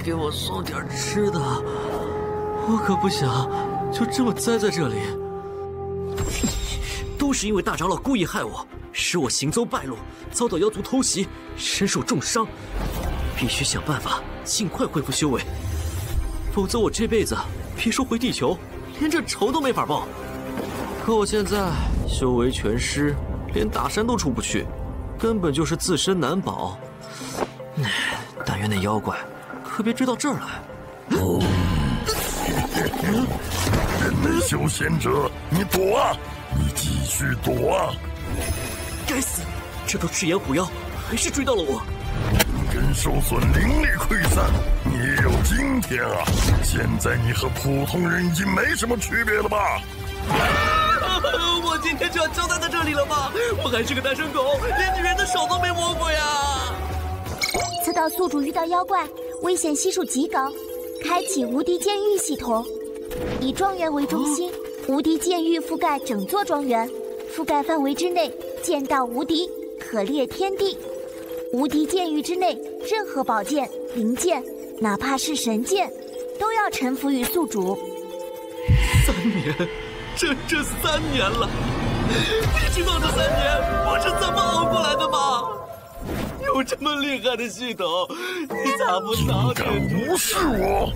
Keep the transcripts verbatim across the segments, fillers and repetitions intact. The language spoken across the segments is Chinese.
给我送点吃的，我可不想就这么栽在这里。 都是因为大长老故意害我，使我行踪败露，遭到妖族偷袭，身受重伤。必须想办法尽快恢复修为，否则我这辈子别说回地球，连这仇都没法报。 可我现在修为全失，连大山都出不去，根本就是自身难保。但愿那妖怪可别追到这儿来。 哦，人类修仙者，你躲啊！你继续躲啊！ 该死，这头赤炎虎妖还是追到了我。 人受损，灵力溃散，你也有今天啊！现在你和普通人已经没什么区别了吧？ 我今天就要交代在这里了吗？我还是个单身狗，连女人的手都没摸过呀！ 此岛宿主遇到妖怪，危险系数极高，开启无敌剑域系统，以庄园为中心，无敌剑域覆盖整座庄园，覆盖范围之内剑道无敌，可裂天地。无敌剑域之内，任何宝剑、灵剑，哪怕是神剑，都要臣服于宿主。 三年，整整三年了！你知道这三年我是怎么熬过来的吗？有这么厉害的系统，你咋不早点无视我？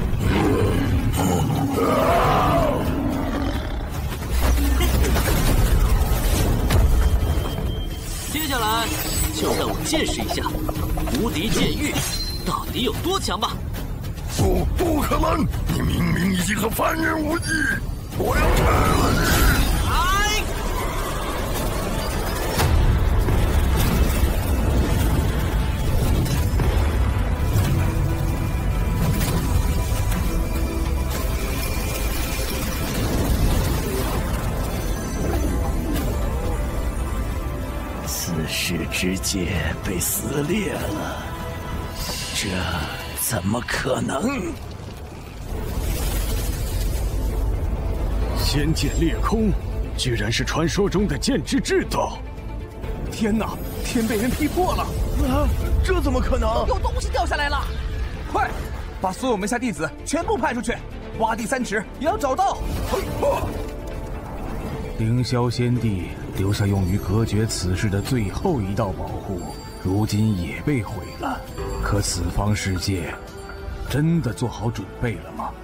接下来就让我见识一下无敌剑域到底有多强吧！ 不，不可能！你明明已经和凡人无异，我要砍了你！ 哎！ 此世之界被撕裂了，这怎么可能？ 仙剑裂空，居然是传说中的剑之至道！ 天哪，天被人劈破了！啊，这怎么可能？有东西掉下来了！快，把所有门下弟子全部派出去，挖地三尺也要找到！ 凌霄仙帝留下用于隔绝此事的最后一道保护，如今也被毁了。可此方世界，真的做好准备了吗？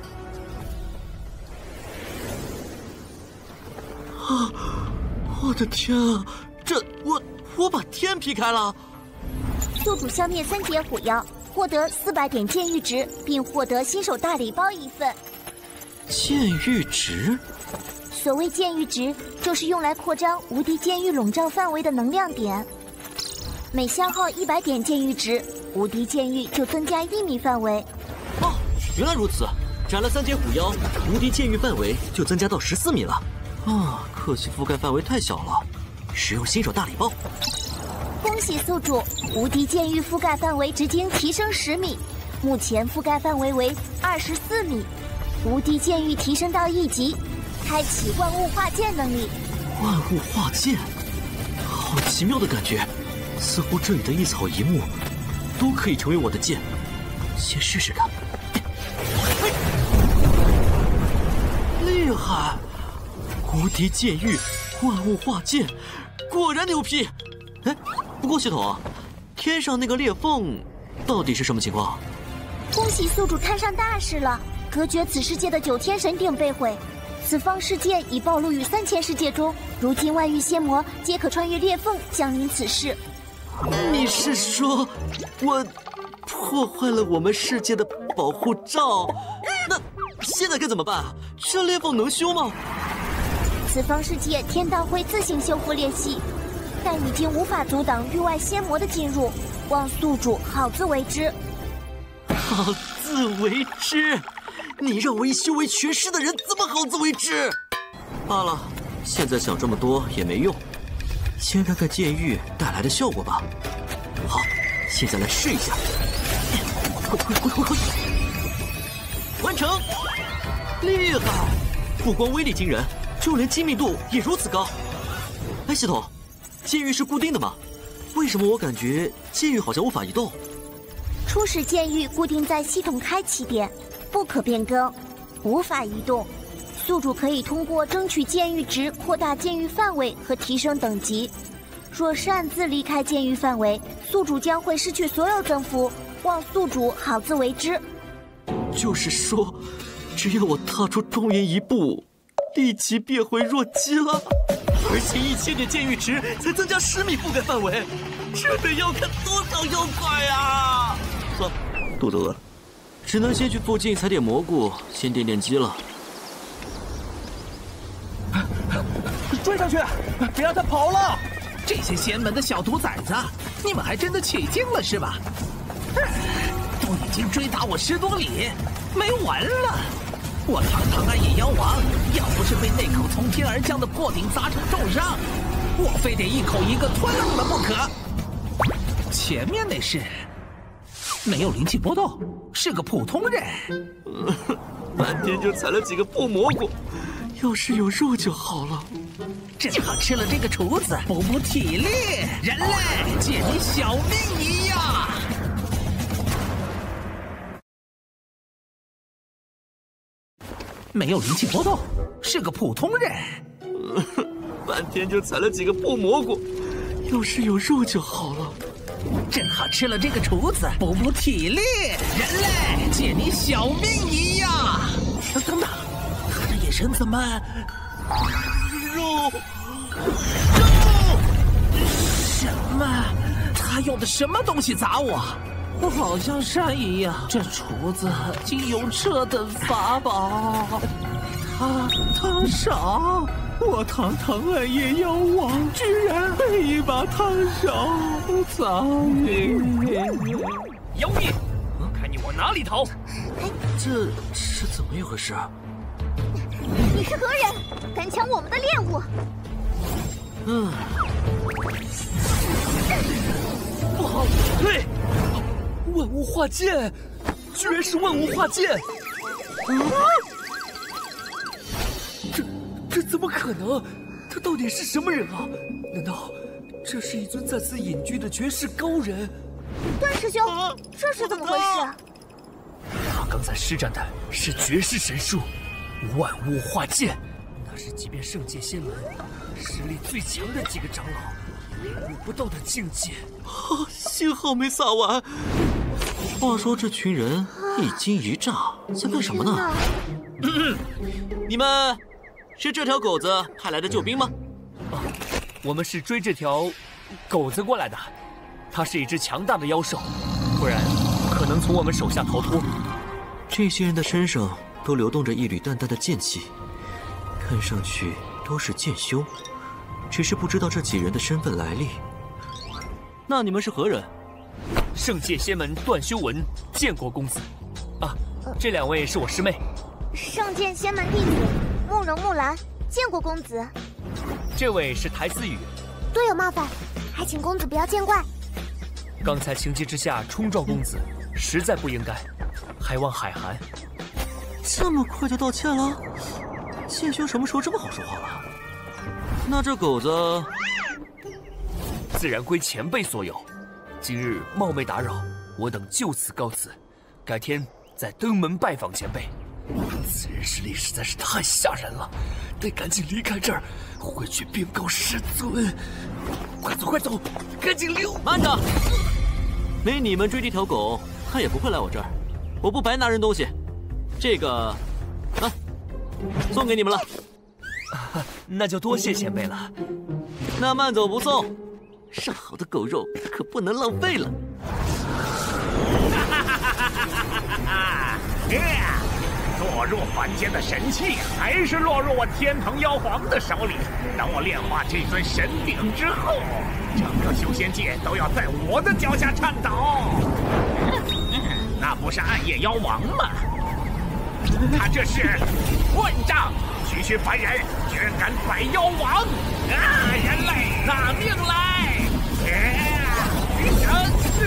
啊！我的天啊！这我我把天劈开了！ 宿主消灭三节虎妖，获得四百点剑域值，并获得新手大礼包一份。 剑域值？ 所谓剑域值，就是用来扩张无敌剑域笼罩范围的能量点。每消耗一百点剑域值，无敌剑域就增加一米范围。 哦，原来如此！斩了三节虎妖，无敌剑域范围就增加到十四米了。啊，可惜覆盖范围太小了。使用新手大礼包。 恭喜宿主，无敌剑域覆盖范围直径提升十米，目前覆盖范围为二十四米。无敌剑域提升到一级。开启万物化剑能力， 万物化剑，好奇妙的感觉，似乎这里的一草一木都可以成为我的剑。先试试看。厉害！无敌剑域，万物化剑，果然牛批！哎，不过系统，天上那个裂缝到底是什么情况？ 恭喜宿主摊上大事了！隔绝此世界的九天神鼎被毁。此方世界已暴露于三千世界中，如今万域仙魔皆可穿越裂缝降临此世。 你是说，我破坏了我们世界的保护罩？那现在该怎么办？这裂缝能修吗？ 此方世界天道会自行修复裂隙，但已经无法阻挡域外仙魔的进入，望宿主好自为之。 好自为之。你让我一修为全失的人怎么好自为之？罢了，现在想这么多也没用，先看看剑域带来的效果吧。好，现在来试一下。快快快快快！完成！厉害！不光威力惊人，就连精密度也如此高。哎，系统，剑域是固定的吗？为什么我感觉剑域好像无法移动？ 初始剑域固定在系统开启点，不可变更，无法移动。宿主可以通过争取剑域值扩大剑域范围和提升等级。若擅自离开剑域范围，宿主将会失去所有增幅，望宿主好自为之。 就是说，只要我踏出庄园一步，立即变回弱鸡了。而且一千点剑域值才增加十米覆盖范围，这得要看多少妖怪啊！算了，肚子饿了，只能先去附近采点蘑菇，先垫垫饥了。 追上去，别让他跑了！ 这些仙门的小兔崽子，你们还真的起劲了是吧？都已经追打我十多里，没完了！我堂堂暗夜妖王，要不是被那口从天而降的破鼎砸成重伤，我非得一口一个吞了你们不可。前面那是没有灵气波动，是个普通人。 半天就采了几个破蘑菇，要是有肉就好了。 正好吃了这个厨子，补补体力。人类，借你小命一样。没有灵气波动，是个普通人。 半天就采了几个破蘑菇，要是有肉就好了。 正好吃了这个厨子，补补体力。人类，借你小命一样。等等，他这眼神怎么？肉，肉！什么？他用的什么东西砸我？我好像山一样，这厨子竟有这等法宝。他汤勺，我堂堂暗夜妖王，居然被一把汤勺砸晕。 妖孽，看你往哪里逃！ 这是怎么一回事？ 你是何人？敢抢我们的猎物？ 嗯， 不好，对，万物化剑，居然是万物化剑！啊！这这怎么可能？他到底是什么人啊？难道这是一尊在此隐居的绝世高人？ 段师兄，啊、这是怎么回事？ 他刚才施展的是绝世神术。万物化剑，那是即便圣界仙门实力最强的几个长老领悟不到的境界。 啊，幸好没撒完。话说这群人一惊一乍，在干什么呢？ 嗯、你们是这条狗子派来的救兵吗？ 啊，我们是追这条狗子过来的。它是一只强大的妖兽，不然可能从我们手下逃脱。 这些人的身上都流动着一缕淡淡的剑气，看上去都是剑修，只是不知道这几人的身份来历。 那你们是何人？ 圣界仙门段修文、建国公子。啊，这两位是我师妹。 圣剑仙门弟子慕容木兰，建国公子。 这位是台思雨。 多有冒犯，还请公子不要见怪。 刚才情急之下冲撞公子，实在不应该，还望海涵。 这么快就道歉了？剑修什么时候这么好说话了？那这狗子自然归前辈所有。今日冒昧打扰，我等就此告辞，改天再登门拜访前辈。此人实力实在是太吓人了，得赶紧离开这儿，回去禀告师尊。快走快走，赶紧溜！ 慢着，没你们追这条狗，它也不会来我这儿。我不白拿人东西。这个，啊，送给你们了。 啊，那就多谢前辈了。 那慢走不送，上好的狗肉可不能浪费了。 哈哈哈哈哈哈！落入凡间的神器，还是落入我天蓬妖皇的手里。等我炼化这尊神鼎之后，整个修仙界都要在我的脚下颤抖。那不是暗夜妖王吗？他这是混账！区区凡人居然敢宰妖王！啊！人类拿命来！生死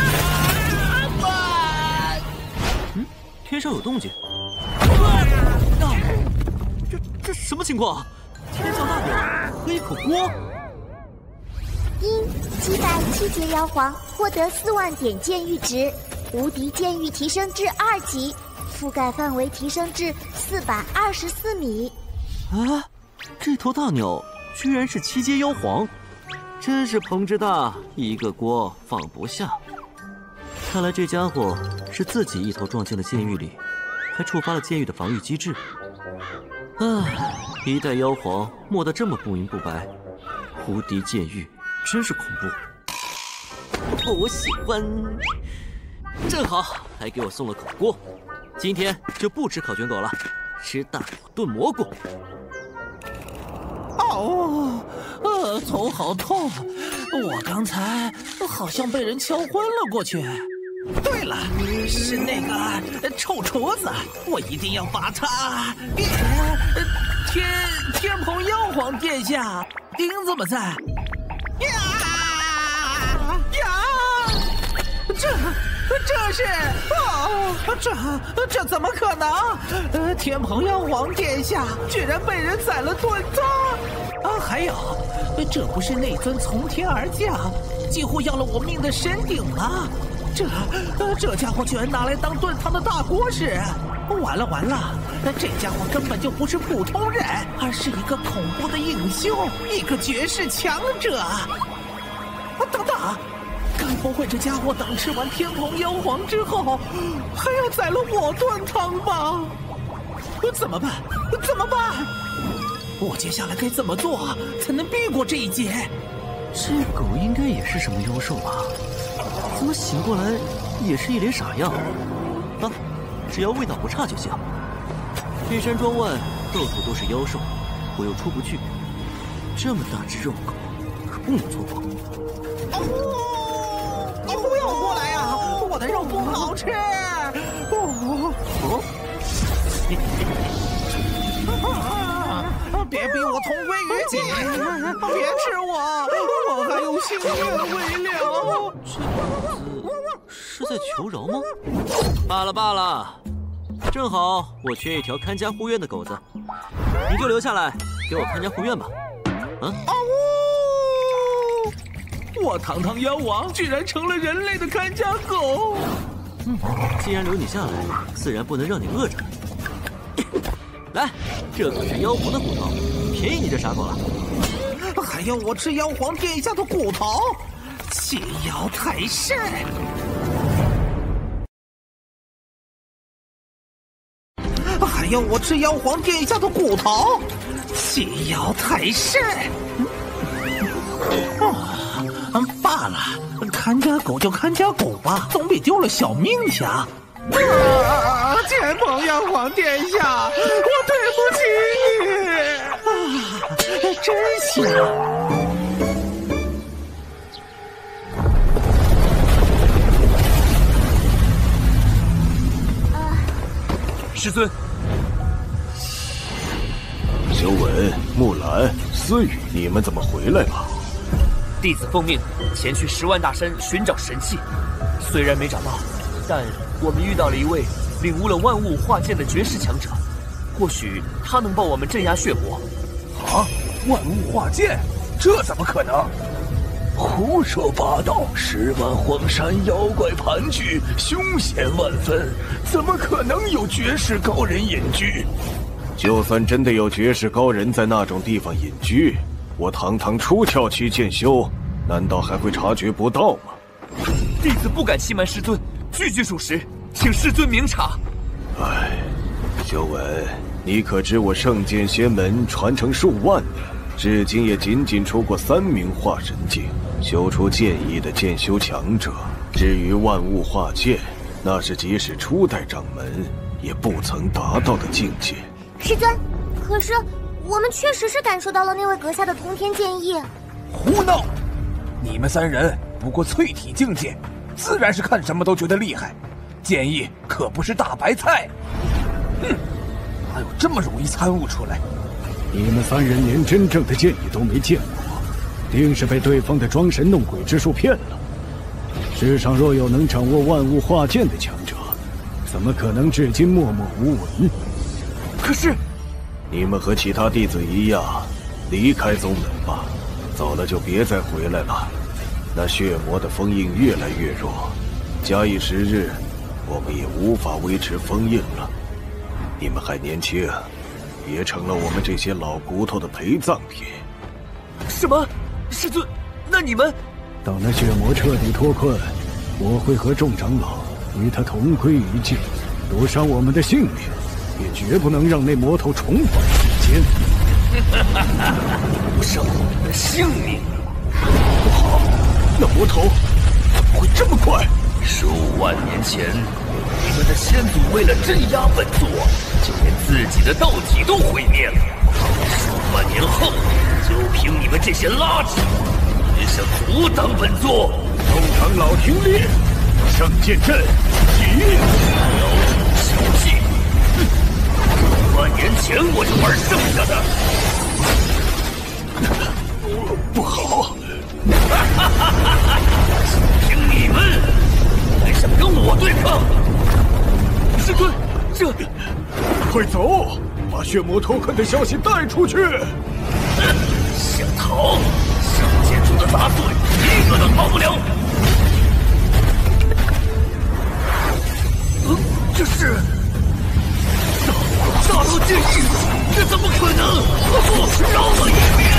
啊！ 嗯，天上有动静。啊！这这什么情况？天降大雨，喝一口锅。 因击败七阶妖皇，获得四万点剑玉值。 无敌剑域提升至二级，覆盖范围提升至四百二十四米。 啊，这头大鸟居然是七阶妖皇，真是鹏之大，一个锅放不下。看来这家伙是自己一头撞进了剑域里，还触发了剑域的防御机制。唉，一代妖皇磨得这么不明不白，无敌剑域真是恐怖。我喜欢，正好还给我送了口锅，今天就不吃烤卷狗了，吃大骨炖蘑菇。 哦，呃，头好痛，我刚才好像被人敲昏了过去。对了，是那个臭厨子，我一定要把他。天天蓬妖皇殿下，钉子们在。呀呀！这这是哦，这这怎么可能？呃，天蓬妖皇殿下居然被人宰了炖汤啊！还有，这不是那尊从天而降，几乎要了我命的神鼎吗？这这家伙居然拿来当炖汤的大锅使！完了完了，这家伙根本就不是普通人，而是一个恐怖的影修，一个绝世强者。啊，等等，该不会这家伙等吃完天蓬妖皇之后，还要宰了我炖汤吧？怎么办？怎么办？我接下来该怎么做才能避过这一劫？ 这狗应该也是什么妖兽吧？怎么醒过来也是一脸傻样？啊，只要味道不差就行。这山庄外到处都是妖兽，我又出不去，这么大只肉狗可不能错过。 哦，你不要过来呀！我的肉不好吃。哦哦，别逼我同归于尽！别吃我，我还有心愿未了。 是在求饶吗？罢了罢了，正好我缺一条看家护院的狗子，你就留下来给我看家护院吧。嗯。 啊呜！我堂堂妖王居然成了人类的看家狗。 嗯，既然留你下来，自然不能让你饿着。来，这可是妖皇的骨头，便宜你这傻狗了。 还要我吃妖皇殿下的骨头？邪妖太甚！还要我吃妖皇殿下的骨头？邪妖太甚！哦，罢了，看家狗就看家狗吧，总比丢了小命强。啊！天蓬妖皇殿下，我对不起你啊！真香。 师尊， 修文、木兰、思雨，你们怎么回来了？ 弟子奉命前去十万大山寻找神器，虽然没找到，但我们遇到了一位领悟了万物化剑的绝世强者，或许他能帮我们镇压血魔。 啊！万物化剑，这怎么可能？ 胡说八道！十万荒山妖怪盘踞，凶险万分，怎么可能有绝世高人隐居？ 就算真的有绝世高人在那种地方隐居，我堂堂出窍期剑修，难道还会察觉不到吗？ 弟子不敢欺瞒师尊，句句属实，请师尊明察。 唉，修文，你可知我圣剑仙门传承数万年，至今也仅仅出过三名化神境，修出剑意的剑修强者。至于万物化剑，那是即使初代掌门也不曾达到的境界。 师尊，可是我们确实是感受到了那位阁下的通天剑意。 胡闹！你们三人不过淬体境界，自然是看什么都觉得厉害。剑意可不是大白菜。哼，哪有这么容易参悟出来？ 你们三人连真正的剑意都没见过，定是被对方的装神弄鬼之术骗了。世上若有能掌握万物化剑的强者，怎么可能至今默默无闻？ 可是， 你们和其他弟子一样，离开宗门吧，走了就别再回来了。那血魔的封印越来越弱， 假以时日，我们也无法维持封印了。你们还年轻，别成了我们这些老骨头的陪葬品。 什么？师尊，那你们…… 等那血魔彻底脱困，我会和众长老与他同归于尽。赌上我们的性命，也绝不能让那魔头重返世间。 赌上我们的性命？ 不好，那魔头怎么会这么快？ 十五万年前，你们的先祖为了镇压本座，就连自己的道体都毁灭了。十五万年后，就凭你们这些垃圾，也想阻挡本座？ 众长老听令，圣剑阵起！ 老土小气！五万年前我就玩剩下的。 不好！ 哈哈哈哈！就凭你们，还想跟我对抗？师尊，这…… 快走，把血魔脱困的消息带出去！ 想逃？圣剑中的杂碎，一个都逃不了！呃，这是大大道剑意，这怎么可能？不，饶我一命！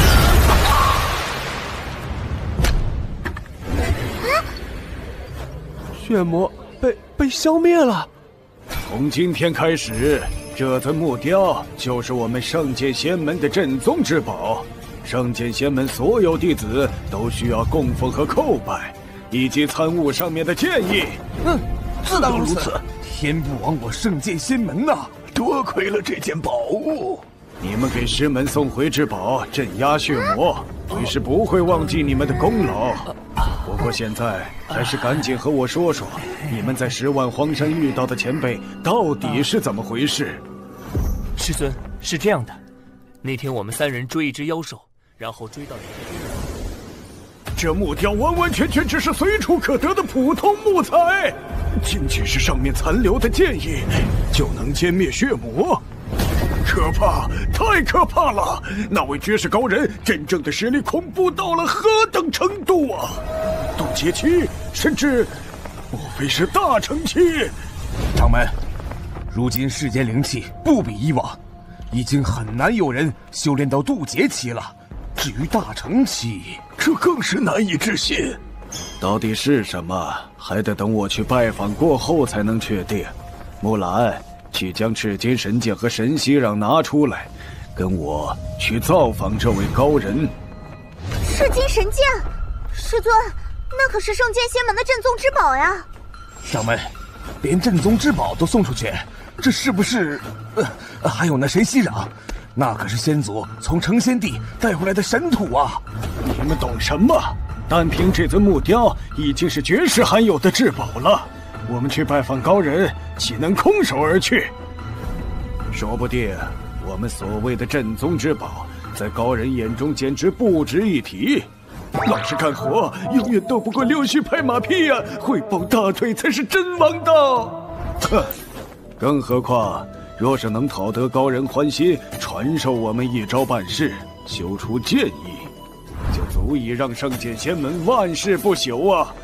血魔被被消灭了。 从今天开始，这尊木雕就是我们圣剑仙门的镇宗之宝。圣剑仙门所有弟子都需要供奉和叩拜，以及参悟上面的剑意。 嗯，自当如此。天不枉我圣剑仙门呐、啊，多亏了这件宝物。 你们给师门送回至宝，镇压血魔，为师不会忘记你们的功劳。不过现在还是赶紧和我说说，你们在十万荒山遇到的前辈到底是怎么回事？ 师尊，是这样的，那天我们三人追一只妖兽，然后追到这木雕完完全全只是随处可得的普通木材，仅仅是上面残留的剑意就能歼灭血魔。可怕，太可怕了！那位绝世高人真正的实力恐怖到了何等程度啊！渡劫期，甚至莫非是大成期？ 掌门，如今世间灵气不比以往，已经很难有人修炼到渡劫期了。至于大成期，这更是难以置信。 到底是什么，还得等我去拜访过后才能确定。木兰，去将赤金神剑和神息让拿出来，跟我去造访这位高人。 赤金神剑，师尊，那可是圣剑仙门的镇宗之宝呀！ 掌门，连镇宗之宝都送出去，这是不是……呃，还有那神息壤，那可是先祖从成仙地带回来的神土啊！ 你们懂什么？单凭这尊木雕，已经是绝世罕有的至宝了。我们去拜访高人，岂能空手而去？说不定我们所谓的镇宗之宝，在高人眼中简直不值一提。老实干活，永远斗不过溜须拍马屁呀、啊！会抱大腿才是真王道。哼，更何况，若是能讨得高人欢心，传授我们一招半式，修出剑意，就足以让圣剑仙门万世不朽啊！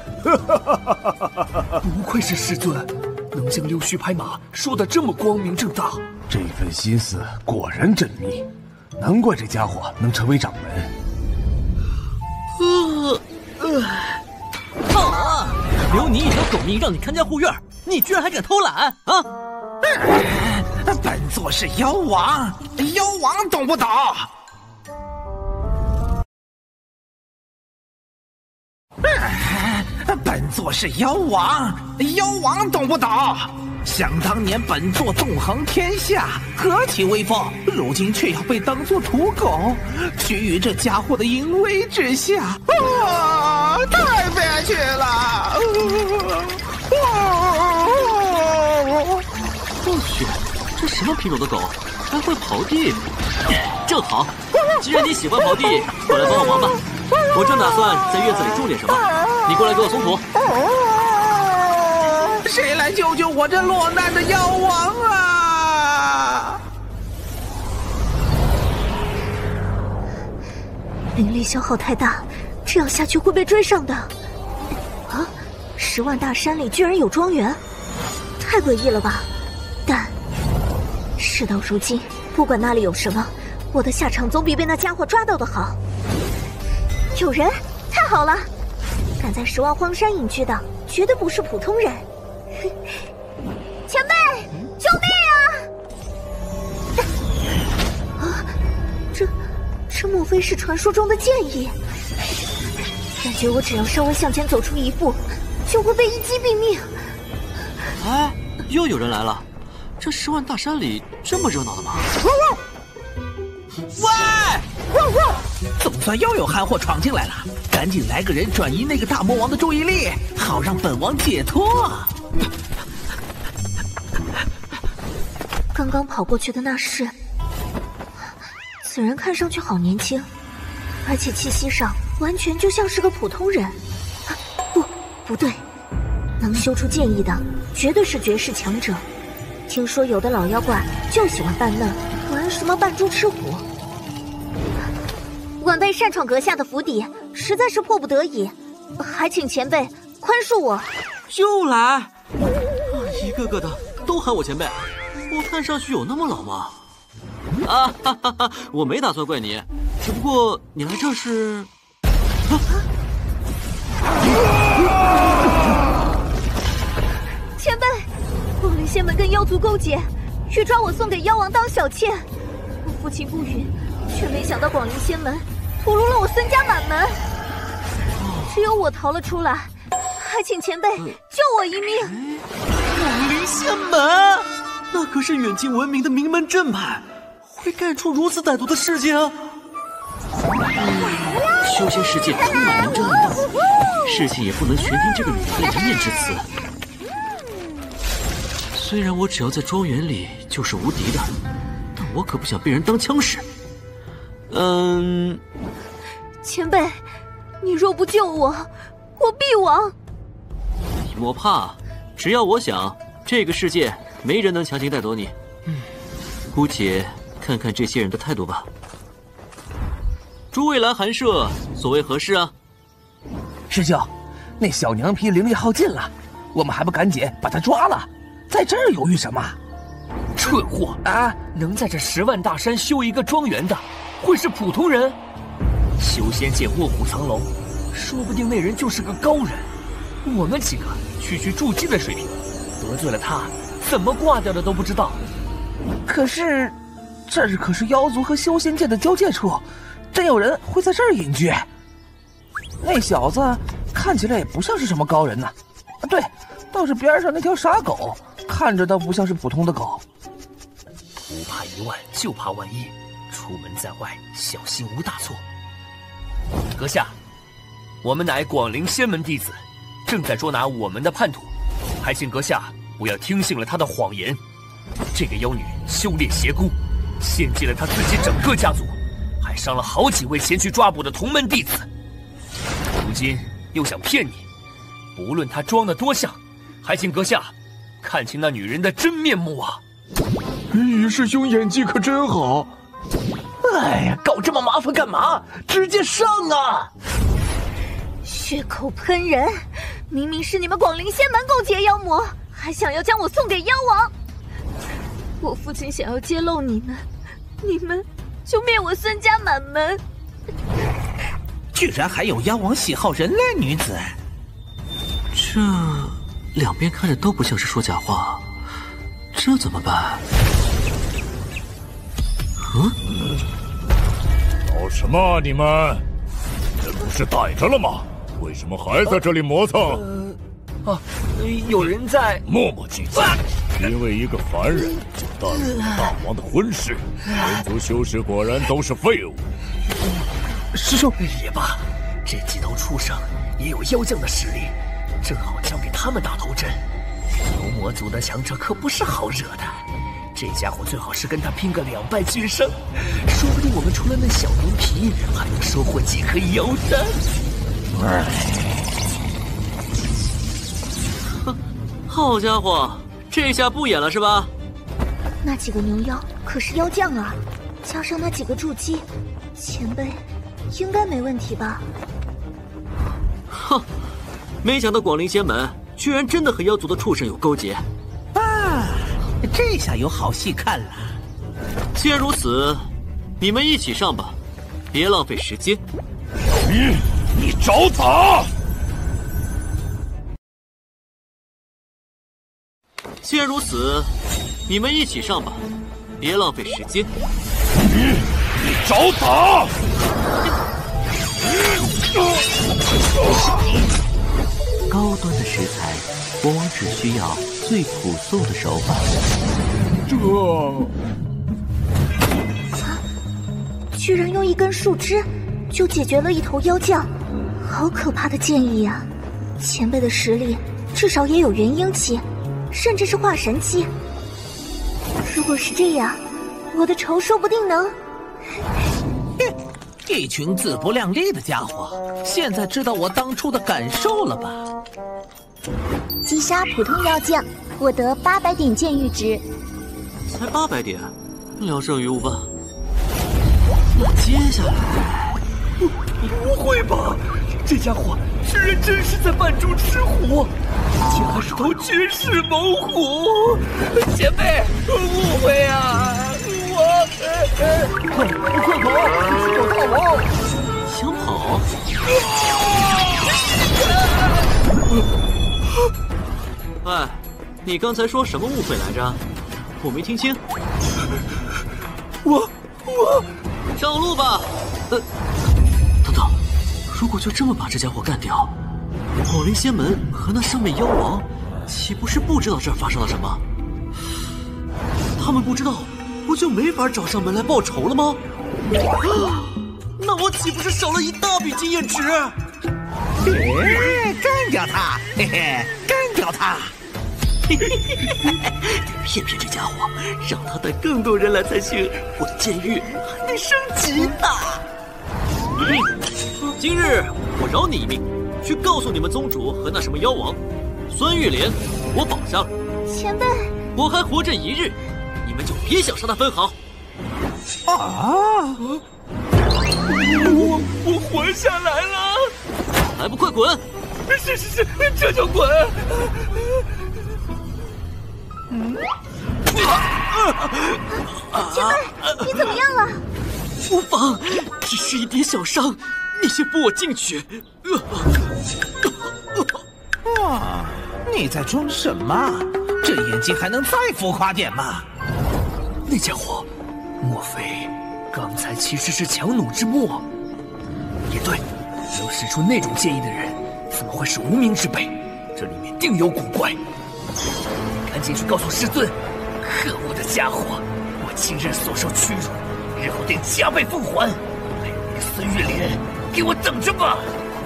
不愧是师尊，能将溜须拍马说得这么光明正大。 这份心思果然缜密，难怪这家伙能成为掌门。 呃呃，好，留你一条狗命让你看家护院，你居然还敢偷懒啊！ 本座是妖王，妖王懂不懂？本座是妖王，妖王懂不懂？想当年本座纵横天下，何其威风，如今却要被当作土狗，屈于这家伙的淫威之下，啊，太憋屈了！ 我去，这什么品种的狗，还会刨地？正好，既然你喜欢刨地，过来帮我忙吧。我正打算在院子里种点什么，你过来给我松土。 谁来救救我这落难的妖王啊！ 灵力消耗太大，这样下去会被追上的。啊， 十万大山里居然有庄园，太诡异了吧？但事到如今，不管那里有什么，我的下场总比被那家伙抓到的好。有人，太好了！敢在十万荒山隐居的，绝对不是普通人。前辈，救命啊！啊，这这莫非是传说中的剑意？感觉我只要稍微向前走出一步，就会被一击毙命。 哎，又有人来了！这十万大山里这么热闹的吗？ 喂！总算又有憨货闯进来了，赶紧来个人转移那个大魔王的注意力，好让本王解脱。 刚刚跑过去的那是，此人看上去好年轻，而且气息上完全就像是个普通人。啊、不，不对，能修出剑意的绝对是绝世强者。听说有的老妖怪就喜欢扮嫩，玩什么扮猪吃虎。晚辈擅闯阁下的府邸，实在是迫不得已，还请前辈宽恕我。 又来，一个个的都喊我前辈，我看上去有那么老吗？啊哈哈哈！我没打算怪你，只不过你来这是…… 啊、前辈，广陵仙门跟妖族勾结，欲抓我送给妖王当小妾，我父亲不允，却没想到广陵仙门屠戮了我孙家满门，只有我逃了出来，还请前辈救我一命。 广陵仙门，那可是远近闻名的名门正派，会干出如此歹毒的事情？修仙世界充满明争暗斗，事情也不能全听这个女人的一面之词。虽然我只要在庄园里就是无敌的，但我可不想被人当枪使。嗯， 前辈，你若不救我，我必亡。 你莫怕，只要我想，这个世界没人能强行带走你。嗯，姑且看看这些人的态度吧。诸位来寒舍，所谓何事啊？ 师兄，那小娘皮灵力耗尽了，我们还不赶紧把她抓了？在这儿犹豫什么？ 蠢货啊！能在这十万大山修一个庄园的，会是普通人？修仙界卧虎藏龙，说不定那人就是个高人。我们几个区区筑基的水平，得罪了他，怎么挂掉的都不知道。 可是，这儿可是妖族和修仙界的交界处，真有人会在这儿隐居？那小子看起来也不像是什么高人呢。啊，对，倒是边上那条傻狗，看着倒不像是普通的狗。 不怕一万，就怕万一。出门在外，小心无大错。阁下，我们乃广陵仙门弟子，正在捉拿我们的叛徒，还请阁下不要听信了他的谎言。这个妖女修炼邪功，献祭了他自己整个家族，还伤了好几位前去抓捕的同门弟子。如今又想骗你，不论她装得多像，还请阁下看清那女人的真面目啊！ 于师兄演技可真好。 哎呀，搞这么麻烦干嘛？直接上啊！ 血口喷人，明明是你们广陵仙门勾结妖魔，还想要将我送给妖王。我父亲想要揭露你们，你们就灭我孙家满门。 居然还有妖王喜好人类女子， 这两边看着都不像是说假话，这怎么办？嗯？ 搞什么啊你们？人不是逮着了吗？为什么还在这里磨蹭？ 呃、啊，有人在磨磨唧唧，因为一个凡人就耽误了大王的婚事，人族修士果然都是废物。 师兄也罢，这几头畜生也有妖将的实力，正好交给他们打头阵。牛魔族的强者可不是好惹的，这家伙最好是跟他拼个两败俱伤，说不定我们除了那小牛皮，还能收获几颗妖丹。 哎，哼，好家伙，这下不演了是吧？ 那几个牛妖可是妖将啊，加上那几个筑基，前辈应该没问题吧？ 哼，没想到广陵仙门居然真的和妖族的畜生有勾结。 啊，这下有好戏看了。 既然如此，你们一起上吧，别浪费时间。 你你找打！ 既然如此，你们一起上吧，别浪费时间。 你你找打！ 高端的食材，往往只需要最朴素的手法。 这， 居然用一根树枝就解决了一头妖将，好可怕的剑意啊！前辈的实力至少也有元婴期，甚至是化神期。如果是这样，我的仇说不定能…… 哼，一群自不量力的家伙，现在知道我当初的感受了吧？ 击杀普通妖将，获得八百点剑域值。 才八百点，聊胜于无吧。那接下来， 不会吧？这家伙居然真是在扮猪吃虎，竟还是头绝世猛虎！前辈，误会啊！我……快快跑！有大王！ 想跑？哎，你刚才说什么误会来着？我没听清。 我我上路吧。呃，等等，如果就这么把这家伙干掉，火灵仙门和那上面妖王岂不是不知道这儿发生了什么？他们不知道，不就没法找上门来报仇了吗？那我岂不是少了一大笔经验值？ 别干掉他！嘿嘿，干掉他！ 得骗骗这家伙，让他带更多人来才行，我的剑域还能升级呢。 今日我饶你一命，去告诉你们宗主和那什么妖王，孙玉莲我保下了。 前辈， 我还活着一日，你们就别想杀他分毫。 啊！ 我我活下来了！ 还不快滚！ 是是是，这就滚！ 嗯，前辈，你怎么样了？ 无妨，只是一点小伤，你先扶我进去。 哇，你在装什么？这演技还能再浮夸点吗？ 那家伙，莫非刚才其实是强弩之末？也对，能使出那种剑意的人，怎么会是无名之辈？这里面定有古怪。赶紧去告诉师尊，可恶的家伙，我今日所受屈辱，日后定加倍奉还。还有那个孙玉莲，给我等着吧！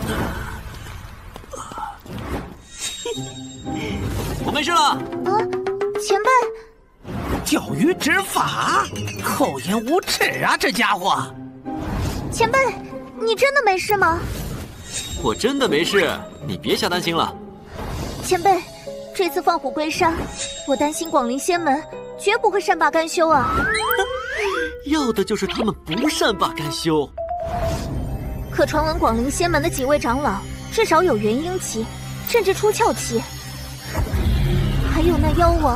我没事了。 啊，前辈， 钓鱼执法，厚颜无耻啊！这家伙。 前辈，你真的没事吗？ 我真的没事，你别瞎担心了。 前辈，这次放虎归山，我担心广陵仙门绝不会善罢甘休啊！ 要的就是他们不善罢甘休。 可传闻广陵仙门的几位长老至少有元婴期，甚至出窍期，还有那妖王。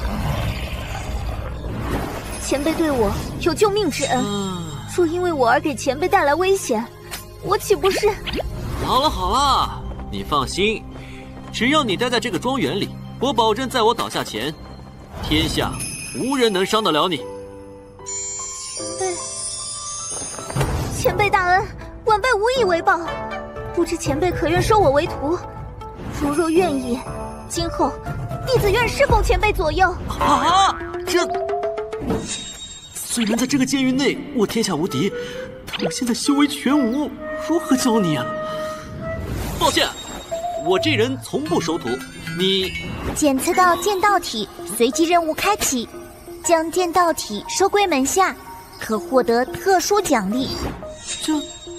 前辈对我有救命之恩，若因为我而给前辈带来危险，我岂不是…… 好了好了，你放心，只要你待在这个庄园里，我保证在我倒下前，天下无人能伤得了你。 前辈，前辈大恩，晚辈无以为报，不知前辈可愿收我为徒？如若愿意，今后弟子愿侍奉前辈左右。 啊！这虽然在这个监狱内我天下无敌，但我现在修为全无，如何教你啊？ 抱歉，我这人从不收徒。你检测到剑道体，随机任务开启，将剑道体收归门下，可获得特殊奖励。 这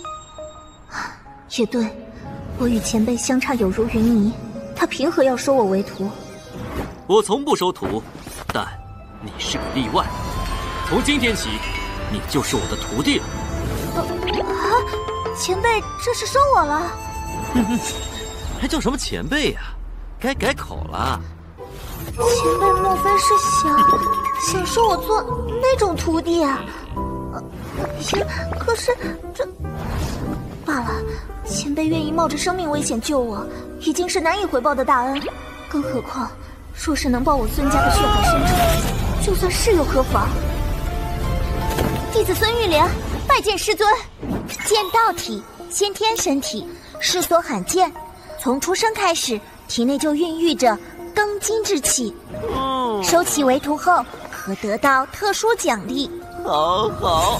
也对，我与前辈相差有如云泥，他凭何要收我为徒？ 我从不收徒，但你是个例外。从今天起，你就是我的徒弟了。 啊！前辈这是收我了？ 还叫什么前辈呀、啊？ 该改口了。 前辈莫非是想想收我做那种徒弟啊？也可是这罢了，前辈愿意冒着生命危险救我，已经是难以回报的大恩。更何况，若是能报我孙家的血海深仇，就算是又何妨？弟子孙玉莲拜见师尊。剑道体，先天身体，世所罕见。从出生开始，体内就孕育着庚金之气。嗯，收其为徒后，可得到特殊奖励。 好好。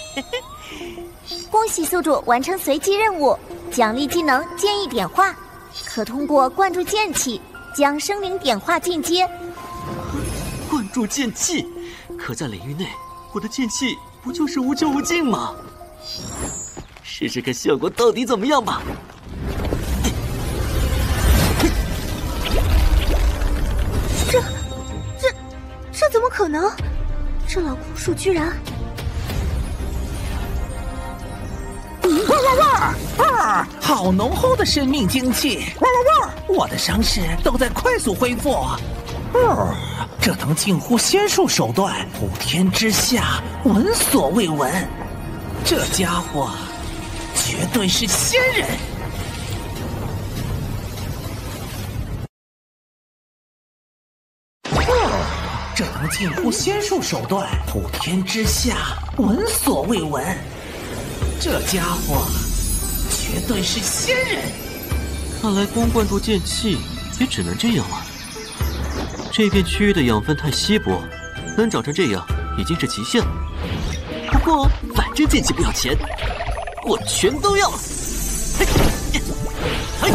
恭喜宿主完成随机任务，奖励技能剑意点化，可通过灌注剑气将生灵点化进阶。 灌注剑气，可在领域内，我的剑气不就是无穷无尽吗？试试看效果到底怎么样吧。 这、这、这怎么可能？这老枯树居然…… 哇哇哇！啊，好浓厚的生命精气！哇哇哇！我的伤势都在快速恢复。哦，这能近乎仙术手段，普天之下闻所未闻。这家伙绝对是仙人！哦，这能近乎仙术手段，普天之下闻所未闻。这家伙绝对是仙人！ 看来光灌注剑气也只能这样了。这片区域的养分太稀薄，能长成这样已经是极限了。不过反正剑气不要钱，我全都要。嘿，嘿，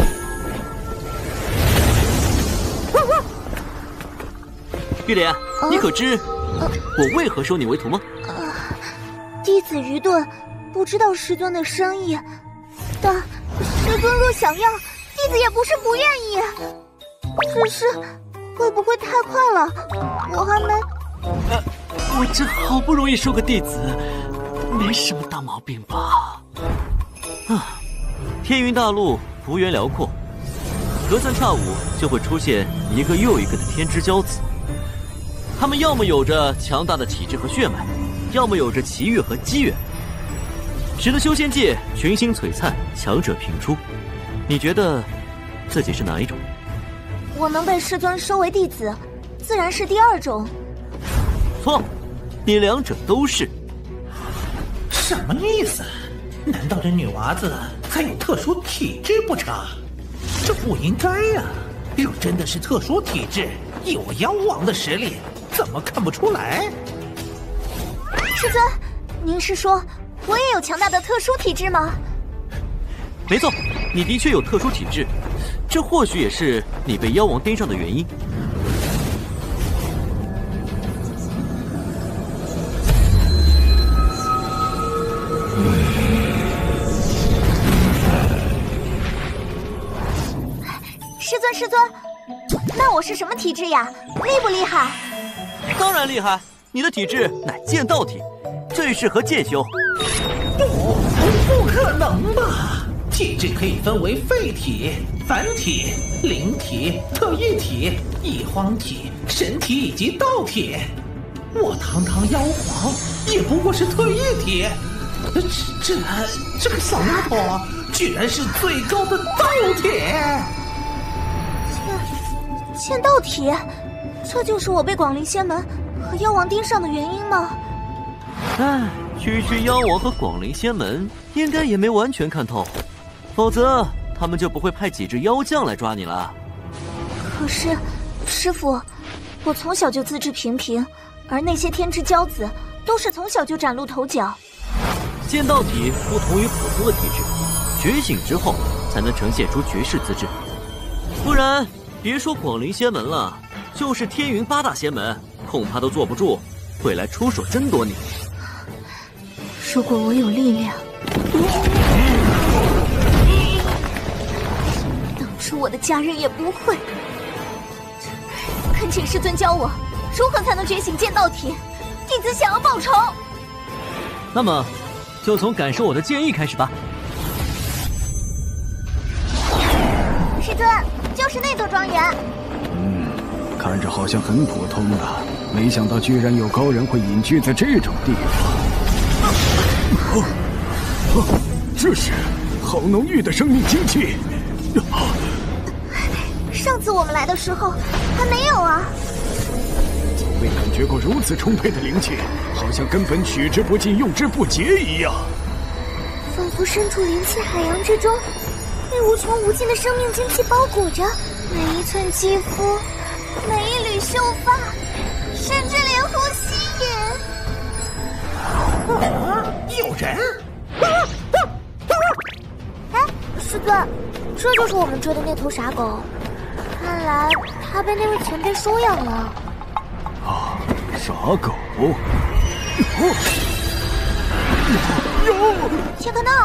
玉莲，你可知我为何收你为徒吗？ 呃，弟子愚钝，不知道师尊的深意，但师尊若想要，弟子也不是不愿意。只是会不会太快了？我还没…… 呃，我这好不容易收个弟子，没什么大毛病吧？ 啊，天云大陆幅员辽阔，隔三差五就会出现一个又一个的天之骄子。他们要么有着强大的体质和血脉，要么有着奇遇和机缘，使得修仙界群星璀璨，强者频出。你觉得自己是哪一种？ 我能被师尊收为弟子，自然是第二种。 错，你两者都是。 什么意思？难道这女娃子还有特殊体质不成？这不应该呀！若真的是特殊体质，以我妖王的实力，怎么看不出来？ 师尊，您是说我也有强大的特殊体质吗？ 没错，你的确有特殊体质，这或许也是你被妖王盯上的原因。 师尊，师尊，那我是什么体质呀？厉不厉害？ 当然厉害，你的体质乃剑道体，最适合剑修。 不，不可能吧？体质可以分为废体、凡体、灵体、特异体、异荒体、神体以及道体。我堂堂妖皇，也不过是特异体。这这这个小丫头，居然是最高的道体！ 剑剑道体，这就是我被广陵仙门和妖王盯上的原因吗？ 唉，区区妖王和广陵仙门应该也没完全看透，否则他们就不会派几只妖将来抓你了。 可是，师父，我从小就资质平平，而那些天之骄子都是从小就崭露头角。 剑道体不同于普通的体质，觉醒之后才能呈现出绝世资质，不然别说广陵仙门了，就是天云八大仙门恐怕都坐不住，会来出手争夺你。 如果我有力量，当初我的家人也不会。恳请师尊教我，如何才能觉醒剑道体？弟子想要报仇。 那么，就从感受我的剑意开始吧。 师尊， 尊，就是那座庄园。 嗯，看着好像很普通啊，没想到居然有高人会隐居在这种地方。哦，哦，这是好浓郁的生命精气。 上次我们来的时候还没有啊。 未感觉过如此充沛的灵气，好像根本取之不尽、用之不竭一样。 仿佛身处灵气海洋之中，被无穷无尽的生命精气包裹着，每一寸肌肤，每一缕秀发，甚至连呼吸也……有人！ 哎，师尊，这就是我们追的那头傻狗。看来他被那位前辈收养了。 啊，傻狗！有有！ 切克闹！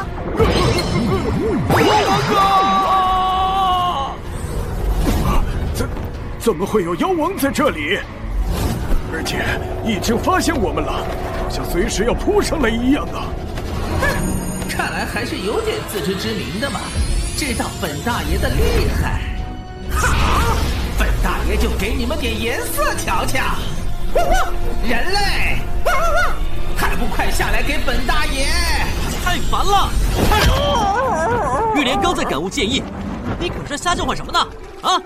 怎怎么会有妖王在这里？而且已经发现我们了，好像随时要扑上来一样啊！ 哼，看来还是有点自知之明的嘛，知道本大爷的厉害。好，本大爷就给你们点颜色瞧瞧。人类，还不快下来给本大爷！ 太烦了！玉莲刚在感悟剑意，你可是瞎叫唤什么呢？啊？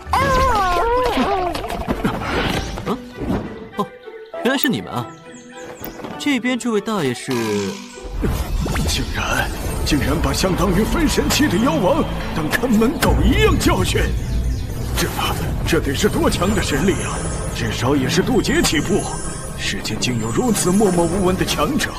嗯？哦，原来是你们啊！这边这位大爷是…… 竟然竟然把相当于分神期的妖王当看门狗一样教训，这这得是多强的神力啊！至少也是渡劫起步。世间竟有如此默默无闻的强者。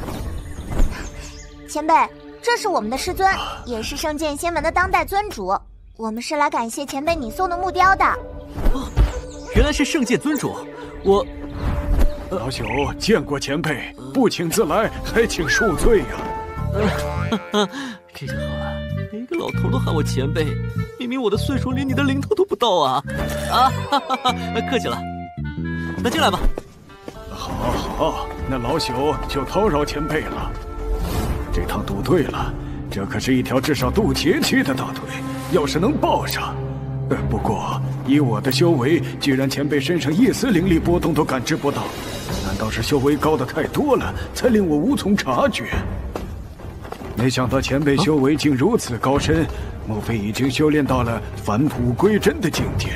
前辈，这是我们的师尊，也是圣剑仙门的当代尊主。我们是来感谢前辈你送的木雕的。 哦，原来是圣剑尊主，我老朽见过前辈，不请自来，还请恕罪呀、 啊。这下好了，每个老头都喊我前辈，明明我的岁数连你的零头都不到啊！啊，哈哈哈，客气了。那进来吧。 好，好，那老朽就叨扰前辈了。这趟赌对了，这可是一条至少渡劫期的大腿，要是能抱上……呃，不过以我的修为，居然前辈身上一丝灵力波动都感知不到，难道是修为高的太多了，才令我无从察觉？没想到前辈修为竟如此高深，莫非已经修炼到了返璞归真的境界？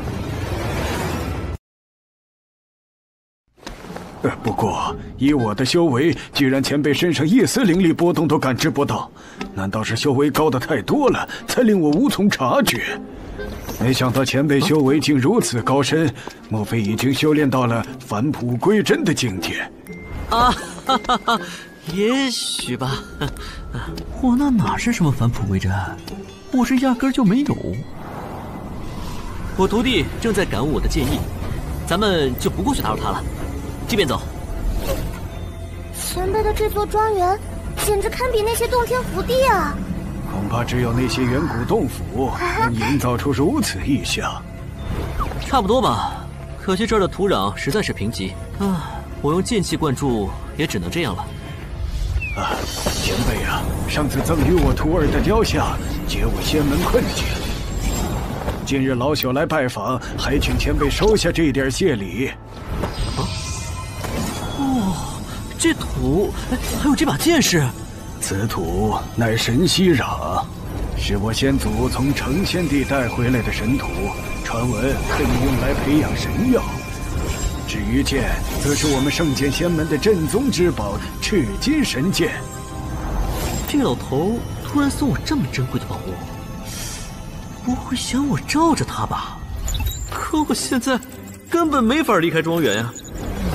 呃，不过以我的修为，居然前辈身上一丝灵力波动都感知不到，难道是修为高的太多了，才令我无从察觉？没想到前辈修为竟如此高深，莫非已经修炼到了返璞归真的境界？ 啊，哈哈哈，也许吧。我那哪是什么返璞归真，我是压根儿就没有。我徒弟正在感悟我的剑意，咱们就不过去打扰他了。这边走。 前辈的这座庄园，简直堪比那些洞天福地啊！ 恐怕只有那些远古洞府能营造出如此异象。 差不多吧，可惜这儿的土壤实在是贫瘠啊！我用剑气灌注，也只能这样了。 啊，前辈啊，上次赠予我徒儿的雕像，解我仙门困境。今日老朽来拜访，还请前辈收下这点谢礼。 啊！哦，这土，还有这把剑是？ 此土乃神息壤，是我先祖从成仙地带回来的神土，传闻可以用来培养神药。至于剑，则是我们圣剑仙门的镇宗之宝——赤金神剑。 这老头突然送我这么珍贵的宝物，不会想我罩着他吧？可我现在根本没法离开庄园呀、啊。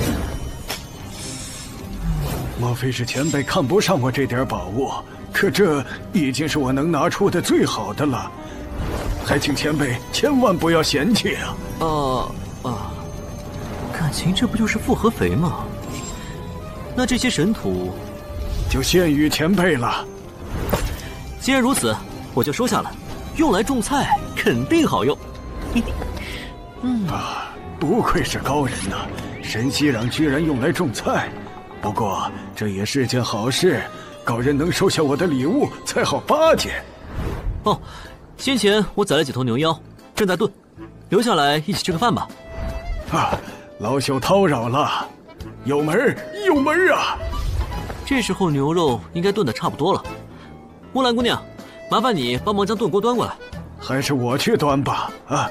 莫非是前辈看不上我这点宝物？可这已经是我能拿出的最好的了，还请前辈千万不要嫌弃啊！ 啊啊！感情这不就是复合肥吗？那这些神土就献与前辈了。 既然如此，我就收下了，用来种菜肯定好用。 嗯啊，不愧是高人呐、啊，神息壤居然用来种菜。不过这也是件好事，高人能收下我的礼物才好巴结。 哦， 先前我宰了几头牛腰，正在炖，留下来一起吃个饭吧。 啊，老朽叨扰了，有门有门啊！ 这时候牛肉应该炖得差不多了。木兰姑娘，麻烦你帮忙将炖锅端过来。 还是我去端吧。啊，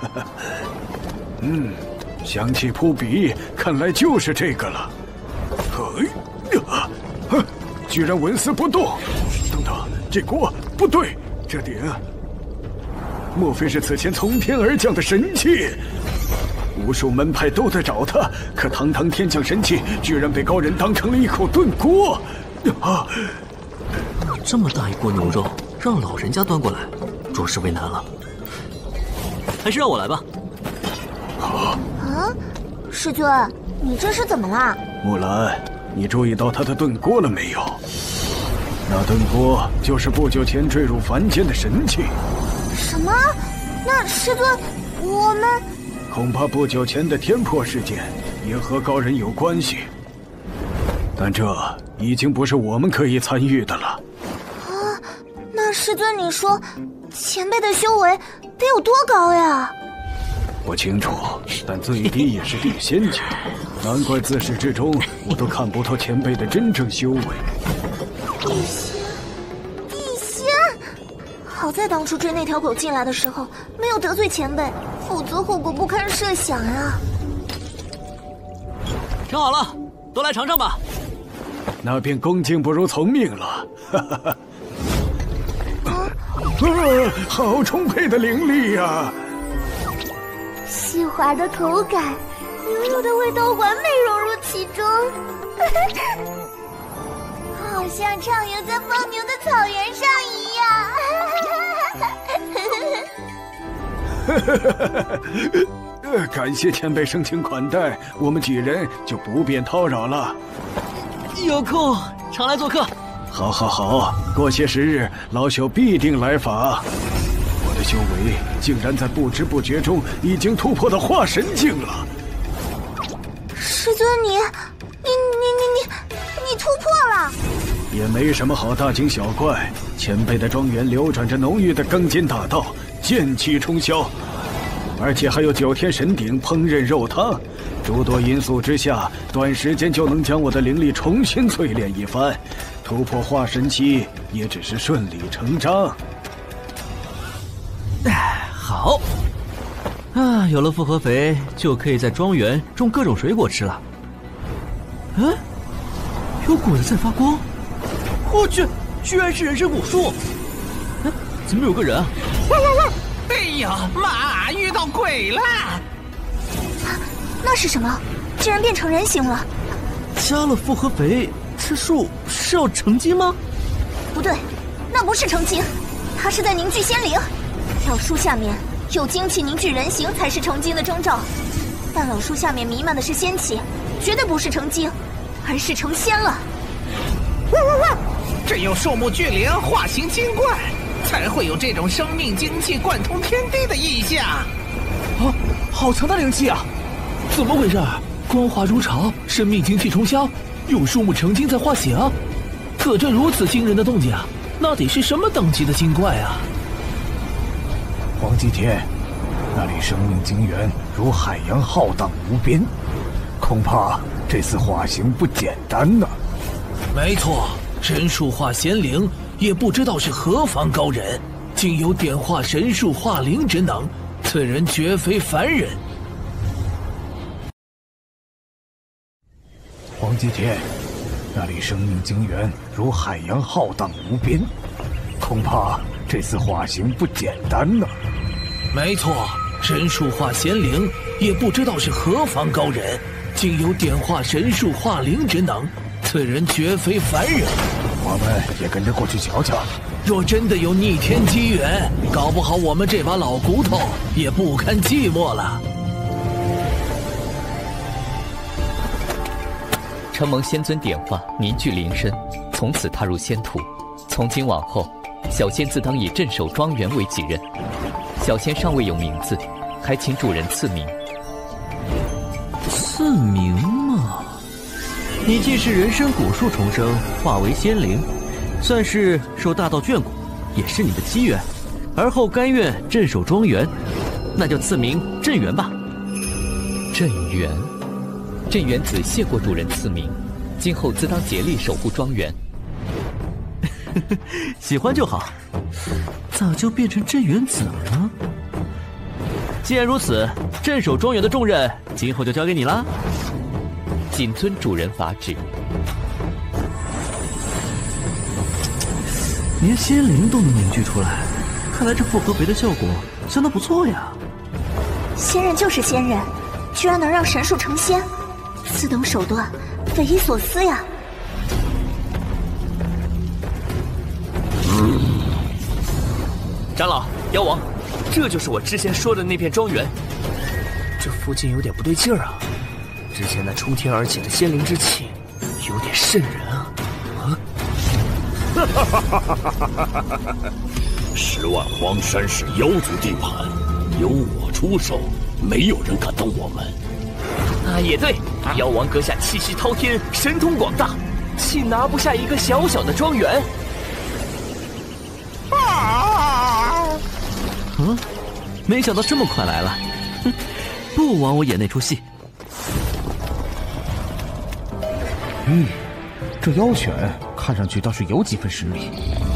嗯，香气扑鼻，看来就是这个了。哎呀，啊，居然纹丝不动！等等，这锅不对，这点，莫非是此前从天而降的神器？无数门派都在找他，可堂堂天降神器，居然被高人当成了一口炖锅！啊， 这么大一锅牛肉，让老人家端过来，着实为难了。还是让我来吧。 啊，师尊，你这是怎么了？ 木兰，你注意到他的炖锅了没有？那炖锅就是不久前坠入凡间的神器。 什么？那师尊，我们…… 恐怕不久前的天破事件也和高人有关系，但这已经不是我们可以参与的了。 啊，那师尊，你说前辈的修为得有多高呀？ 不清楚，但最低也是地仙境，难怪自始至终我都看不透前辈的真正修为。 地仙，地仙！好在当初追那条狗进来的时候没有得罪前辈，否则后果不堪设想啊！ 盛好了，都来尝尝吧。 那便恭敬不如从命了。哈哈哈。啊，好充沛的灵力呀、啊！ 细滑的口感，牛肉的味道完美融入其中，好像畅游在放牛的草原上一样。感谢前辈盛情款待，我们几人就不便叨扰了。 有空常来做客。 好，好，好，过些时日，老朽必定来访。我的修为竟然在不知不觉中已经突破到化神境了。 师尊你，你你你你你突破了！ 也没什么好大惊小怪。前辈的庄园流转着浓郁的庚金大道，剑气冲霄，而且还有九天神鼎烹饪肉汤，诸多因素之下，短时间就能将我的灵力重新淬炼一番，突破化神期也只是顺理成章。 好啊，有了复合肥，就可以在庄园种各种水果吃了。嗯，有果子在发光，我去，居然是人参果树！哎，怎么有个人啊？ 汪汪汪！哎呀，妈，遇到鬼了！ 啊，那是什么？竟然变成人形了！ 加了复合肥，吃树是要成精吗？ 不对，那不是成精，它是在凝聚仙灵。老树下面有精气凝聚人形才是成精的征兆，但老树下面弥漫的是仙气，绝对不是成精，而是成仙了。 汪汪汪！只有树木聚灵，化形精怪，才会有这种生命精气贯通天地的异象。 啊，好强的灵气啊！怎么回事？光华如潮，生命精气冲霄，有树木成精在化形。可这如此惊人的动静啊，那得是什么等级的精怪啊？ 黄继天，那里生命精源如海洋浩荡无边，恐怕这次化形不简单呢。 没错，神树化仙灵，也不知道是何方高人，竟有点化神树化灵之能，此人绝非凡人。 黄继天，那里生命精源如海洋浩荡无边，恐怕这次化形不简单呢。 没错，神树化仙灵，也不知道是何方高人，竟有点化神树化灵之能，此人绝非凡人。 我们也跟着过去瞧瞧。 若真的有逆天机缘，搞不好我们这把老骨头也不堪寂寞了。 承蒙仙尊点化，凝聚灵身，从此踏入仙途。从今往后，小仙自当以镇守庄园为己任。小仙尚未有名字，还请主人赐名。 赐名嘛？你既是人参果树重生，化为仙灵，算是受大道眷顾，也是你的机缘。 而后甘愿镇守庄园，那就赐名镇元吧。 镇元，镇元子谢过主人赐名，今后自当竭力守护庄园。 喜欢就好。咋就变成镇元子了呢？既然如此，镇守庄园的重任今后就交给你啦。 谨遵主人法旨。 连仙灵都能凝聚出来，看来这复合肥的效果相当不错呀。 仙人就是仙人，居然能让神树成仙，此等手段，匪夷所思呀！ 嗯，长老、妖王，这就是我之前说的那片庄园。这附近有点不对劲儿啊！之前那冲天而起的仙灵之气，有点瘆人啊！啊！ 哈哈哈哈哈哈！十万荒山是妖族地盘，由我出手，没有人敢动我们。 啊，也对，妖王阁下气息滔天，神通广大，岂拿不下一个小小的庄园？ 啊！嗯，没想到这么快来了，哼，不枉我演那出戏。 嗯，这妖犬看上去倒是有几分实力。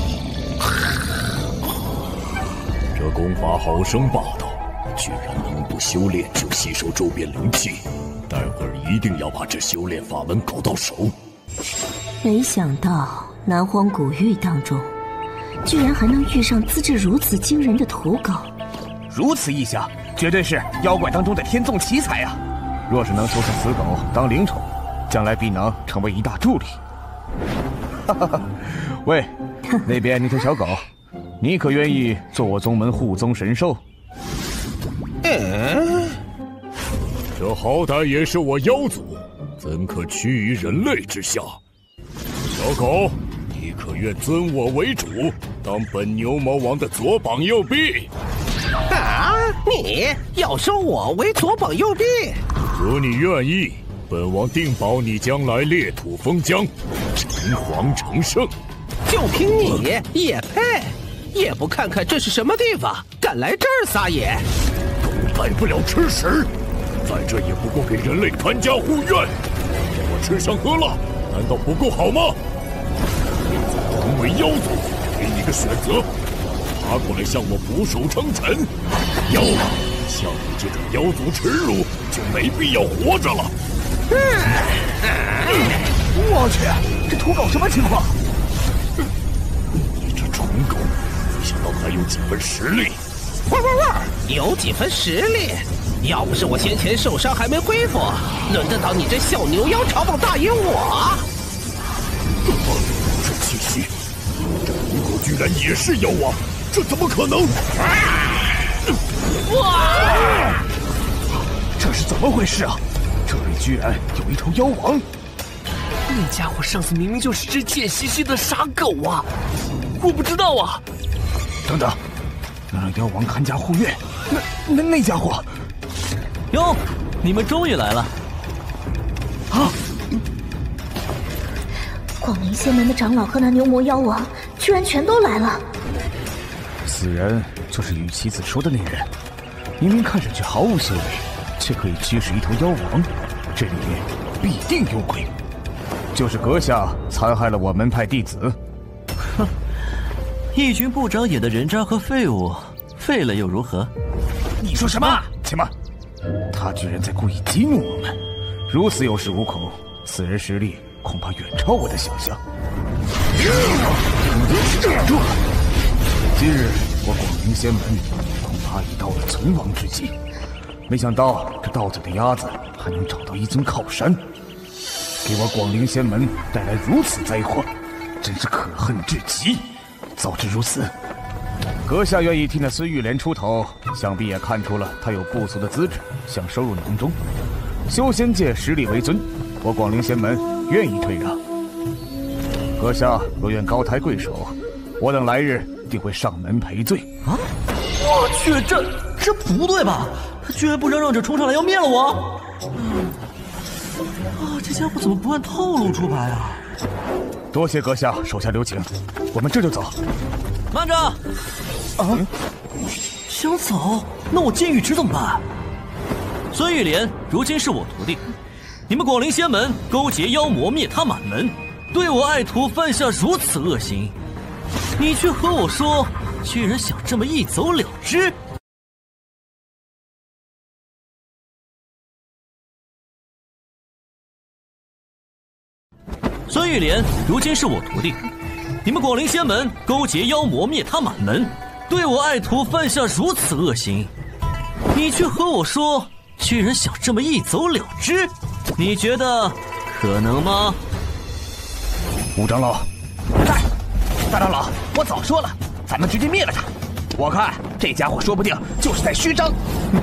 这功法好生霸道，居然能不修炼就吸收周边灵气。待会儿一定要把这修炼法门搞到手。 没想到南荒古域当中，居然还能遇上资质如此惊人的土狗。 如此一想，绝对是妖怪当中的天纵奇才啊！若是能收下此狗当灵宠，将来必能成为一大助力。哈哈哈！喂，那边那条小狗，你可愿意做我宗门护宗神兽？ 嗯，这好歹也是我妖族，怎可屈于人类之下？小狗，你可愿尊我为主，当本牛魔王的左膀右臂？ 啊！你要收我为左膀右臂？ 如你愿意，本王定保你将来裂土封疆，诚惶成圣。 就凭你也配？也不看看这是什么地方，敢来这儿撒野？ 狗改不了吃屎，在这也不过给人类看家护院。我吃香喝辣，难道不够好吗？现在同为妖族，给你个选择。爬过来向我俯首称臣，要么像你这种妖族耻辱，就没必要活着了。 嗯嗯、我去，这土狗什么情况？ 你这蠢狗，没想到还有几分实力。 喂喂喂，有几分实力？要不是我先前受伤还没恢复，轮得到你这小牛妖朝宝大爷我？ 这气息，这土狗居然也是妖王！这怎么可能？ 哇！这是怎么回事啊？这里居然有一头妖王！ 那家伙上次明明就是只贱兮兮的傻狗啊！我不知道啊！ 等等，能让妖王看家护院？那那那家伙…… 哟，你们终于来了！ 啊！ 广陵仙门的长老和那牛魔妖王，居然全都来了。 此人就是与妻子说的那人，明明看上去毫无修为，却可以驱使一头妖王，这里面必定有鬼。就是阁下残害了我门派弟子。 哼，一群不长眼的人渣和废物，废了又如何？ 你说什么？且慢，他居然在故意激怒我们，如此有恃无恐，此人实力恐怕远超我的想象。站住！今日我广陵仙门恐怕已到了存亡之际，没想到这盗贼的鸭子还能找到一尊靠山，给我广陵仙门带来如此灾祸，真是可恨至极。早知如此，阁下愿意替那孙玉莲出头，想必也看出了他有不俗的资质，想收入囊中。修仙界实力为尊，我广陵仙门愿意退让。阁下若愿高抬贵手，我等来日定会上门赔罪啊！我去，这这不对吧？他居然不让让者冲上来要灭了我！嗯，啊，这家伙怎么不按套路出牌啊？ 多谢阁下手下留情，我们这就走。 慢着！啊，想走？那我剑玉池怎么办？孙玉莲如今是我徒弟，你们广陵仙门勾结妖魔，灭他满门，对我爱徒犯下如此恶行，你却和我说，居然想这么一走了之？孙玉莲如今是我徒弟，你们广陵仙门勾结妖魔，灭他满门，对我爱徒犯下如此恶行，你却和我说，居然想这么一走了之，你觉得可能吗？ 五长老， 在，大长老，我早说了，咱们直接灭了他。我看这家伙说不定就是在虚张。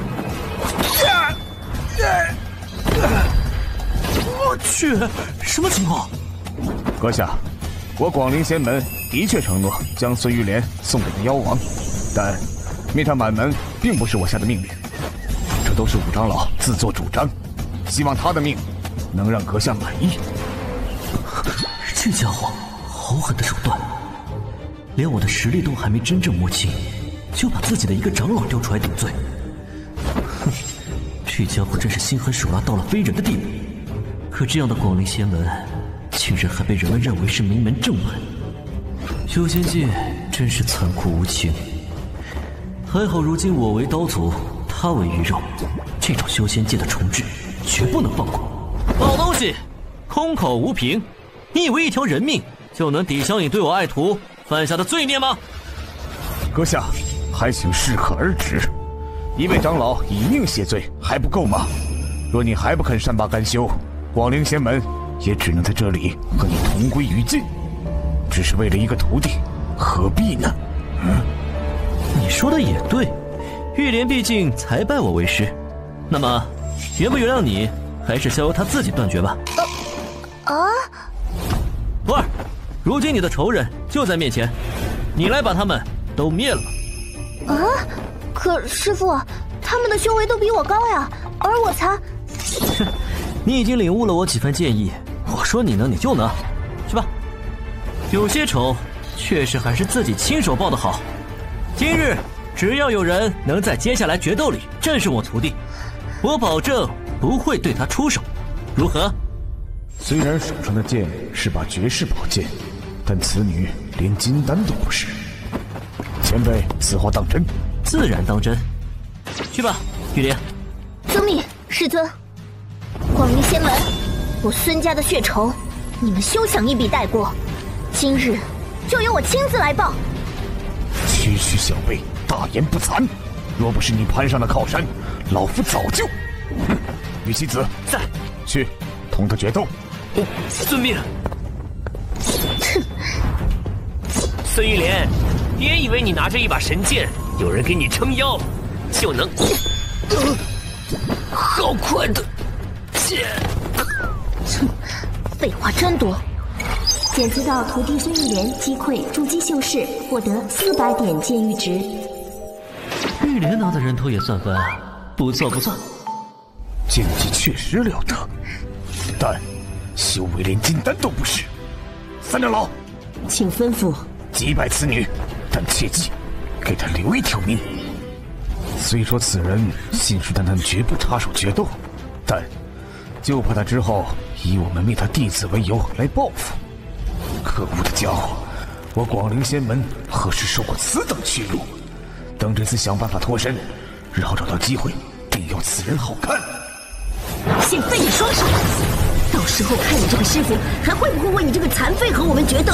我去，什么情况？ 阁下，我广陵仙门的确承诺将孙玉莲送给了妖王，但灭他满门并不是我下的命令，这都是五长老自作主张，希望他的命能让阁下满意。 这家伙好狠的手段，连我的实力都还没真正摸清，就把自己的一个长老丢出来顶罪。哼，这家伙真是心狠手辣到了非人的地步。可这样的广陵仙门，竟然还被人们认为是名门正门，修仙界真是残酷无情。还好如今我为刀俎，他为鱼肉，这种修仙界的重置绝不能放过。 老东西，空口无凭，你以为一条人命就能抵消你对我爱徒犯下的罪孽吗？ 阁下，还请适可而止。一位长老以命谢罪还不够吗？若你还不肯善罢甘休，广陵仙门也只能在这里和你同归于尽。只是为了一个徒弟，何必呢？嗯， 你说的也对，玉莲毕竟才拜我为师，那么原不原谅你，还是交由他自己断绝吧。 啊！ 徒儿，如今你的仇人就在面前，你来把他们都灭了吧。 啊！可师父，他们的修为都比我高呀，而我才…… 你已经领悟了我几番建议，我说你能你就能，去吧。有些仇确实还是自己亲手报的好。今日只要有人能在接下来决斗里战胜我徒弟，我保证不会对他出手，如何？ 虽然手上的剑是把绝世宝剑，但此女连金丹都不是。前辈，此话当真？ 自然当真。去吧，玉莲。 遵命，师尊。广陵仙门，我孙家的血仇，你们休想一笔带过。今日就由我亲自来报。 区区小辈，大言不惭！若不是你攀上的靠山，老夫早就……哼！玉棋子在，去同他决斗。 哦，遵命。 哼！ 孙玉莲，别以为你拿着一把神剑，有人给你撑腰，就能……呃、好快的剑！ 哼，废话真多。检测到徒弟孙玉莲击溃筑基修士，获得四百点剑玉值。 玉莲拿的人头也算分，不错不错。 剑技确实了得，但修为连金丹都不是。三长老， 请吩咐。 击败此女，但切记给她留一条命。虽说此人信誓旦旦绝不插手决斗，但就怕他之后以我们灭他弟子为由来报复。可恶的家伙，我广陵仙门何时受过此等屈辱？等这次想办法脱身，日后找到机会，定要此人好看。 先废你双手，到时候看你这个师傅还会不会为你这个残废和我们决斗。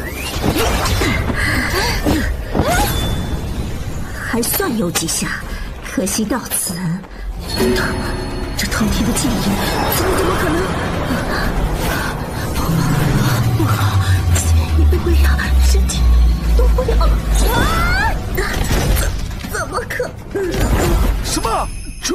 还算有几下，可惜到此。等等，这滔天的剑影，怎么怎么可能？不好，剑影不了，身体动不了了。啊！怎怎么可能？ 什么？这……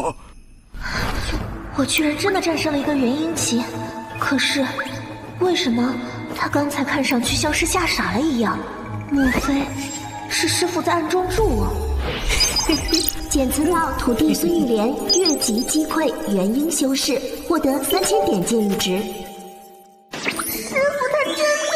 我居然真的战胜了一个元婴期，可是为什么他刚才看上去像是吓傻了一样？莫非是师父在暗中助我？检测到徒弟孙玉莲越级击溃元婴修士，获得三千点剑玉值。师父他真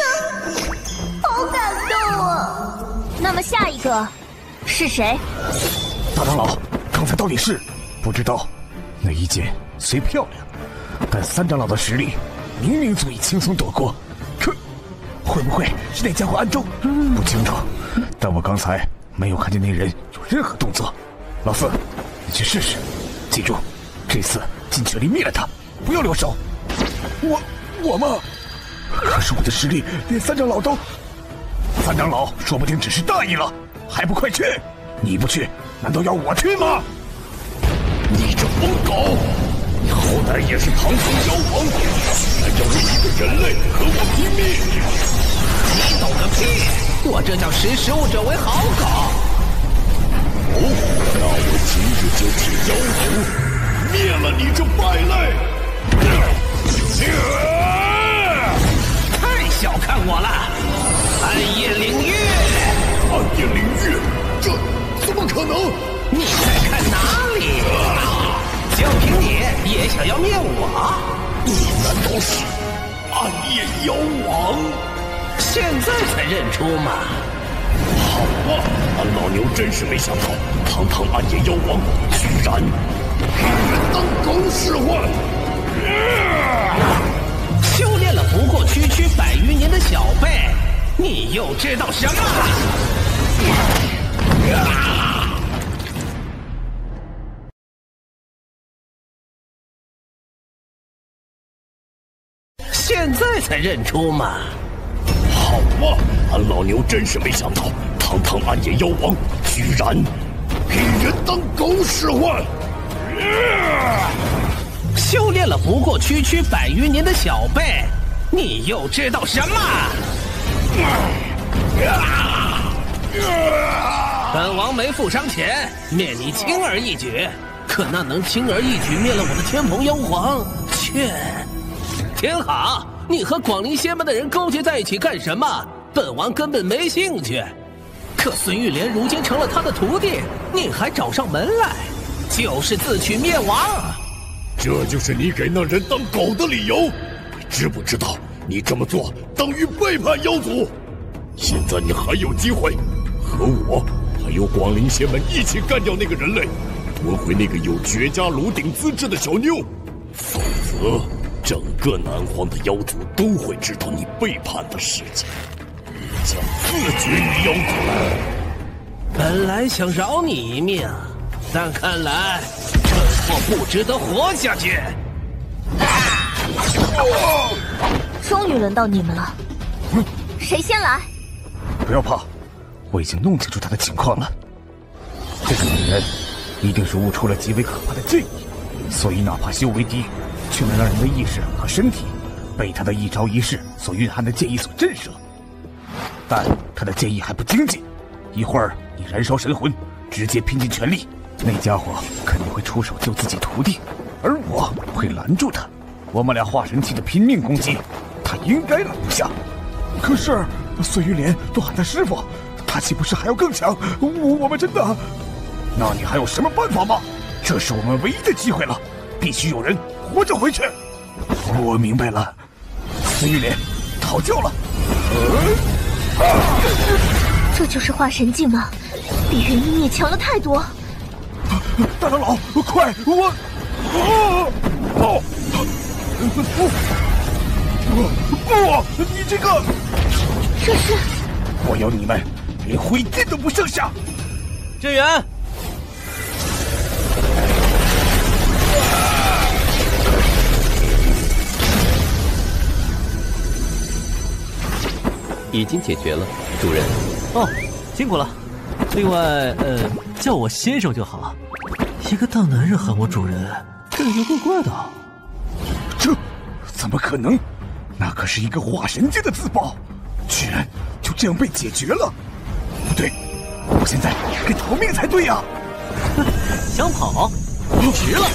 么下一个是谁？ 大长老，刚才到底是不知道。那一剑虽漂亮，但三长老的实力明明足以轻松躲过，可会不会是那家伙暗中？不清楚，但我刚才没有看见那人有任何动作。老四，你去试试，记住，这次尽全力灭了他，不要留手。我我吗？可是我的实力连三长老都……三长老说不定只是大意了，还不快去！你不去，难道要我去吗？ 你这疯狗，你好歹也是堂堂妖王，居然要为一个人类和我拼命！ 你懂个屁！我这叫识时务者为好狗。 哦，那我今日就替妖族灭了你这败类！ 太小看我了，暗夜领域！ 暗夜领域，这怎么可能？ 你在看哪里？就凭你也想要灭我？ 你难道是暗夜妖王？ 现在才认出吗？ 好啊，俺老牛真是没想到，堂堂暗夜妖王居然给人当狗使唤！ 修炼了不过区区百余年的小辈，你又知道什么？现在才认出吗？ 好啊，俺老牛真是没想到，堂堂暗夜妖王居然给人当狗使唤！ 修炼了不过区区百余年的小辈，你又知道什么？本王没负伤钱，灭你轻而易举，可那能轻而易举灭了我的天蓬妖皇，却……挺好，你和广陵仙门的人勾结在一起干什么？本王根本没兴趣。可孙玉莲如今成了他的徒弟，你还找上门来，就是自取灭亡。 这就是你给那人当狗的理由？你知不知道，你这么做等于背叛妖族？现在你还有机会，和我还有广陵仙门一起干掉那个人类，夺回那个有绝佳炉鼎资质的小妞，否则整个南荒的妖族都会知道你背叛的事情，将自绝于妖族。 本来想饶你一命，但看来蠢货不值得活下去。 终于轮到你们了，谁先来？ 不要怕，我已经弄清楚他的情况了。这个女人一定是悟出了极为可怕的剑意，所以哪怕修为低，却能让人的意识和身体被他的一招一式所蕴含的剑意所震慑。但他的剑意还不精进，一会儿你燃烧神魂，直接拼尽全力，那家伙肯定会出手救自己徒弟，而我会拦住他。我们俩化神期的拼命攻击，他应该拦不下。可是孙玉莲都喊他师傅，他岂不是还要更强？我我们真的……那你还有什么办法吗？这是我们唯一的机会了，必须有人活着回去。我明白了，孙玉莲讨教了。 呃啊、这就是化神境吗？比元婴也强了太多。 大长老，快！我……啊！哦！不不！你这个…… 这是…… 我要你们连灰烬都不剩下！ 支援！ 已经解决了，主人。 哦，辛苦了。另外，呃，叫我先生就好。一个大男人喊我主人，感觉怪怪的。 这怎么可能？那可是一个化神境的自爆，居然就这样被解决了。不对，我现在该逃命才对呀、啊！ 想跑，迟了。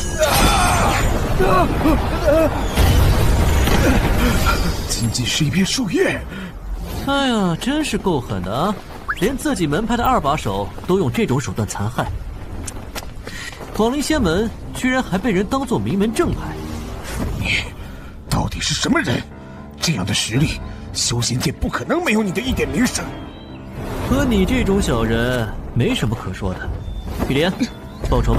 仅仅是一片树叶。 哎呀，真是够狠的啊！连自己门派的二把手都用这种手段残害。广陵仙门居然还被人当作名门正派。 你到底是什么人？这样的实力，修仙界不可能没有你的一点名声。 和你这种小人没什么可说的。玉莲，报仇吧！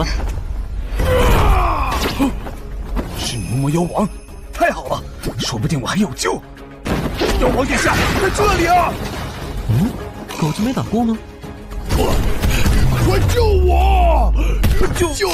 是牛魔妖王，太好了，说不定我还有救。妖王殿下，在这里啊！ 嗯，狗子没打过吗？ 快救我！救救！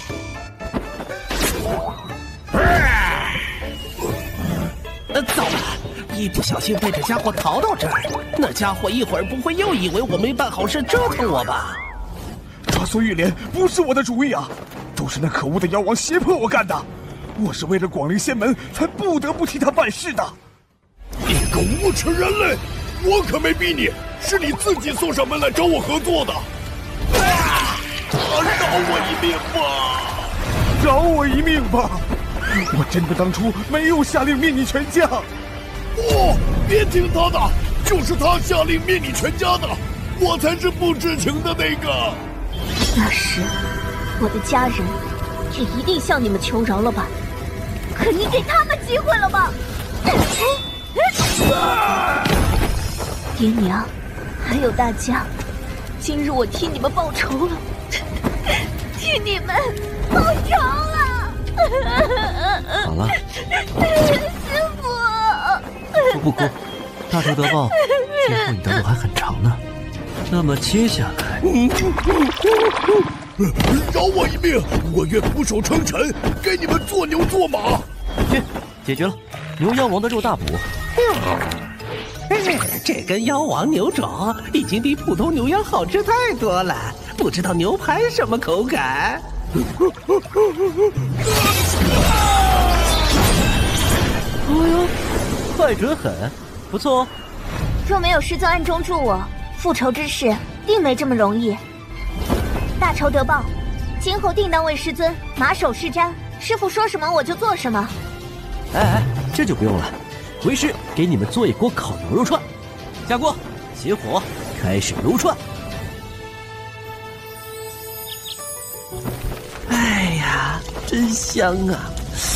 呃，糟了！一不小心被这家伙逃到这儿，那家伙一会儿不会又以为我没办好事折腾我吧？ 抓苏玉莲不是我的主意啊，都是那可恶的妖王胁迫我干的。我是为了广陵仙门才不得不替他办事的。 你个无耻人类！我可没逼你，是你自己送上门来找我合作的。啊！饶我一命吧！ 饶我一命吧！我真的当初没有下令灭你全家。 不，别听他的，就是他下令灭你全家的，我才是不知情的那个。 那时，我的家人也一定向你们求饶了吧？可你给他们机会了吗？爹娘，还有大家，今日我替你们报仇了，替你们报仇了。 好了， 师父， 哭不哭？大仇得报，今后你的路还很长呢。那么接下来， 饶我一命，我愿俯首称臣，给你们做牛做马。 去，解决了，牛妖王的肉大补。 这根妖王牛肘已经比普通牛羊好吃太多了，不知道牛排什么口感？ 哎呦，快准狠，不错哦。 若没有师尊暗中助我，复仇之事定没这么容易。大仇得报，今后定当为师尊马首是瞻，师父说什么我就做什么。 哎哎，这就不用了，为师给你们做一锅烤牛肉串，下锅，起火，开始撸串。 哎呀，真香啊！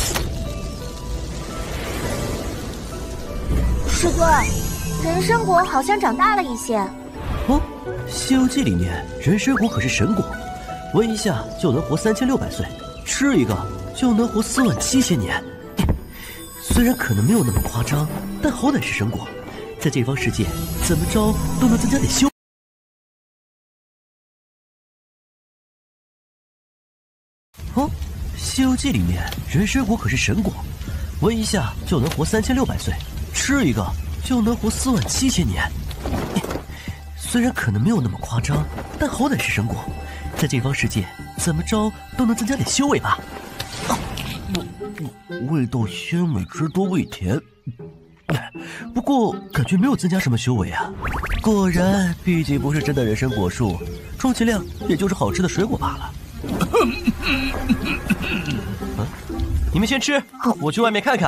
师尊，人参果好像长大了一些。 哦，《西游记》里面人参果可是神果，闻一下就能活三千六百岁，吃一个就能活四万七千年。虽然可能没有那么夸张，但好歹是神果，在这方世界怎么着都能增加点修。哦，《西游记》里面人参果可是神果，闻一下就能活三千六百岁，吃一个就能活四万七千年。虽然可能没有那么夸张，但好歹是神果，在这方世界怎么着都能增加点修为吧。啊，味道鲜美汁多味甜，不过感觉没有增加什么修为啊。果然，毕竟不是真的人参果树，充其量也就是好吃的水果罢了。啊，你们先吃，我去外面看看。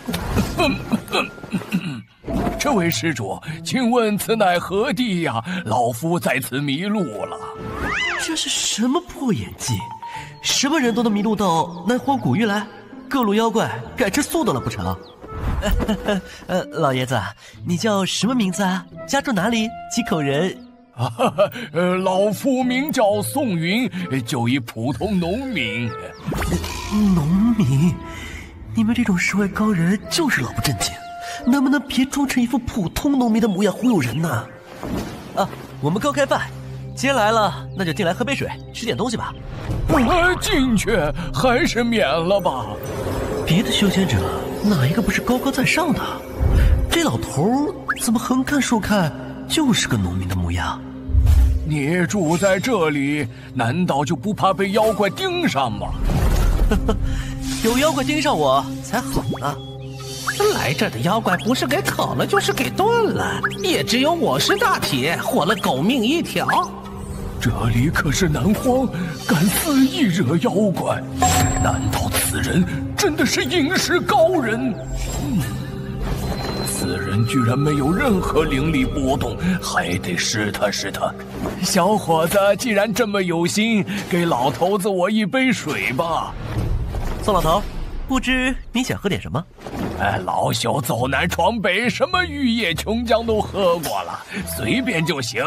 这位施主，请问此乃何地呀？老夫在此迷路了。 这是什么破演技？什么人都能迷路到南荒古域来？各路妖怪改吃素的了不成？呃，老爷子，你叫什么名字啊？家住哪里？几口人？ 啊，呃，老夫名叫宋云，就一普通农民。 农民？你们这种世外高人就是老不正经，能不能别装成一副普通农民的模样忽悠人呢？啊，我们刚开饭，既然来了，那就进来喝杯水，吃点东西吧。 啊，进去还是免了吧。 别的修仙者哪一个不是高高在上的？这老头怎么横看竖看就是个农民的模样？ 你住在这里，难道就不怕被妖怪盯上吗？ 有妖怪盯上我才好呢。 来这儿的妖怪不是给烤了就是给炖了，也只有我是大铁，活了狗命一条。 这里可是南荒，敢肆意惹妖怪，难道此人真的是隐士高人？嗯，此人居然没有任何灵力波动，还得试探试探。小伙子，既然这么有心，给老头子我一杯水吧。 宋老头，不知你想喝点什么？ 哎，老朽走南闯北，什么玉液琼浆都喝过了，随便就行。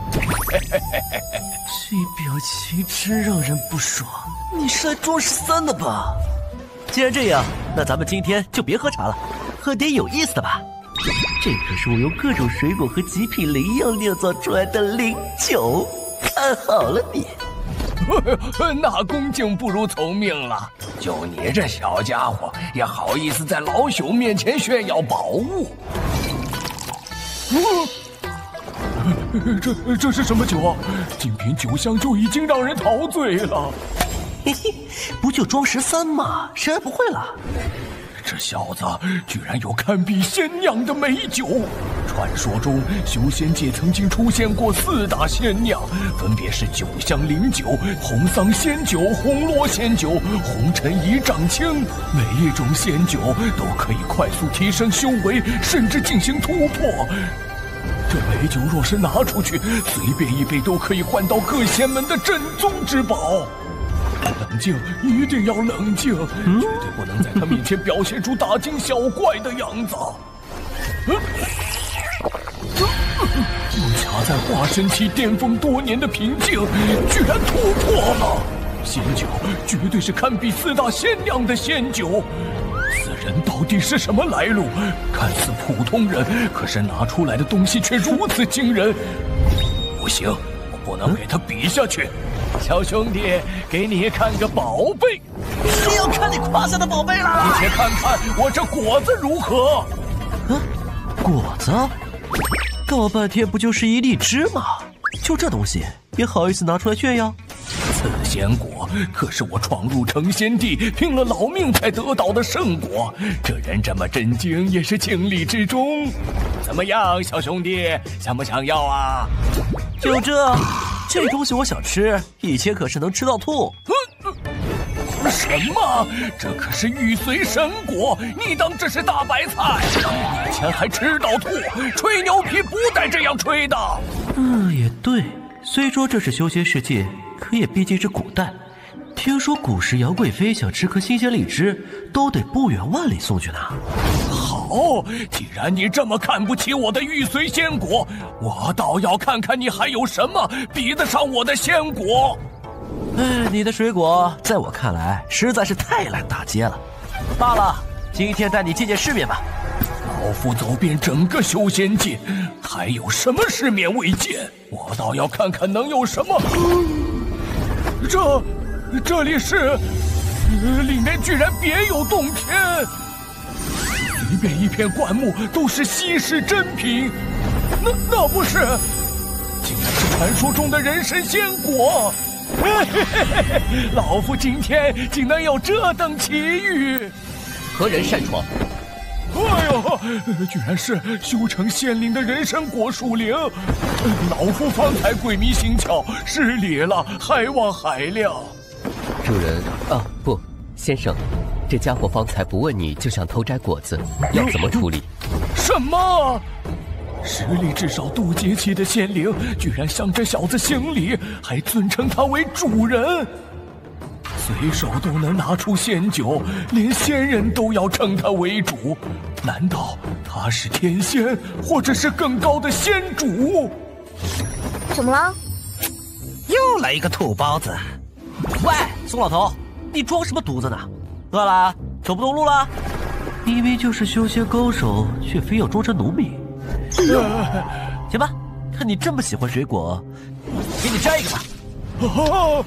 这表情真让人不爽，你是来装十三的吧？既然这样，那咱们今天就别喝茶了，喝点有意思的吧。这可是我用各种水果和极品灵药酿造出来的灵酒，看好了你。 那恭敬不如从命了。就你这小家伙，也好意思在老朽面前炫耀宝物？这这是什么酒啊？仅凭酒香就已经让人陶醉了。 嘿嘿，不就装十三吗？谁还不会了？ 这小子居然有堪比仙酿的美酒！传说中，修仙界曾经出现过四大仙酿，分别是九香灵酒、红桑仙酒、红罗仙酒、红尘一丈青。每一种仙酒都可以快速提升修为，甚至进行突破。这美酒若是拿出去，随便一杯都可以换到各仙门的镇宗之宝。冷静，一定要冷静，嗯、绝对不能在他面前表现出大惊小怪的样子。嗯卡在化神期巅峰多年的瓶颈，居然突破了！仙酒绝对是堪比四大仙酿的仙酒。此人到底是什么来路？看似普通人，可是拿出来的东西却如此惊人。不行，我不能给他比下去。小兄弟，给你看个宝贝。 谁要看你胯下的宝贝啦？ 你且看看我这果子如何？ 啊，果子？搞半天不就是一荔枝吗？就这东西也好意思拿出来炫耀？ 此仙果可是我闯入成仙地，拼了老命才得到的圣果。这人这么震惊，也是情理之中。怎么样，小兄弟，想不想要啊？ 就这，这东西我想吃，以前可是能吃到吐。 什么？这可是玉髓神果，你当这是大白菜？以前还吃到吐，吹牛皮不带这样吹的。 嗯，也对。虽说这是修仙世界，可也毕竟是古代。听说古时杨贵妃想吃颗新鲜荔枝，都得不远万里送去呢。 好，既然你这么看不起我的玉髓仙果，我倒要看看你还有什么比得上我的仙果。 哎，你的水果在我看来实在是太烂大街了。罢了，今天带你见见世面吧。 老夫走遍整个修仙界，还有什么世面未见？我倒要看看能有什么。这，这里是，呃、里面居然别有洞天，随便一片灌木都是稀世珍品。那那不是，竟然是传说中的人参仙果。嘿嘿嘿嘿，老夫今天竟能有这等奇遇！ 何人擅闯？ 哎呦，居然是修成仙灵的人参果树灵！老夫方才鬼迷心窍，失礼了，还望海量。 主人啊，不，先生，这家伙方才不问你就想偷摘果子，要怎么处理？ 什么？实力至少渡劫期的仙灵，居然向这小子行礼，还尊称他为主人。随手都能拿出仙酒，连仙人都要称他为主。难道他是天仙，或者是更高的仙主？ 怎么了？ 又来一个土包子！喂，宋老头，你装什么犊子呢？饿了？走不动路了？明明就是修仙高手，却非要装成农民。行吧，看你这么喜欢水果，给你摘一个吧。 哦、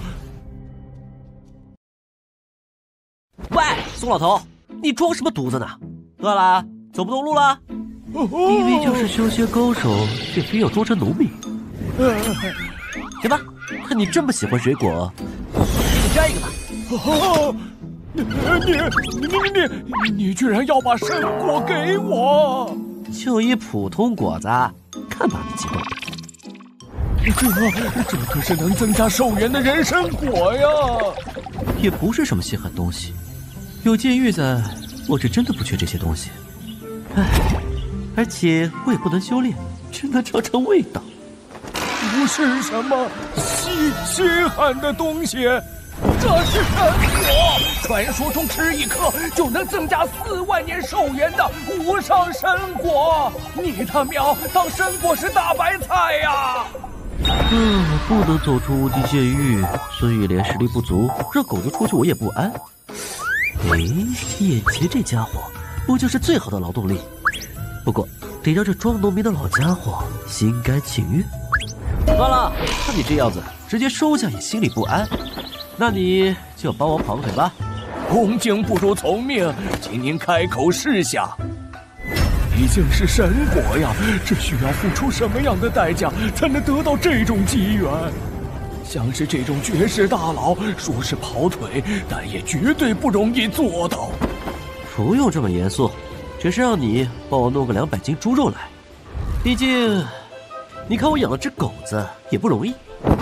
喂，宋老头，你装什么犊子呢？饿了？走不动路了？明明就是修仙高手，却非要装成农民。行吧，看你这么喜欢水果，给你摘一个吧。 哦、你你你你你居然要把神果给我！ 就一普通果子，看把你激动的！ 这这可是能增加寿元的人参果呀！ 也不是什么稀罕东西，有剑玉在，我是真的不缺这些东西。唉，而且我也不能修炼，只能尝尝味道。 不是什么稀稀罕的东西， 这是神果，传说中吃一颗就能增加四万年寿元的无上神果。你他喵当神果是大白菜呀！ 嗯，不能走出无敌剑域，孙玉莲实力不足，让狗子出去我也不安。哎，眼前这家伙不就是最好的劳动力？不过得让这庄农民的老家伙心甘情愿。算了，看你这样子，直接收下也心里不安。那你就帮我跑个腿吧。 恭敬不如从命，请您开口示下。毕竟是神果呀，这需要付出什么样的代价才能得到这种机缘？像是这种绝世大佬，说是跑腿，但也绝对不容易做到。 不用这么严肃，只是让你帮我弄个两百斤猪肉来。毕竟，你看我养了只狗子也不容易。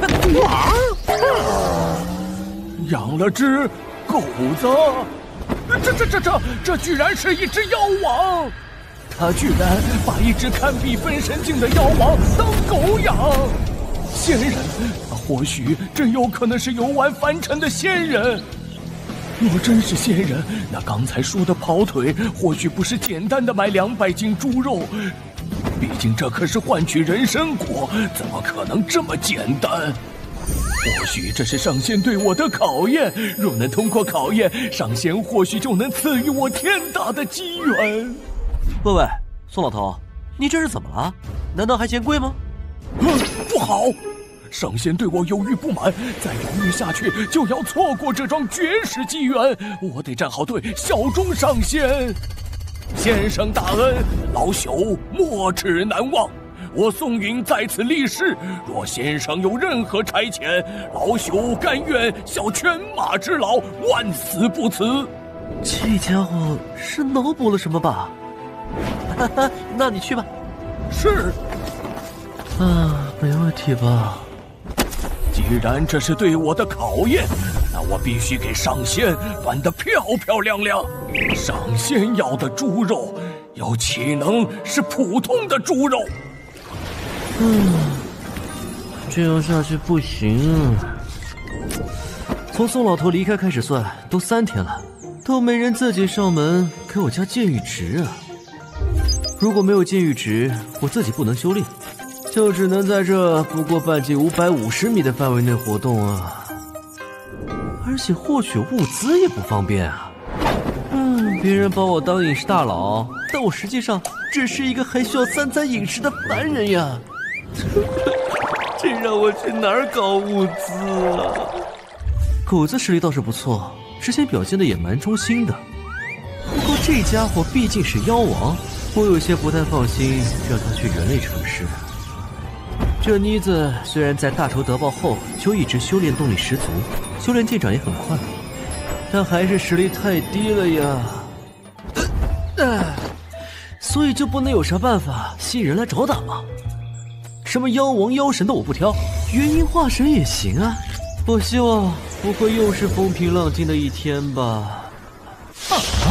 养了只狗子，这这这这这居然是一只妖王！他居然把一只堪比分神境的妖王当狗养。仙人，或许真有可能是游玩凡尘的仙人。若真是仙人，那刚才说的跑腿，或许不是简单的买两百斤猪肉。毕竟这可是换取人参果，怎么可能这么简单？或许这是上仙对我的考验，若能通过考验，上仙或许就能赐予我天大的机缘。 喂喂，宋老头，你这是怎么了？难道还嫌贵吗？ 嗯，不好！上仙对我犹豫不满，再犹豫下去就要错过这桩绝世机缘。我得站好队，效忠上仙。先生大恩，老朽没齿难忘。我宋云在此立誓，若先生有任何差遣，老朽甘愿效犬马之劳，万死不辞。 这家伙是脑补了什么吧？哈哈，那你去吧。 是。 啊，没问题吧？ 既然这是对我的考验，那我必须给上仙办得漂漂亮亮。上仙要的猪肉，又岂能是普通的猪肉？ 嗯，这样下去不行。从宋老头离开开始算，都三天了，都没人自己上门给我加剑域值啊！如果没有剑域值，我自己不能修炼，就只能在这不过半径五百五十米的范围内活动啊！而且获取物资也不方便啊！嗯，别人把我当饮食大佬，但我实际上只是一个还需要三餐饮食的凡人呀！这让我去哪儿搞物资啊？狗子实力倒是不错，之前表现的也蛮忠心的。不过这家伙毕竟是妖王，我有些不太放心让他去人类城市。这妮子虽然在大仇得报后就一直修炼动力十足，修炼进展也很快，但还是实力太低了呀。呃，所以就不能有啥办法吸引人来找打吗？什么妖王妖神的我不挑，元婴化神也行啊。我希望不会又是风平浪静的一天吧。啊！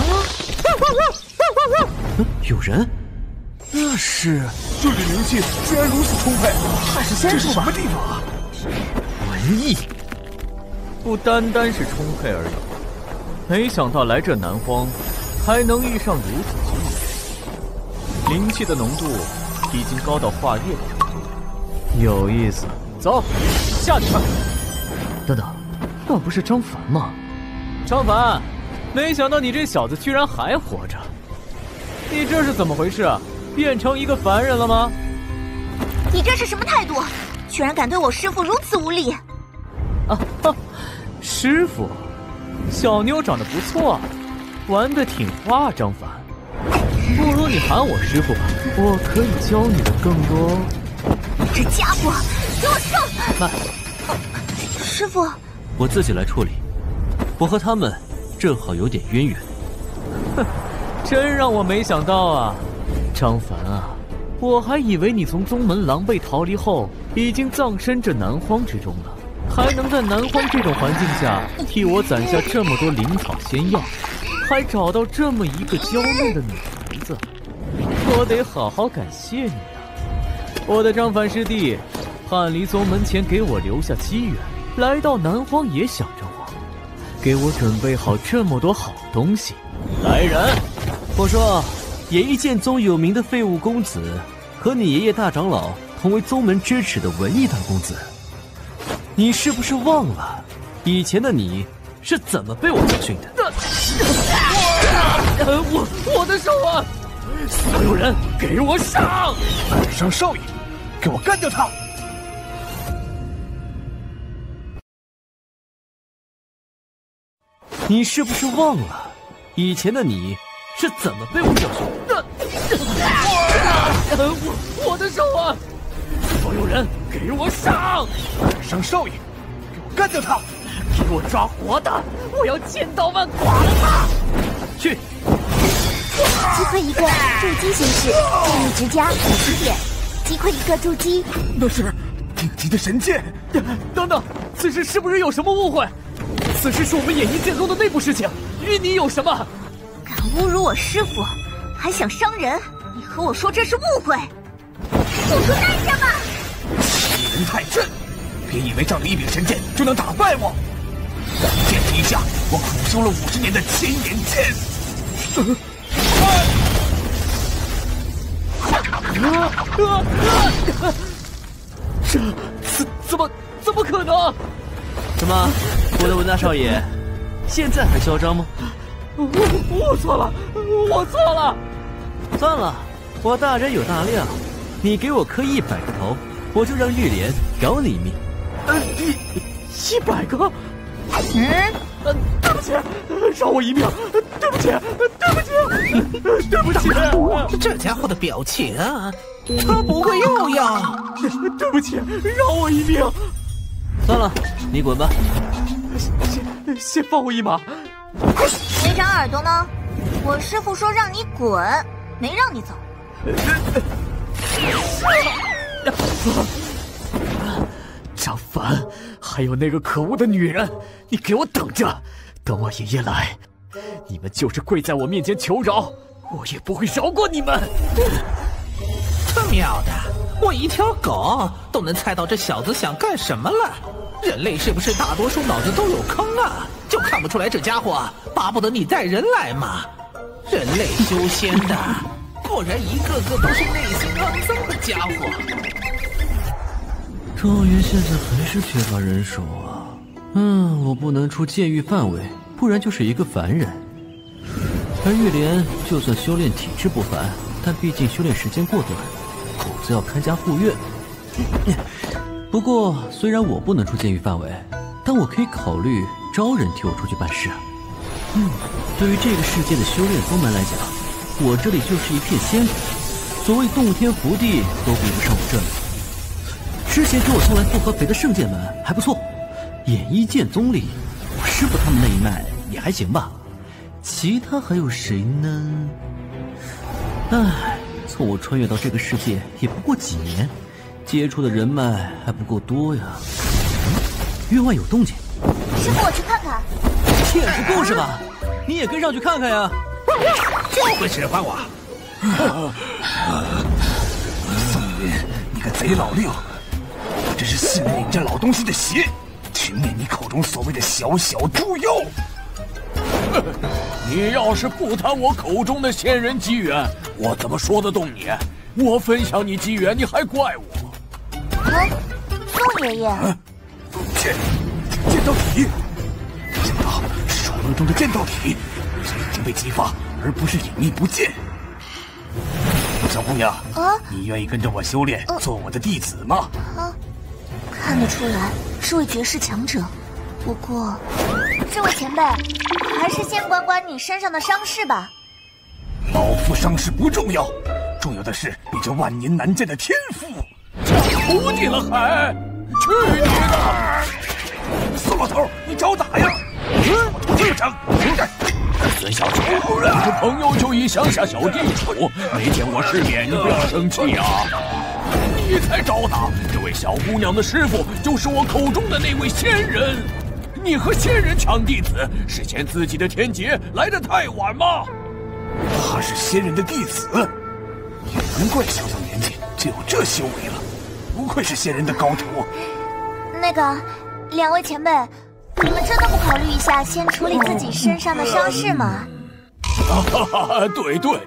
嗯，有人？那是这里灵气居然如此充沛， 怕是仙术吧？ 这是什么地方啊？ 文艺，不单单是充沛而已。没想到来这南荒，还能遇上如此机缘。灵气的浓度已经高到化液的程度，有意思。走，下去看看。 等等，那不是张凡吗？ 张凡，没想到你这小子居然还活着。你这是怎么回事啊？变成一个凡人了吗？ 你这是什么态度？居然敢对我师父如此无礼！ 啊哈，师父，小妞长得不错啊，玩得挺花啊，张凡。不如你喊我师父吧，我可以教你的更多。 这家伙，给我上！ 慢， 师父， 我自己来处理。我和他们正好有点渊源。 哼，真让我没想到啊！张凡啊，我还以为你从宗门狼狈逃离后，已经葬身这南荒之中了，还能在南荒这种环境下替我攒下这么多灵草仙药，还找到这么一个娇嫩的女孩子，我得好好感谢你啊！我的张凡师弟，叛离宗门前给我留下机缘，来到南荒也想着我， 给我准备好这么多好东西。 来人！我说，演艺界中有名的废物公子，和你爷爷大长老同为宗门支持的文艺大公子，你是不是忘了以前的你是怎么被我教训的？ 我我我的手啊！所有人给我上！ 上少爷，给我干掉他！ 你是不是忘了以前的你是怎么被我教训的？ 我我的手啊！所有人给我上！ 上少爷，给我干掉他！ 给我抓活的！我要千刀万剐了他！ 去！ 击溃一个筑基形式，建议直加五十点。击溃一个筑基， 那是顶级的神剑。 等等，此事是不是有什么误会？此事是我们演艺剑宗的内部事情，与你有什么？ 敢侮辱我师父，还想伤人？你和我说这是误会，付出代价吧！ 欺人太甚！别以为仗着一柄神剑就能打败我！让你见识一下我苦修了五十年的千眼剑！呃啊啊啊！这怎怎么怎么可能？ 什么，我的文大少爷，现在还嚣张吗？ 我我错了，我错了。 算了，我大人有大量，你给我磕一百个头，我就让玉莲饶你一命。 呃，一一百个？ 嗯， 呃，对不起，饶我一命，对不起，对不起，对不起。 这家伙的表情啊，他不会又要？ 对不起，饶我一命。 算了，你滚吧。 先先放我一马。 没长耳朵呢？我师父说让你滚，没让你走。 张凡，还有那个可恶的女人，你给我等着！等我爷爷来，你们就是跪在我面前求饶，我也不会饶过你们。 他喵的！我一条狗都能猜到这小子想干什么了。人类是不是大多数脑子都有坑啊？就看不出来这家伙巴不得你带人来嘛？人类修仙的，果然一个个都是内心肮脏的家伙。 庄园现在还是缺乏人手啊。嗯，我不能出剑域范围，不然就是一个凡人。而玉莲就算修炼体质不凡，但毕竟修炼时间过短，口子要看家护院。不过，虽然我不能出剑域范围，但我可以考虑招人替我出去办事。嗯，对于这个世界的修炼宗门来讲，我这里就是一片仙土，所谓洞天福地都比不上我这里。之前给我送来不合肥的圣剑门还不错，演艺剑宗里，我师傅他们那一脉也还行吧。其他还有谁呢？唉，从我穿越到这个世界也不过几年。接触的人脉还不够多呀。院外有动静， 师傅，我去看看。 骗不够是吧？你也跟上去看看呀。 就会使唤我。 宋云，你个贼老六，我这是信了你这老东西的邪，去灭你口中所谓的小小猪妖。 你要是不谈我口中的仙人机缘，我怎么说得动你？我分享你机缘，你还怪我？ 嗯，宋爷爷， 剑剑道体，想到是传闻中的剑道体，所以已经被激发，而不是隐匿不见。小姑娘， 啊， 你愿意跟着我修炼，呃、做我的弟子吗？ 啊，看得出来是位绝世强者，不过，这位前辈，还是先管管你身上的伤势吧。 老夫伤势不重要，重要的是你这万年难见的天赋。 徒弟了还？去你的！ 宋老头，你找打呀！我徒弟不成。 孙小姐，你是朋友就以乡下小地主，没见过世面，你不要生气啊！你才找打！这位小姑娘的师傅就是我口中的那位仙人。你和仙人抢弟子，是嫌自己的天劫来得太晚吗？ 他是仙人的弟子，也难怪小小年纪就有这修为了，不愧是仙人的高徒。 那个，两位前辈， 你们真的不考虑一下，先处理自己身上的伤势吗？ 哈哈，对对。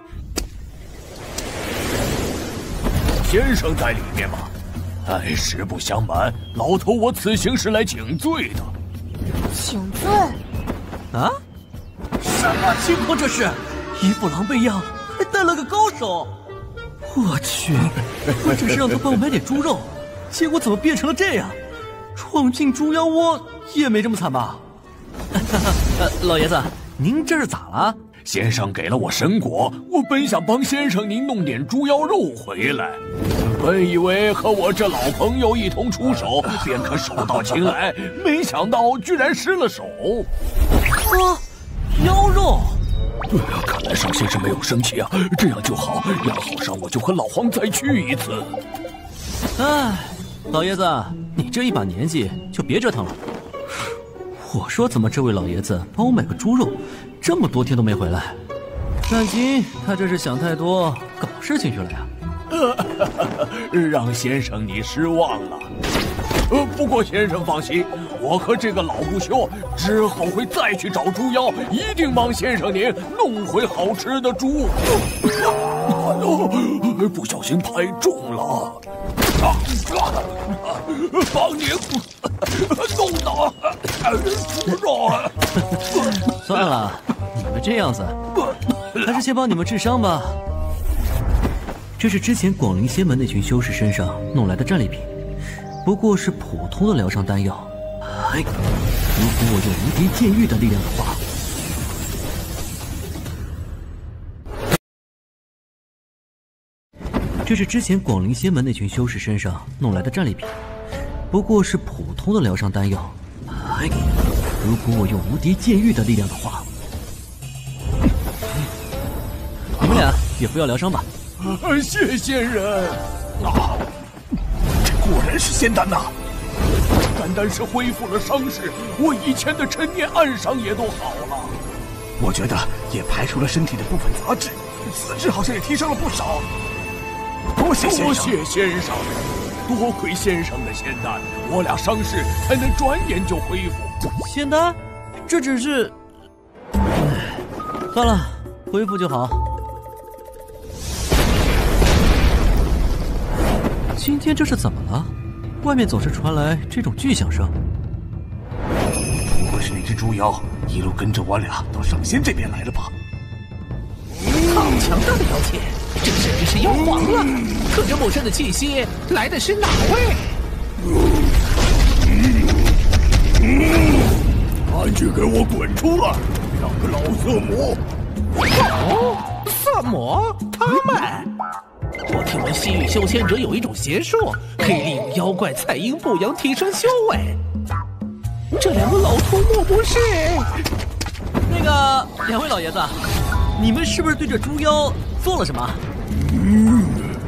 先生在里面吗？哎，实不相瞒，老头我此行是来请罪的。 请罪？ 啊？什么情况这是？一副狼狈样，还带了个高手。我去，我只是让他帮我买点猪肉，结果怎么变成了这样？闯进猪妖窝也没这么惨吧？呃，老爷子，您这是咋了？ 先生给了我神果，我本想帮先生您弄点猪妖肉回来，本以为和我这老朋友一同出手便可手到擒来，没想到居然失了手。 啊，妖肉！ 对啊，看来尚先生没有生气啊，这样就好，养好伤我就和老黄再去一次。 哎，老爷子，你这一把年纪就别折腾了。我说怎么这位老爷子帮我买个猪肉，这么多天都没回来？感情他这是想太多，搞事情去了呀。 让先生你失望了。呃，不过先生放心，我和这个老不休之后会再去找猪妖，一定帮先生您弄回好吃的猪。不小心拍中了，啊！帮您弄到猪肉。 算了，你们这样子，还是先帮你们治伤吧。这是之前广陵仙门那群修士身上弄来的战利品。不过是普通的疗伤丹药。哎，如果我用无敌剑域的力量的话，这是之前广陵仙门那群修士身上弄来的战利品。不过是普通的疗伤丹药。哎，如果我用无敌剑域的力量的话，你们俩也服药疗伤吧。 谢仙人。啊！果然是仙丹呐！单单是恢复了伤势，我以前的陈年暗伤也都好了。 我觉得也排除了身体的部分杂质，资质好像也提升了不少。多谢先生， 多谢先生，多亏先生的仙丹，我俩伤势才能转眼就恢复。 仙丹？这只是……唉，算了，恢复就好。今天这是怎么了？外面总是传来这种巨响声。 不会是那只猪妖一路跟着我俩到上仙这边来了吧？ 好强大的妖气，这甚至是妖皇了！可这陌生的气息来的是哪位？ 赶紧给我滚出来！两个老色魔！ 哦，色魔？他们？我听闻西域修仙者有一种邪术，可以利用妖怪采阴补阳，提升修为。这两个老头莫不是…… 那个两位老爷子，你们是不是对这猪妖做了什么？ 嗯，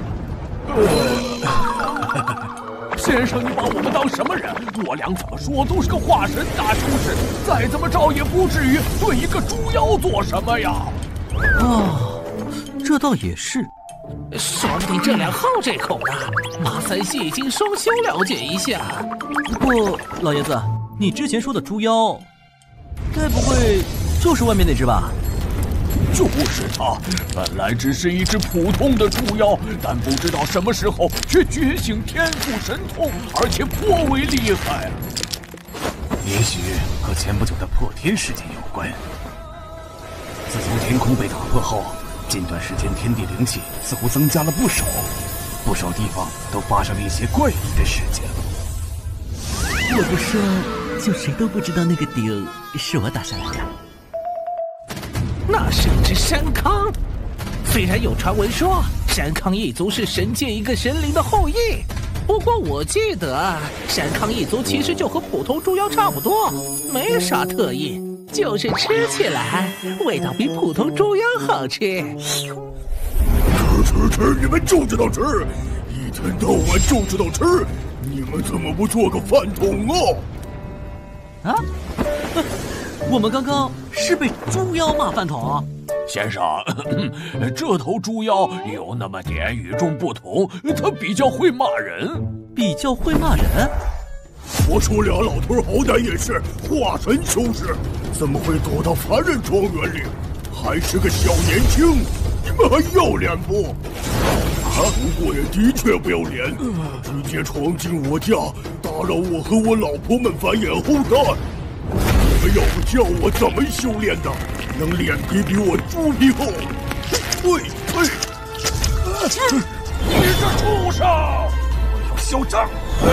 先生，你把我们当什么人？我俩怎么说都是个化神大修士，再怎么着也不至于对一个猪妖做什么呀。 哦，这倒也是。 说不定这俩好这口呢。马三系已经双修了解一下。 不过老爷子，你之前说的猪妖，该不会就是外面那只吧？ 就是它，本来只是一只普通的猪妖，但不知道什么时候却觉醒天赋神通，而且颇为厉害。 也许和前不久的破天事件有关。自从天空被打破后，近段时间天地灵气似乎增加了不少，不少地方都发生了一些怪异的事件。 我不说，就谁都不知道那个鼎是我打下来的。 那是一只山康。虽然有传闻说山康一族是神界一个神灵的后裔，不过我记得山康一族其实就和普通猪妖差不多，没啥特异，就是吃起来味道比普通猪妖好吃。 吃吃吃，你们就知道吃，一天到晚就知道吃，你们怎么不做个饭桶啊？ 啊？我们刚刚是被猪妖骂饭桶。 先生，这头猪妖有那么点与众不同，它比较会骂人。 比较会骂人？ 我说俩老头好歹也是化神修士，怎么会躲到凡人庄园里？还是个小年轻，你们还要脸不？啊，不过也的确不要脸，直接闯进我家，打扰我和我老婆们繁衍后代。你们要不叫我怎么修炼的？能脸皮比我猪皮厚？退退！ 你这畜生！我要嚣张！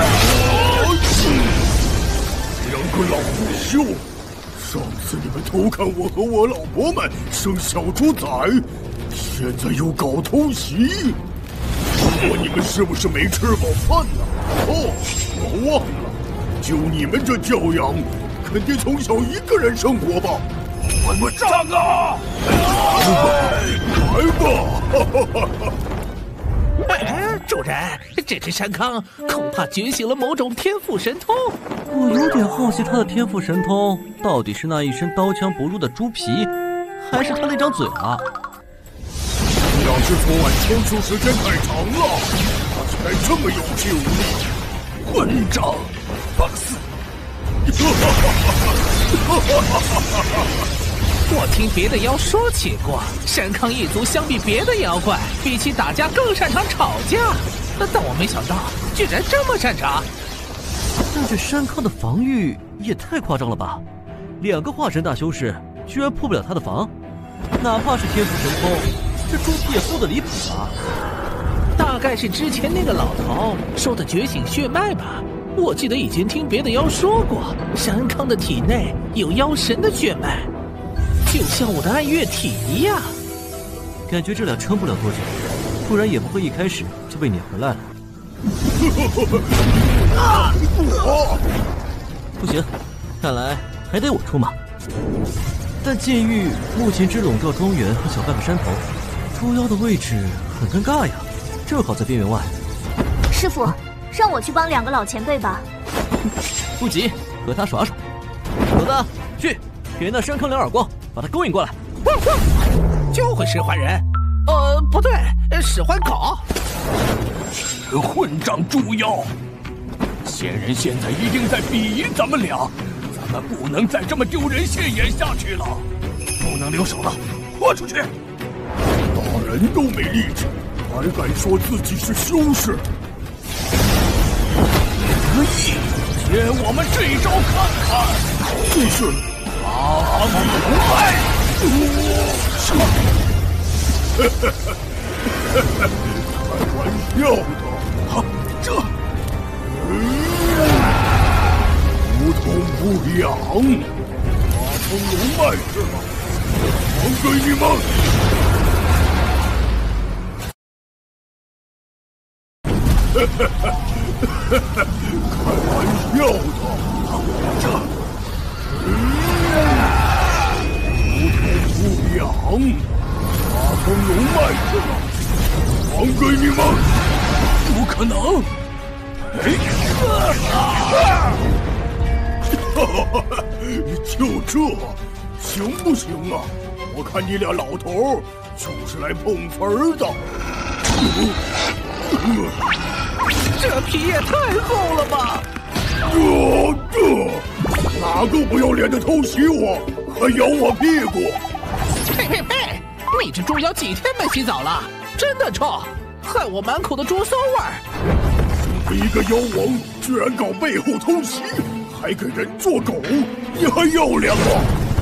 两个老不休！上次你们偷看我和我老婆们生小猪崽，现在又搞偷袭。不过你们是不是没吃饱饭呢？哦，我忘了，就你们这教养，肯定从小一个人生活吧？ 混混账啊！ 来吧！ 哎，主人，这只山康恐怕觉醒了某种天赋神通。 我有点好奇他的天赋神通到底是那一身刀枪不入的猪皮，还是他那张嘴啊？ 要是昨晚抽出时间太长了，他才这么有气无力。混账！放肆！ 我听别的妖说起过，山康一族相比别的妖怪，比起打架更擅长吵架。但我没想到，居然这么擅长。 但这山康的防御也太夸张了吧！两个化神大修士居然破不了他的防，哪怕是天赋神通，这猪皮也厚得离谱吧？ 大概是之前那个老头说的觉醒血脉吧。我记得以前听别的妖说过，山康的体内有妖神的血脉，就像我的暗月体一样。 感觉这俩撑不了多久，不然也不会一开始就被撵回来了。不行，看来还得我出马。但剑玉目前只笼罩庄园和小半个山头，捉妖的位置很尴尬呀，正好在边缘外。 师傅，让我去帮两个老前辈吧。 不急，和他耍耍。老大，去给那山康两耳光，把他勾引过来。 就会使唤人，呃，不对，使唤狗。 个混账猪妖！仙人现在一定在鄙夷咱们俩，咱们不能再这么丢人现眼下去了，不能留手了，豁出去！ 打人都没力气，还敢说自己是修士？ 可以，借我们这一招看看。 就是八方无害。 开玩笑的。 啊，这不痛不痒，八风龙脉是吗？还给你们！开玩笑的，这不痛不痒，八风龙脉是吗？还给你们！ 不可能！ 哎，就这，行不行啊？我看你俩老头就是来碰瓷儿的。 这皮也太厚了吧！ 这这，哪个不要脸的偷袭我，还咬我屁股？ 呸呸呸！你这猪妖几天没洗澡了？真的臭，害我满口的猪骚味儿。 一个妖王居然搞背后偷袭，还给人做狗，你还要脸吗？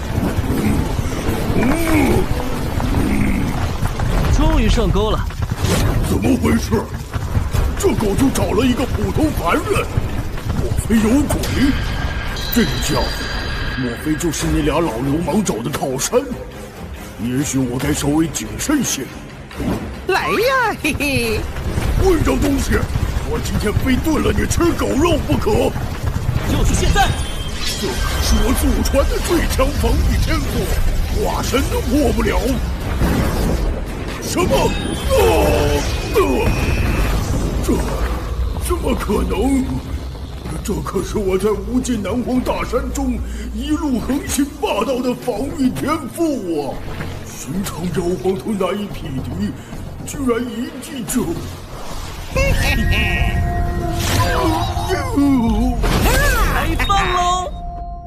嗯嗯、终于上钩了。 怎么回事？这狗就找了一个普通凡人，莫非有鬼？这家伙，莫非就是那俩老流氓找的靠山？也许我该稍微谨慎些。 来呀，嘿嘿！ 混账东西！我今天非炖了你吃狗肉不可！ 就是现在！ 这可是我祖传的最强防御天赋，化神都破不了！什么？啊啊！这怎么可能？这可是我在无尽南荒大山中一路横行霸道的防御天赋啊！寻常妖皇都难以匹敌，居然一记就……嘿嘿嘿！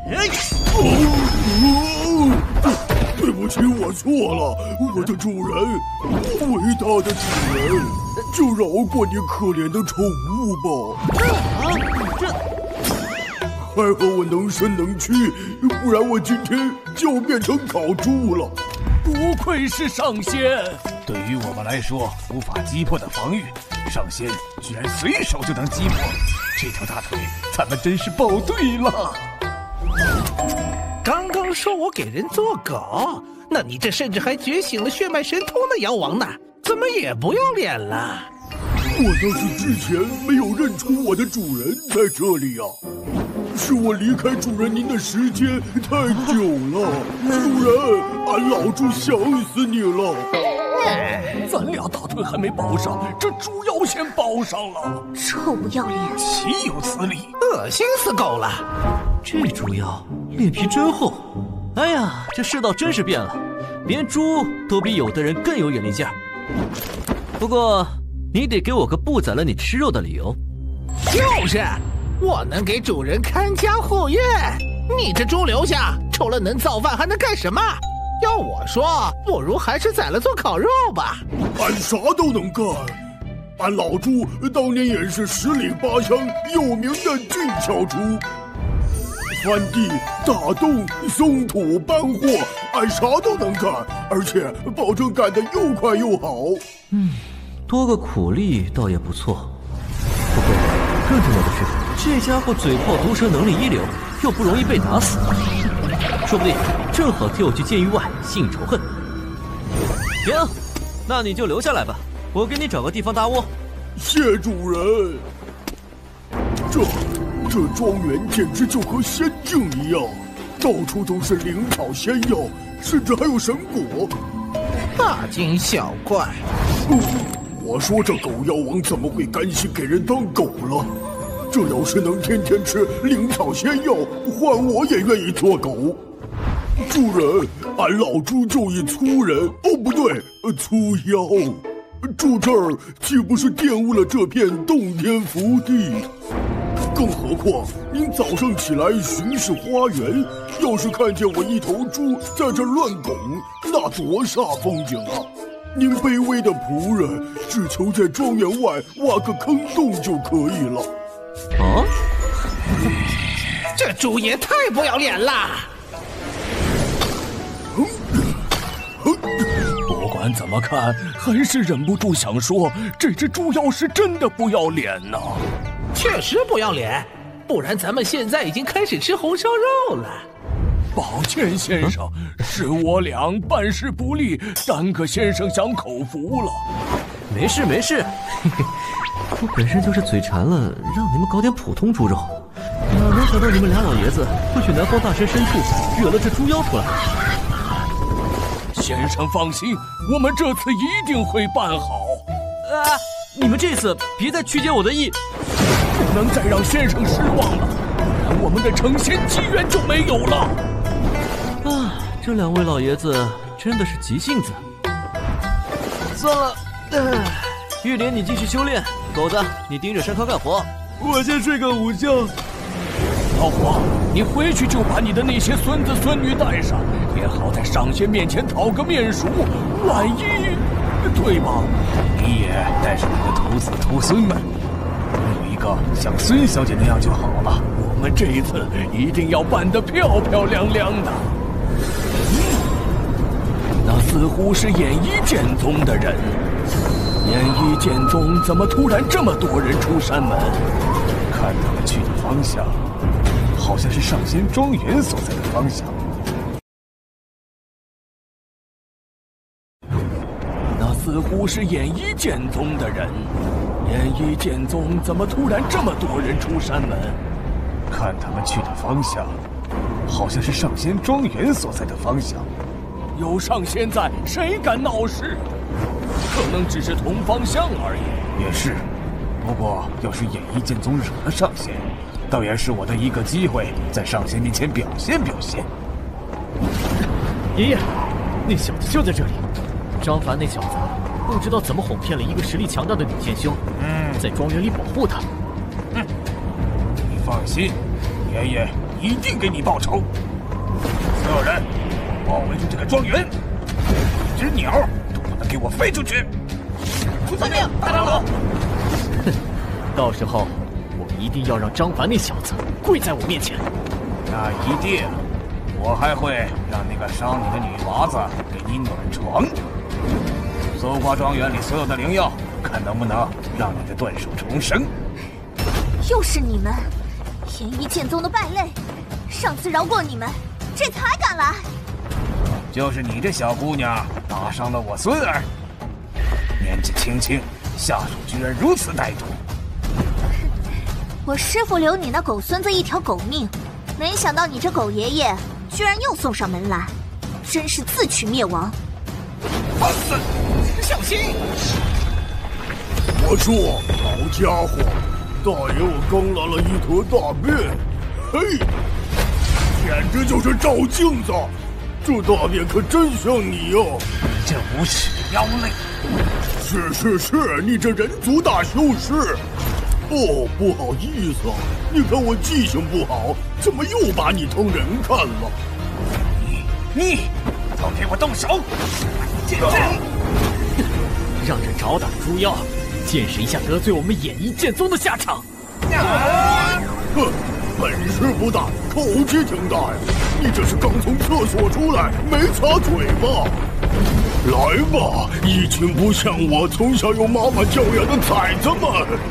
对不起，我错了，我的主人，伟大的主人，就饶过你可怜的宠物吧。 啊，这还好我能伸能屈，不然我今天就要变成烤猪了。 不愧是上仙，对于我们来说无法击破的防御，上仙居然随手就能击破，这条大腿咱们真是抱对了。 刚刚说我给人做狗，那你这甚至还觉醒了血脉神通的妖王呢，怎么也不要脸了？ 我倒是之前没有认出我的主人在这里啊，是我离开主人您的时间太久了，主人，俺老猪想死你了。 咱俩大腿还没抱上，这猪妖先抱上了， 臭不要脸， 岂有此理， 恶心死狗了！ 这猪妖脸皮真厚，哎呀，这世道真是变了，连猪都比有的人更有眼力劲儿。不过你得给我个不宰了你吃肉的理由。 就是，我能给主人看家护院，你这猪留下，除了能造饭还能干什么？要我说，不如还是宰了做烤肉吧。 俺啥都能干，俺老猪当年也是十里八乡有名的俊俏猪。翻地、打洞、松土、搬货，俺啥都能干，而且保证干得又快又好。 嗯，多个苦力倒也不错。不过更重要的是，这家伙嘴炮毒蛇能力一流，又不容易被打死，说不定正好替我去监狱外吸引仇恨。行，那你就留下来吧，我给你找个地方搭窝。 谢主人。这。这庄园简直就和仙境一样，到处都是灵草仙药，甚至还有神果。 大惊小怪。 嗯，我说这狗妖王怎么会甘心给人当狗了？这要是能天天吃灵草仙药，换我也愿意做狗。主人，俺老猪就一粗人，哦不对，粗妖。住这儿岂不是玷污了这片洞天福地？更何况，您早上起来巡视花园，要是看见我一头猪在这乱拱，那多煞风景啊！您卑微的仆人，只求在庄园外挖个坑洞就可以了。 啊！ 这猪也太不要脸了！ 不管怎么看，还是忍不住想说，这只猪妖是真的不要脸呐！ 确实不要脸，不然咱们现在已经开始吃红烧肉了。 抱歉，先生，是我俩办事不力，耽搁先生享口福了。 没事没事，嘿嘿，我本身就是嘴馋了，让你们搞点普通猪肉，哪能想到你们俩老爷子会去南方大山深处惹了这猪妖出来。 先生放心，我们这次一定会办好。 啊！你们这次别再曲解我的意。 不能再让先生失望了，不然我们的成仙机缘就没有了。 啊，这两位老爷子真的是急性子。算了，呃、玉莲你继续修炼，狗子你盯着山坑干活， 我先睡个午觉。 老虎，你回去就把你的那些孙子孙女带上，也好在上仙面前讨个面熟。万一，对吧？你也带上你的徒子徒孙们。有一个像孙小姐那样就好了。我们这一次一定要办得漂漂亮亮的。那似乎是演医剑宗的人。演医剑宗怎么突然这么多人出山门？看他们去的方向，好像是上仙庄园所在的方向。那似乎是演医剑宗的人。演医剑宗怎么突然这么多人出山门？看他们去的方向，好像是上仙庄园所在的方向。有上仙在，谁敢闹事？可能只是同方向而已。也是，不过要是演医剑宗惹了上仙，倒也是我的一个机会，在上仙面前表现表现。 爷爷，那小子就在这里。张凡那小子不知道怎么哄骗了一个实力强大的女剑修，嗯，在庄园里保护他。 嗯，你放心， 爷爷一定给你报仇！所有人，包围住这个庄园，一只鸟都不能给我飞出去！ 遵命，大长老。 哼，到时候我一定要让张凡那小子跪在我面前。 那一定，我还会让那个伤你的女娃子给你暖床。搜刮庄园里所有的灵药，看能不能让你的断手重生。 又是你们，天一剑宗的败类！上次饶过你们，这次还敢来？ 就是你这小姑娘打伤了我孙儿，年纪轻轻，下手居然如此歹毒。 我师父留你那狗孙子一条狗命，没想到你这狗爷爷居然又送上门来，真是自取灭亡！ 放肆！ 小心！ 我说，好家伙，大爷，我刚拉了一坨大便，嘿，简直就是照镜子，这大便可真像你呀！ 你这无耻的妖类！ 是是是，你这人族大修士。哦，不好意思，你看我记性不好，怎么又把你当人看了？ 你你，都给我动手！剑阵！ 让这找打的猪妖见识一下得罪我们演艺剑宗的下场！ 啊！哼，本事不大，口气挺大呀！你这是刚从厕所出来，没擦嘴巴？来吧，一群不像我从小有妈妈教养的崽子们！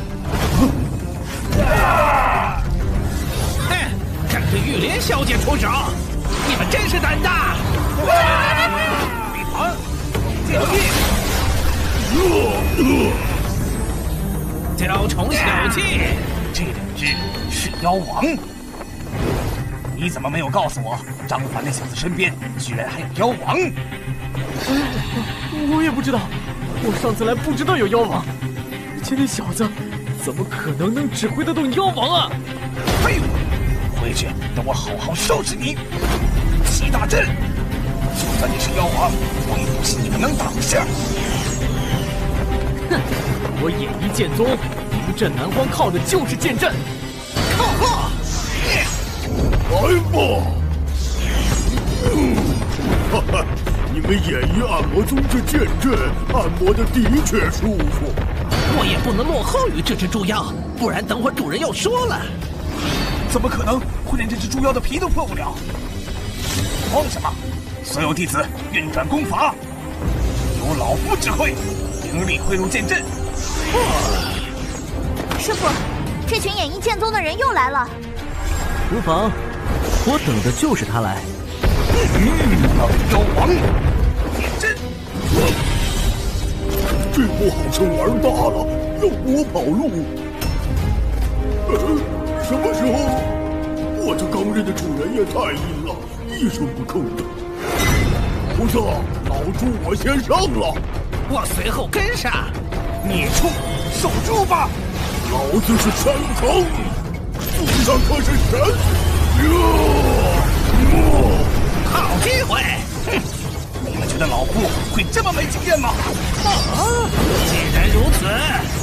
哼，敢对玉莲小姐出手，你们真是胆大！ 李唐，剑意！ 雕虫小技， 这两只是妖王。你怎么没有告诉我，张凡那小子身边居然还有妖王？ 我也不知道，我上次来不知道有妖王，而且那小子怎么可能能指挥得动妖王啊？ 废物！回去等我好好收拾你！七大阵，就算你是妖王，我也不信你们能挡下。 哼，我演艺剑宗名震南荒靠的就是剑阵。 靠后！ 来吧！嗯，哈哈，你们演艺按摩宗这剑阵按摩的的确舒服。 我也不能落后于这只猪妖，不然等会儿主人要说了。 怎么可能会连这只猪妖的皮都破不了？慌什么？所有弟子运转功法，由老夫指挥，灵力汇入剑阵。 师傅，这群演艺剑宗的人又来了。 无妨，我等的就是他来。 妖王，剑阵。 这波好像玩大了，要我跑路。呃，什么时候？我这刚认的主人也太阴了，一声不吭的。胡子，老猪我先上了， 我随后跟上。 孽畜，守住吧！ 老子是山坑，祖上可是神。 好机会！ 哼！你们觉得老夫会这么没经验吗？ 啊！既然如此，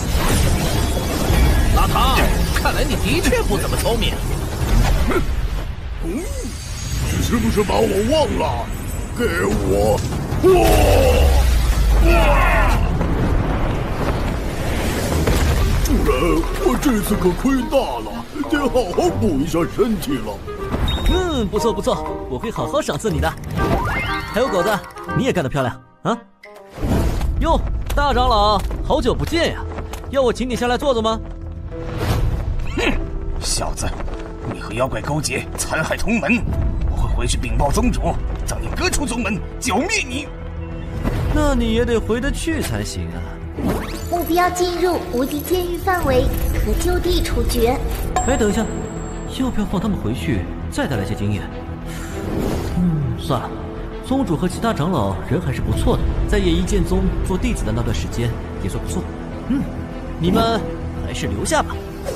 老唐，看来你的确不怎么聪明。 嗯，你是不是把我忘了？给我！哇！哇！主人，我这次可亏大了，得好好补一下身体了。 嗯，不错不错，我会好好赏赐你的。还有狗子，你也干得漂亮啊！哟，大长老，好久不见呀，要我请你下来坐坐吗？ 哼，小子，你和妖怪勾结，残害同门，我会回去禀报宗主，将你革出宗门，剿灭你。 那你也得回得去才行啊。 目标进入无敌监狱范围，可就地处决。 哎，等一下，要不要放他们回去，再带来些经验？嗯，算了，宗主和其他长老人还是不错的，在演艺剑宗做弟子的那段时间也算不错。嗯，你们还是留下吧。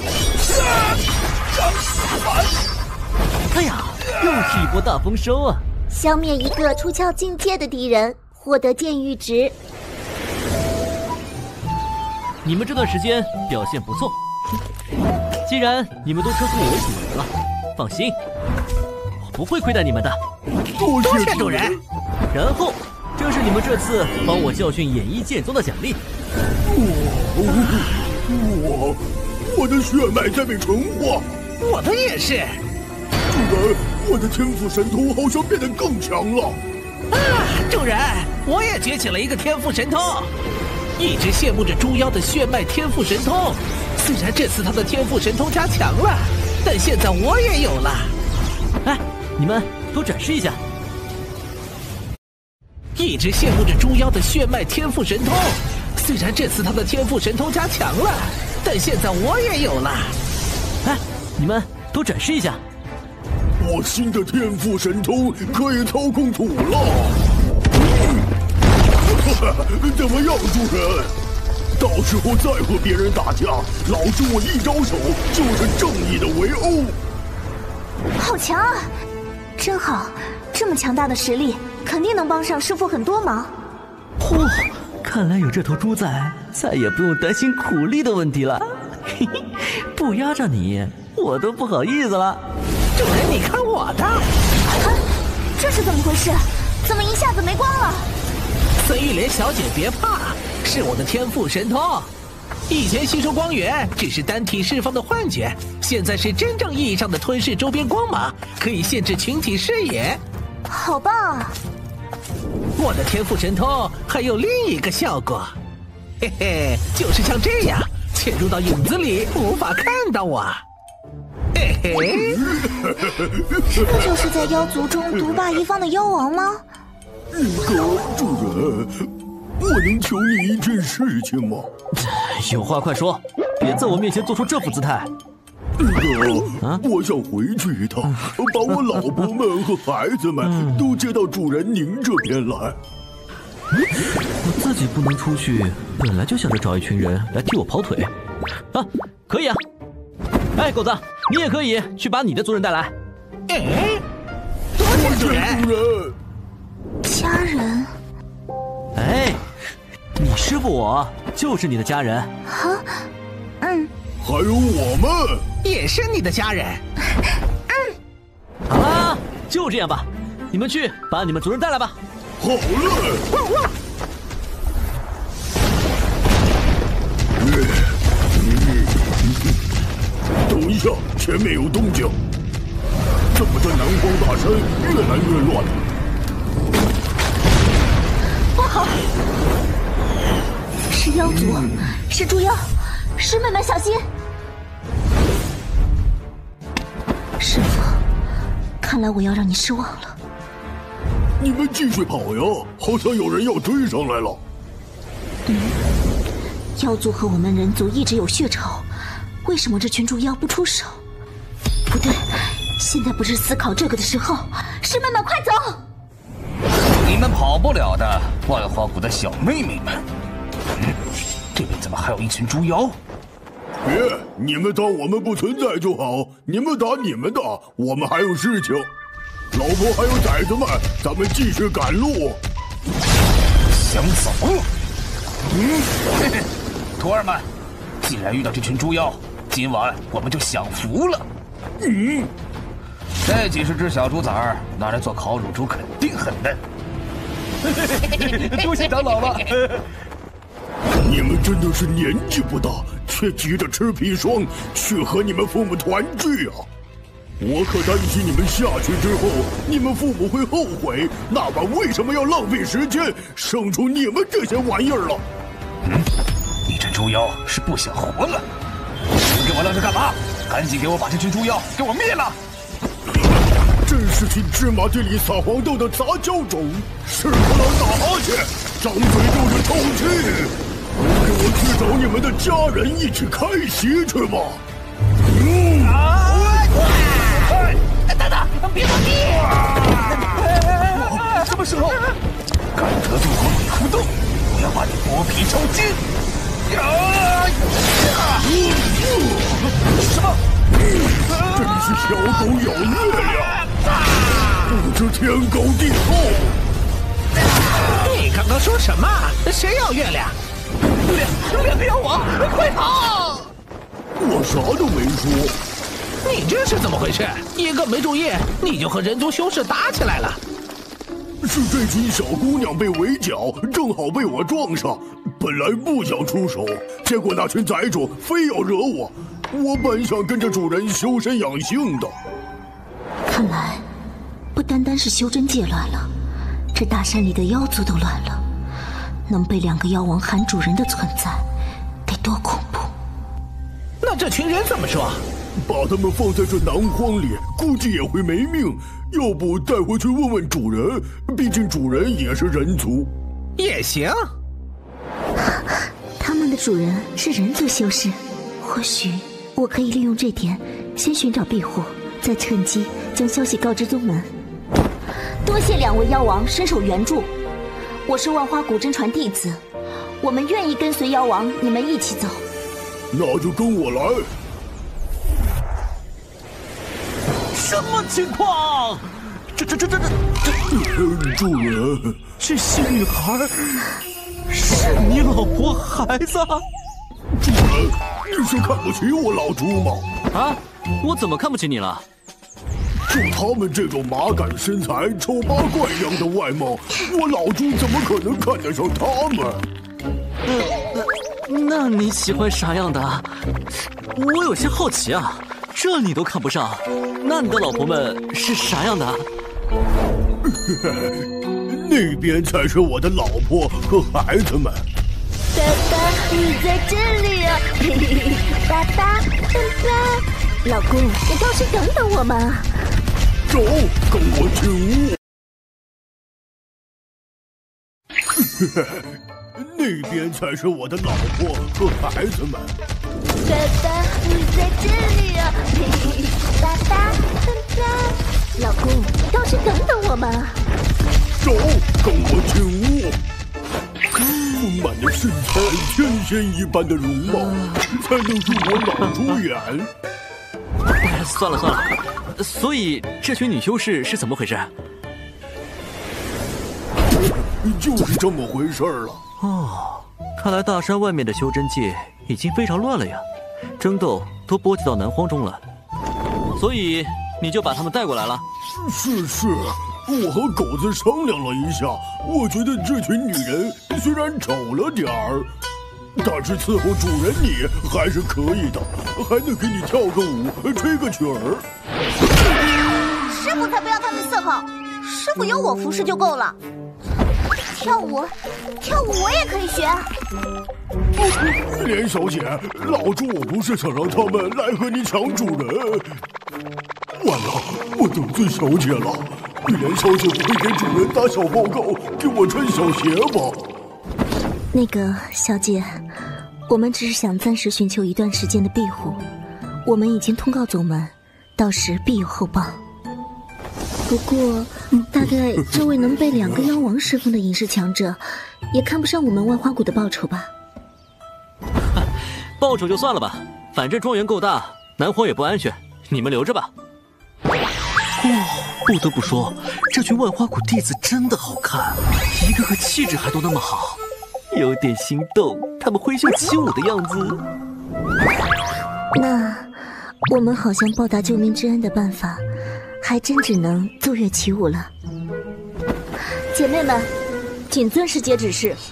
张凡， 哎呀，又是一波大丰收啊！ 消灭一个出鞘境界的敌人，获得剑域值。 你们这段时间表现不错，既然你们都称呼我为主人了， 放心，我不会亏待你们的。 多谢主人。 然后，这是你们这次帮我教训演艺剑宗的奖励。 我我的血脉在被纯化， 我的也是。 主人，我的天赋神通好像变得更强了。 啊，主人，我也崛起了一个天赋神通，一直羡慕着猪妖的血脉天赋神通。虽然这次他的天赋神通加强了，但现在我也有了。 哎，你们都展示一下。 一直羡慕着猪妖的血脉天赋神通，虽然这次他的天赋神通加强了，但现在我也有了。 哎，你们都展示一下。 我新的天赋神通可以操控土了。怎么样，主人？到时候再和别人打架，老子我一招手就是正义的围殴。 好强啊！真好，这么强大的实力，肯定能帮上师傅很多忙。 嚯、哦，看来有这头猪在，再也不用担心苦力的问题了。嘿嘿，不压着你，我都不好意思了。 主人，你看我的！ 啊，这是怎么回事？怎么一下子没光了？ 孙玉莲小姐别怕，是我的天赋神通。以前吸收光源只是单体释放的幻觉，现在是真正意义上的吞噬周边光芒，可以限制群体视野。 好棒啊！ 我的天赋神通还有另一个效果，嘿嘿，就是像这样潜入到影子里，无法看到我。嘿嘿， 这就是在妖族中独霸一方的妖王吗？ 那个主人，我能求你一件事情吗？ 有话快说，别在我面前做出这副姿态。 那个，啊、我想回去一趟，把我老婆们和孩子们都接到主人您这边来。 我自己不能出去，本来就想着找一群人来替我跑腿。啊，可以啊。哎，狗子，你也可以去把你的族人带来。 哎，多谢主人。 家人。 哎，你师傅我就是你的家人。 啊，嗯。 还有我们也是你的家人。 嗯。 好啦，就这样吧，你们去把你们族人带来吧。 好嘞。 汪汪。 等一下，前面有动静。怎么这南荒大山越来越乱？ 不好！是妖族，是猪妖，师妹们小心！师傅，看来我要让你失望了。 你们继续跑呀，好像有人要追上来了。 嗯，妖族和我们人族一直有血仇，为什么这群猪妖不出手？不对，现在不是思考这个的时候。师妹们，快走！ 你们跑不了的，万花谷的小妹妹们。嗯，这边怎么还有一群猪妖？ 别，你们当我们不存在就好。你们打你们的，我们还有事情。老婆还有崽子们，咱们继续赶路。 想走？嗯，嘿嘿，徒儿们，既然遇到这群猪妖，今晚我们就享福了。嗯，这几十只小猪崽儿拿来做烤乳猪，肯定很嫩。多谢长老了。 你们真的是年纪不大，却急着吃砒霜，去和你们父母团聚啊！我可担心你们下去之后，你们父母会后悔，那晚为什么要浪费时间生出你们这些玩意儿了？ 嗯，你这猪妖是不想活了？你给我愣着干嘛？赶紧给我把这群猪妖给我灭了！ 真是群芝麻地里撒黄豆的杂交种，吃不了打哈欠，张嘴就是臭气！给我去找你们的家人一起开席去吧！嗯。 哎，等等，别放屁！ 什么时候？敢得罪我美狐洞，我要把你剥皮抽筋！啊！什么？ 真是小狗咬月亮，不知天高地厚。 你刚刚说什么？谁咬月亮？两两个妖王，快跑！ 我啥都没说。 你这是怎么回事？一个没注意，你就和人族修士打起来了。 是这群小姑娘被围剿，正好被我撞上。本来不想出手，结果那群崽种非要惹我。我本想跟着主人修身养性的。 看来，不单单是修真界乱了，这大山里的妖族都乱了。能被两个妖王喊主人的存在，得多恐怖！ 那这群人怎么说？ 把他们放在这南荒里，估计也会没命。要不带回去问问主人，毕竟主人也是人族。 也行。 他们的主人是人族修士，或许我可以利用这点，先寻找庇护，再趁机将消息告知宗门。 多谢两位妖王伸手援助，我是万花谷真传弟子，我们愿意跟随妖王你们一起走。 那就跟我来。 什么情况？这这这这这这……主人， 这些女孩是你老婆孩子？ 主人，你是看不起我老猪吗？ 啊，我怎么看不起你了？ 就他们这种马杆身材、丑八怪样的外貌，我老猪怎么可能看得上他们？ 呃，那你喜欢啥样的？我有些好奇啊。这你都看不上，那你的老婆们是啥样的？ 那边才是我的老婆和孩子们。 爸爸，你在这里啊！嘿嘿嘿，爸爸，爸爸，老公，你倒是等等我嘛！ 走，跟我进屋。那边才是我的老婆和孩子们。 爸爸，你在这里啊！嘿嘿，爸爸，爸爸，老公，你倒是等等我嘛！ 走，跟我进屋。丰满的身材，天仙一般的容貌，才能入我老猪眼。 算了算了，所以这群女修士是怎么回事？ 就是这么回事了。 哦，看来大山外面的修真界已经非常乱了呀，争斗都波及到南荒中了，所以你就把他们带过来了。 是是，我和狗子商量了一下，我觉得这群女人虽然丑了点儿，但是伺候主人你还是可以的，还能给你跳个舞，吹个曲儿。 师傅才不要他们伺候，师傅有我服侍就够了。跳舞，跳舞我也可以学。 莲小姐，老猪我不是想让他们来和你抢主人。完了，我得罪小姐了。莲小姐不会给主人打小报告，给我穿小鞋吧？ 那个小姐，我们只是想暂时寻求一段时间的庇护，我们已经通告宗门，到时必有后报。不过，大概这位能被两个妖王侍奉的隐士强者，也看不上我们万花谷的报酬吧？ 报酬就算了吧，反正庄园够大，南荒也不安全，你们留着吧。 哇、哦，不得不说，这群万花谷弟子真的好看，一个个气质还都那么好，有点心动他们挥袖起舞的样子。 那我们好像报答救命之恩的办法，还真只能奏乐起舞了。 姐妹们，谨遵师姐指示。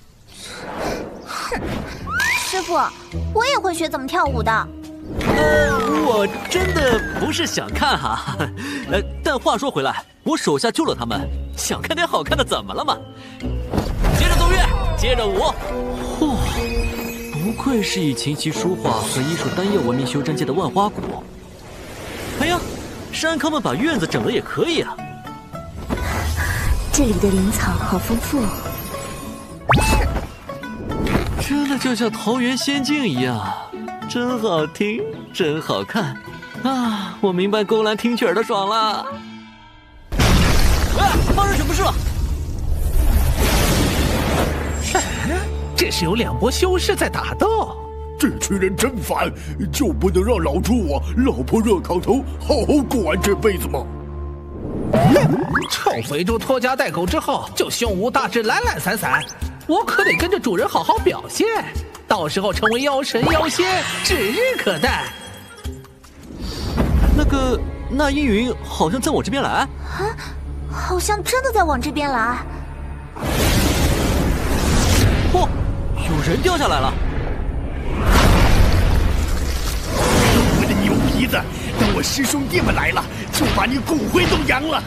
哼，师傅，我也会学怎么跳舞的。 呃，我真的不是想看哈，呃，但话说回来，我手下救了他们，想看点好看的怎么了嘛？接着奏乐，接着舞。 嚯、哦，不愧是以琴棋书画和医术丹药闻名修真界的万花谷。 哎呀，山康们把院子整得也可以啊。 这里的灵草好丰富哦。 真的就像桃源仙境一样，真好听，真好看啊！我明白勾栏听曲儿的爽了。 哎，放热水不是了。 这是有两波修士在打斗。 这群人真烦，就不能让老猪我老婆热炕头好好过完这辈子吗？ 臭肥猪拖家带口之后就胸无大志懒懒散散，我可得跟着主人好好表现，到时候成为妖神妖仙指日可待。 那个那阴云好像在我这边来。 啊，好像真的在往这边来。 哦，有人掉下来了。 我的牛鼻子，等我师兄弟们来了，就把你骨灰都扬了。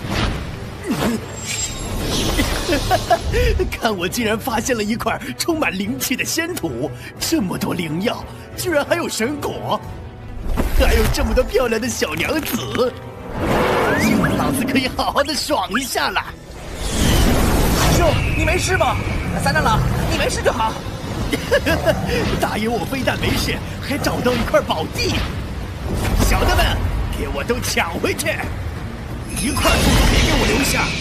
看我竟然发现了一块充满灵气的仙土，这么多灵药，居然还有神果，还有这么多漂亮的小娘子，今晚老子可以好好的爽一下了。 师兄，你没事吧？三长老，你没事就好。 大爷，我非但没事，还找到一块宝地。小的们，给我都抢回去，一块土都别给我留下。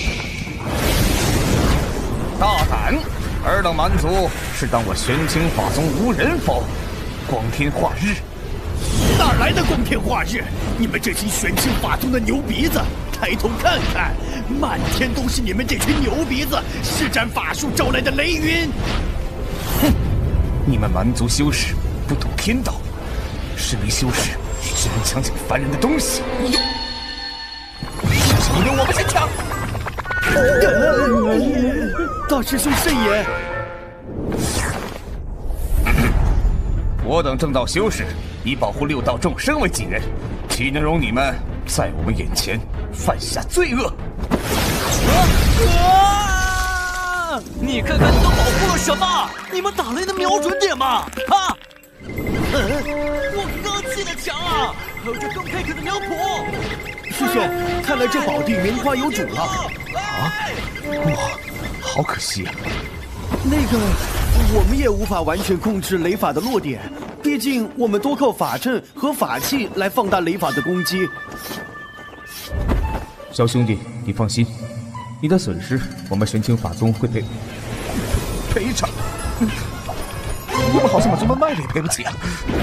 大胆！尔等蛮族是当我玄清法宗无人否？光天化日！ 哪来的光天化日？你们这群玄清法宗的牛鼻子，抬头看看，满天都是你们这群牛鼻子施展法术招来的雷云！ 哼！你们蛮族修士不懂天道，身为修士居然抢抢凡人的东西！是什么人我们先抢！ 大师兄慎言！ 我等正道修士以保护六道众生为己任，岂能容你们在我们眼前犯下罪恶？ 啊！你看看你都保护了什么？你们打雷能瞄准点吗？啊！我刚气的强啊！还有这更配可的苗圃。 师兄，看来这宝地名花有主了。 啊！哇，好可惜啊！ 那个，我们也无法完全控制雷法的落点，毕竟我们多靠法阵和法器来放大雷法的攻击。 小兄弟，你放心，你的损失我们玄清法宗会赔赔偿。我们好像把宗门卖了也赔不起啊！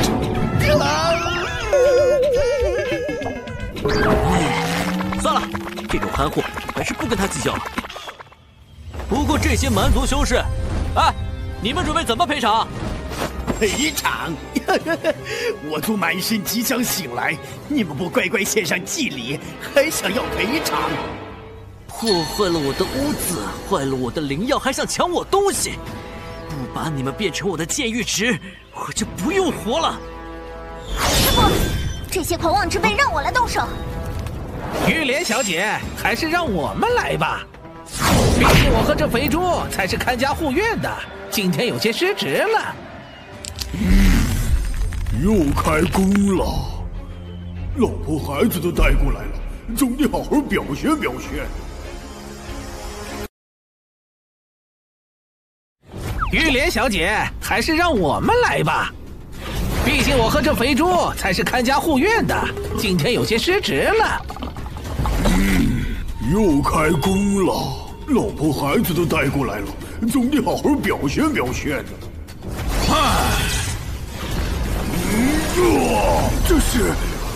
算了，这种憨货还是不跟他计较了。不过这些蛮族修士，哎，你们准备怎么赔偿？ 赔偿？我族满身即将醒来，你们不乖乖献上祭礼，还想要赔偿？ 破坏了我的屋子，坏了我的灵药，还想抢我东西！不把你们变成我的剑玉池，我就不用活了。 师傅，这些狂妄之辈让我来动手。 玉莲小姐，还是让我们来吧。毕竟我和这肥猪才是看家护院的，今天有些失职了。 嗯，又开工了，老婆孩子都带过来了，总得好好表现表现。 玉莲小姐，还是让我们来吧。毕竟我和这肥猪才是看家护院的，今天有些失职了。 嗯，又开工了，老婆孩子都带过来了，总得好好表现表现的。 唉， 嗯，这是，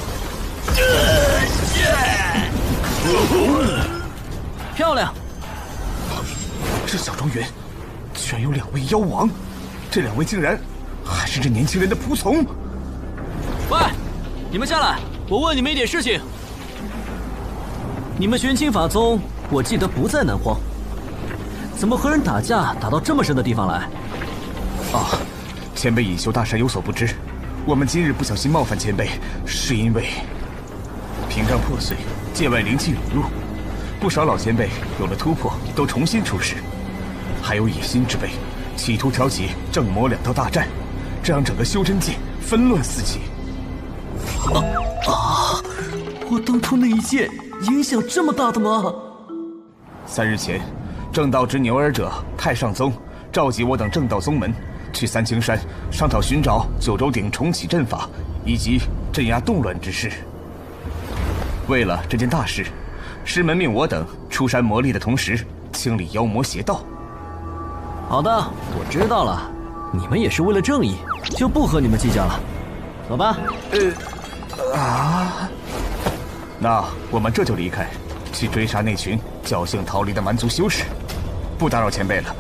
漂亮！ 这小庄园居然有两位妖王，这两位竟然还是这年轻人的仆从。 喂，你们下来，我问你们一点事情。你们玄清法宗，我记得不在南荒，怎么和人打架打到这么深的地方来？ 啊，前辈隐修大山有所不知，我们今日不小心冒犯前辈，是因为屏障破碎，界外灵气涌入，不少老前辈有了突破，都重新出世。还有野心之辈，企图挑起正魔两道大战，这让整个修真界纷乱四起。 啊啊！我当初那一剑影响这么大的吗？ 三日前，正道之牛耳者太上宗召集我等正道宗门，去三清山商讨寻找九州鼎重启阵法以及镇压动乱之事。为了这件大事，师门命我等出山磨砺的同时，清理妖魔邪道。 好的，我知道了。你们也是为了正义，就不和你们计较了。走吧。 呃，啊，那我们这就离开，去追杀那群侥幸逃离的蛮族修士，不打扰前辈了。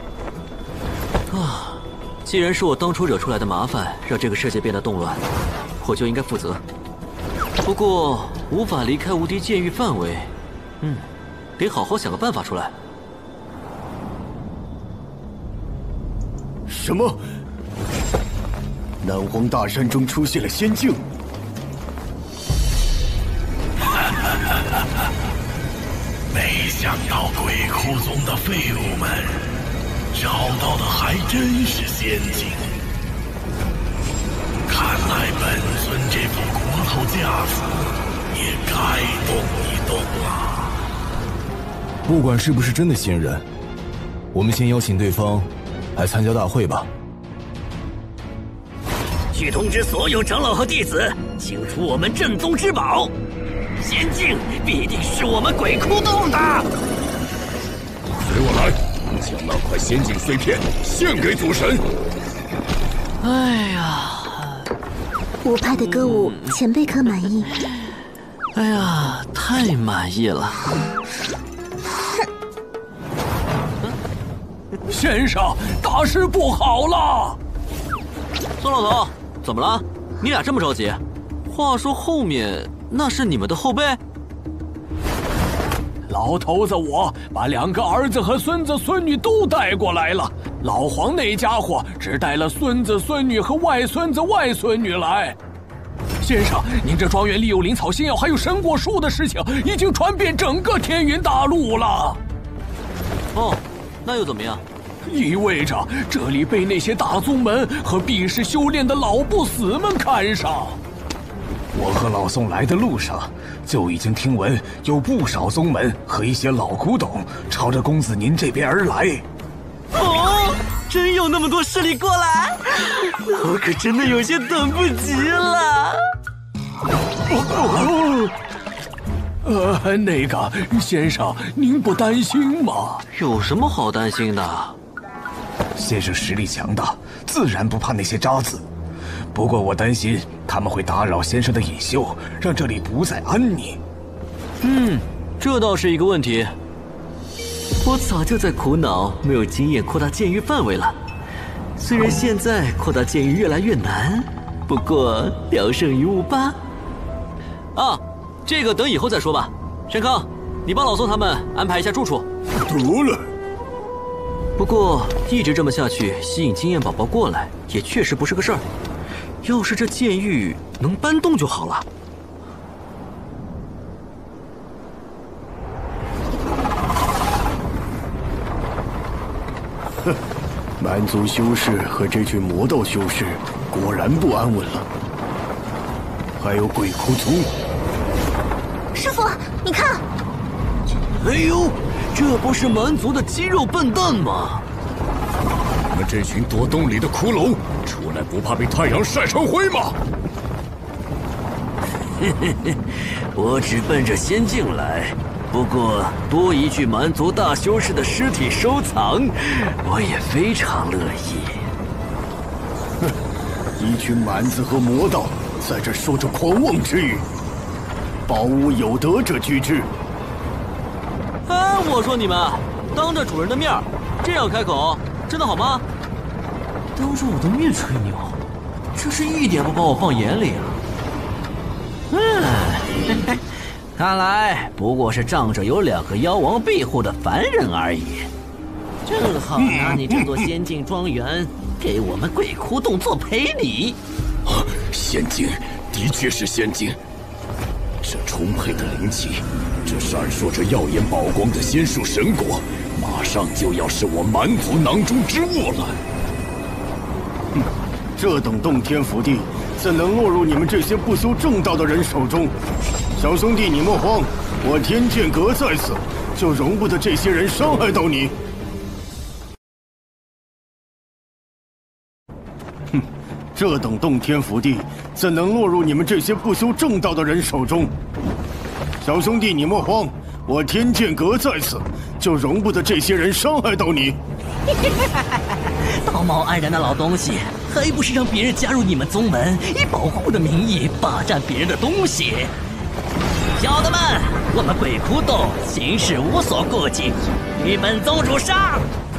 啊，既然是我当初惹出来的麻烦，让这个世界变得动乱，我就应该负责。 不过无法离开无敌剑域范围，嗯，得好好想个办法出来。 什么？南荒大山中出现了仙境？ 没想到鬼窟宗的废物们找到的还真是仙境。看来本尊这副国头架子也该动一动了。 不管是不是真的仙人，我们先邀请对方来参加大会吧。 去通知所有长老和弟子，清除我们正宗之宝。仙境必定是我们鬼窟洞的。 随我来，将那块仙境碎片献给祖神。 哎呀， 我派的歌舞，前辈可满意？ 哎呀，太满意了。 先生，大事不好了！ 孙老头，怎么了？你俩这么着急？话说后面那是你们的后辈？ 老头子，我把两个儿子和孙子孙女都带过来了。老黄那家伙只带了孙子孙女和外孙子外孙女来。先生，您这庄园里有灵草仙药还有神果树的事情，已经传遍整个天云大陆了。 哦，那又怎么样？ 意味着这里被那些大宗门和避世修炼的老不死们看上。 我和老宋来的路上，就已经听闻有不少宗门和一些老古董朝着公子您这边而来。 哦，真有那么多势力过来，我可真的有些等不及了。 哦呃，那个先生，您不担心吗？ 有什么好担心的？ 先生实力强大，自然不怕那些渣子。不过我担心他们会打扰先生的隐修，让这里不再安宁。 嗯，这倒是一个问题。 我早就在苦恼没有经验扩大剑域范围了。虽然现在扩大剑域越来越难，不过聊胜于无吧。 啊，这个等以后再说吧。山康，你帮老宋他们安排一下住处。 得了。 不过一直这么下去，吸引经验宝宝过来，也确实不是个事儿。要是这剑域能搬动就好了。 哼，蛮族修士和这群魔道修士果然不安稳了。还有鬼窟宗。 师傅，你看。 哎呦，这不是蛮族的肌肉笨蛋吗？ 你们这群躲洞里的骷髅，出来不怕被太阳晒成灰吗？ 嘿嘿嘿，我只奔着仙境来，不过多一具蛮族大修士的尸体收藏，我也非常乐意。 哼，一群蛮子和魔道在这说着狂妄之语，宝物有德者居之。 哎，我说你们，当着主人的面这样开口，真的好吗？ 当着我的面吹牛，这是一点不把我放眼里啊！嗯，嘿嘿，看来不过是仗着有两个妖王庇护的凡人而已。正好拿你这座仙境庄园给我们鬼窟洞做赔礼。 啊，仙境的确是仙境，这充沛的灵气，这闪烁着耀眼宝光的仙树神果，马上就要是我蛮族囊中之物了。哼，这等洞天福地，怎能落入你们这些不修正道的人手中？小兄弟，你莫慌，我天剑阁在此，就容不得这些人伤害到你。哼，这等洞天福地，怎能落入你们这些不修正道的人手中？小兄弟，你莫慌，我天剑阁在此，就容不得这些人伤害到你。 道貌岸然的老东西，还不是让别人加入你们宗门，以保护的名义霸占别人的东西？小的们，我们鬼窟洞行事无所顾忌，与本宗主上！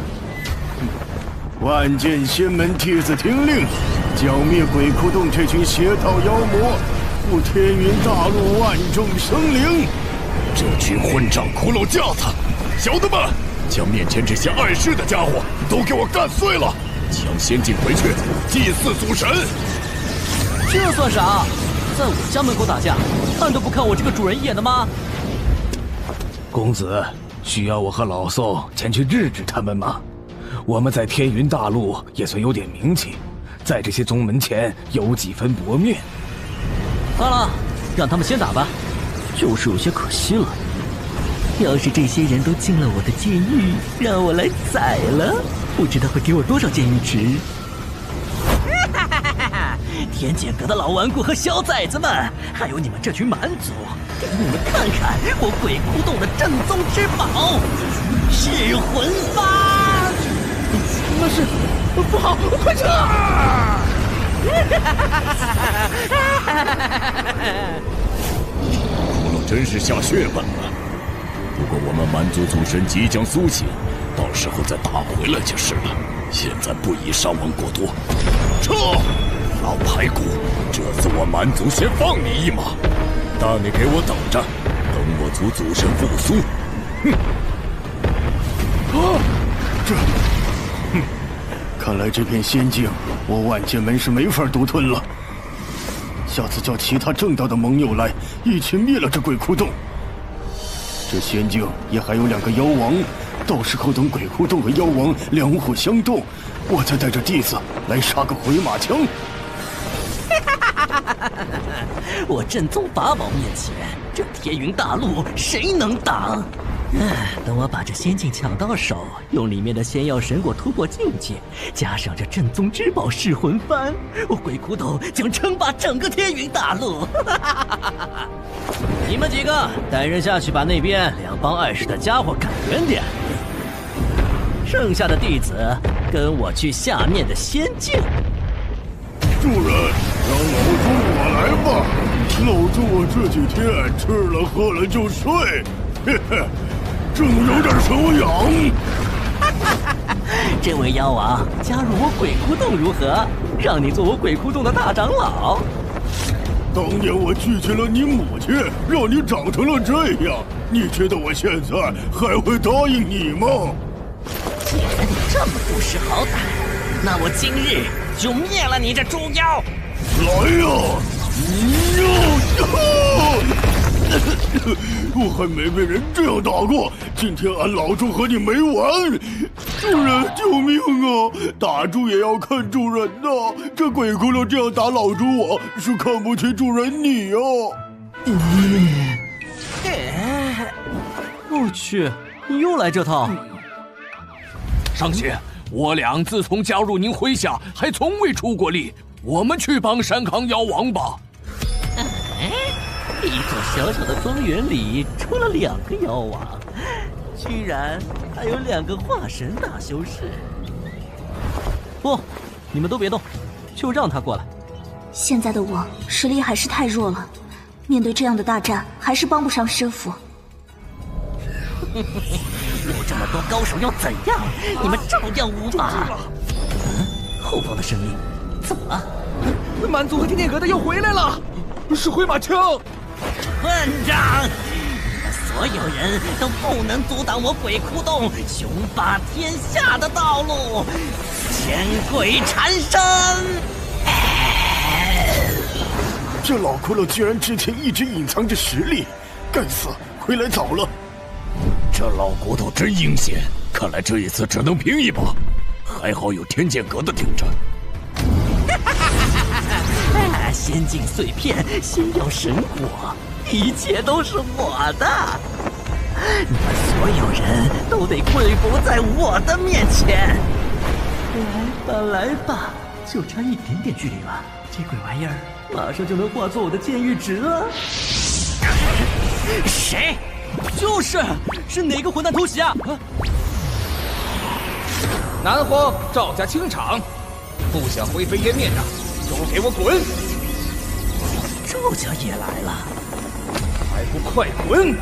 万剑仙门弟子听令，剿灭鬼窟洞这群邪道妖魔， 护天云大陆万众生灵。 这群混账骷髅架子，小的们，将面前这些碍事的家伙都给我干碎了，将仙境回去祭祀祖神。 这算啥？在我家门口打架，看都不看我这个主人一眼的吗？ 公子，需要我和老宋前去制止他们吗？我们在天云大陆也算有点名气，在这些宗门前有几分薄面。 罢了，让他们先打吧。就是有些可惜了。 要是这些人都进了我的监狱，让我来宰了，不知道会给我多少监狱值。天剑阁的老顽固和小崽子们，还有你们这群蛮族，给你们看看我鬼窟洞的正宗之宝——噬魂幡。 那是不好，快撤！ 骷髅真是下血本了。不过我们蛮族祖神即将苏醒，到时候再打回来就是了。现在不宜伤亡过多，撤！老排骨，这次我蛮族先放你一马，但你给我等着，等我族祖神复苏。哼！ 啊，这，哼，看来这片仙境，我万剑门是没法独吞了。下次叫其他正道的盟友来，一起灭了这鬼窟洞。这仙境也还有两个妖王，到时候等鬼窟洞和妖王两虎相斗，我再带着弟子来杀个回马枪。 我正宗法宝面前，这天云大陆谁能挡？唉，等我把这仙境抢到手，用里面的仙药神果突破境界，加上这正宗之宝噬魂幡，我鬼窟洞将称霸整个天云大陆。 你们几个带人下去，把那边两帮碍事的家伙赶远点。剩下的弟子跟我去下面的仙境。 主人，让老猪我来吧。老猪我这几天吃了喝了就睡，嘿嘿，正有点手痒。 这位妖王，加入我鬼窟洞如何？让你做我鬼窟洞的大长老。 当年我拒绝了你母亲，让你长成了这样，你觉得我现在还会答应你吗？ 既然你这么不识好歹，那我今日就灭了你这猪妖！ 来呀！我还没被人这样打过，今天俺老猪和你没完！主人，救命啊！打猪也要看主人呐！这鬼窟窿这样打老猪我，是看不起主人你呀！ 嗯，我去，你又来这套！ 上仙，我俩自从加入您麾下，还从未出过力。我们去帮山康妖王吧。 哎，一座小小的庄园里出了两个妖王，居然还有两个化神大修士。 不，你们都别动，就让他过来。 现在的我实力还是太弱了，面对这样的大战，还是帮不上师傅。 有这么多高手又怎样？你们照样无法。嗯，后方的声音怎么了？ 蛮族和天剑阁的又回来了，是回马枪！ 混账！你们所有人都不能阻挡我鬼窟洞雄霸天下的道路！千鬼缠身！ 这老骷髅居然之前一直隐藏着实力，该死，回来早了。 这老骨头真阴险，看来这一次只能拼一把。还好有天剑阁的顶着。 仙境碎片，仙药神果，一切都是我的。你们所有人都得跪伏在我的面前。来吧，来吧，就差一点点距离了，这鬼玩意儿马上就能化作我的剑玉值了。谁？ 就是，是哪个混蛋偷袭啊？啊南荒赵家清场，不想灰飞烟灭的，都给我滚！ 赵家也来了， 还不快滚！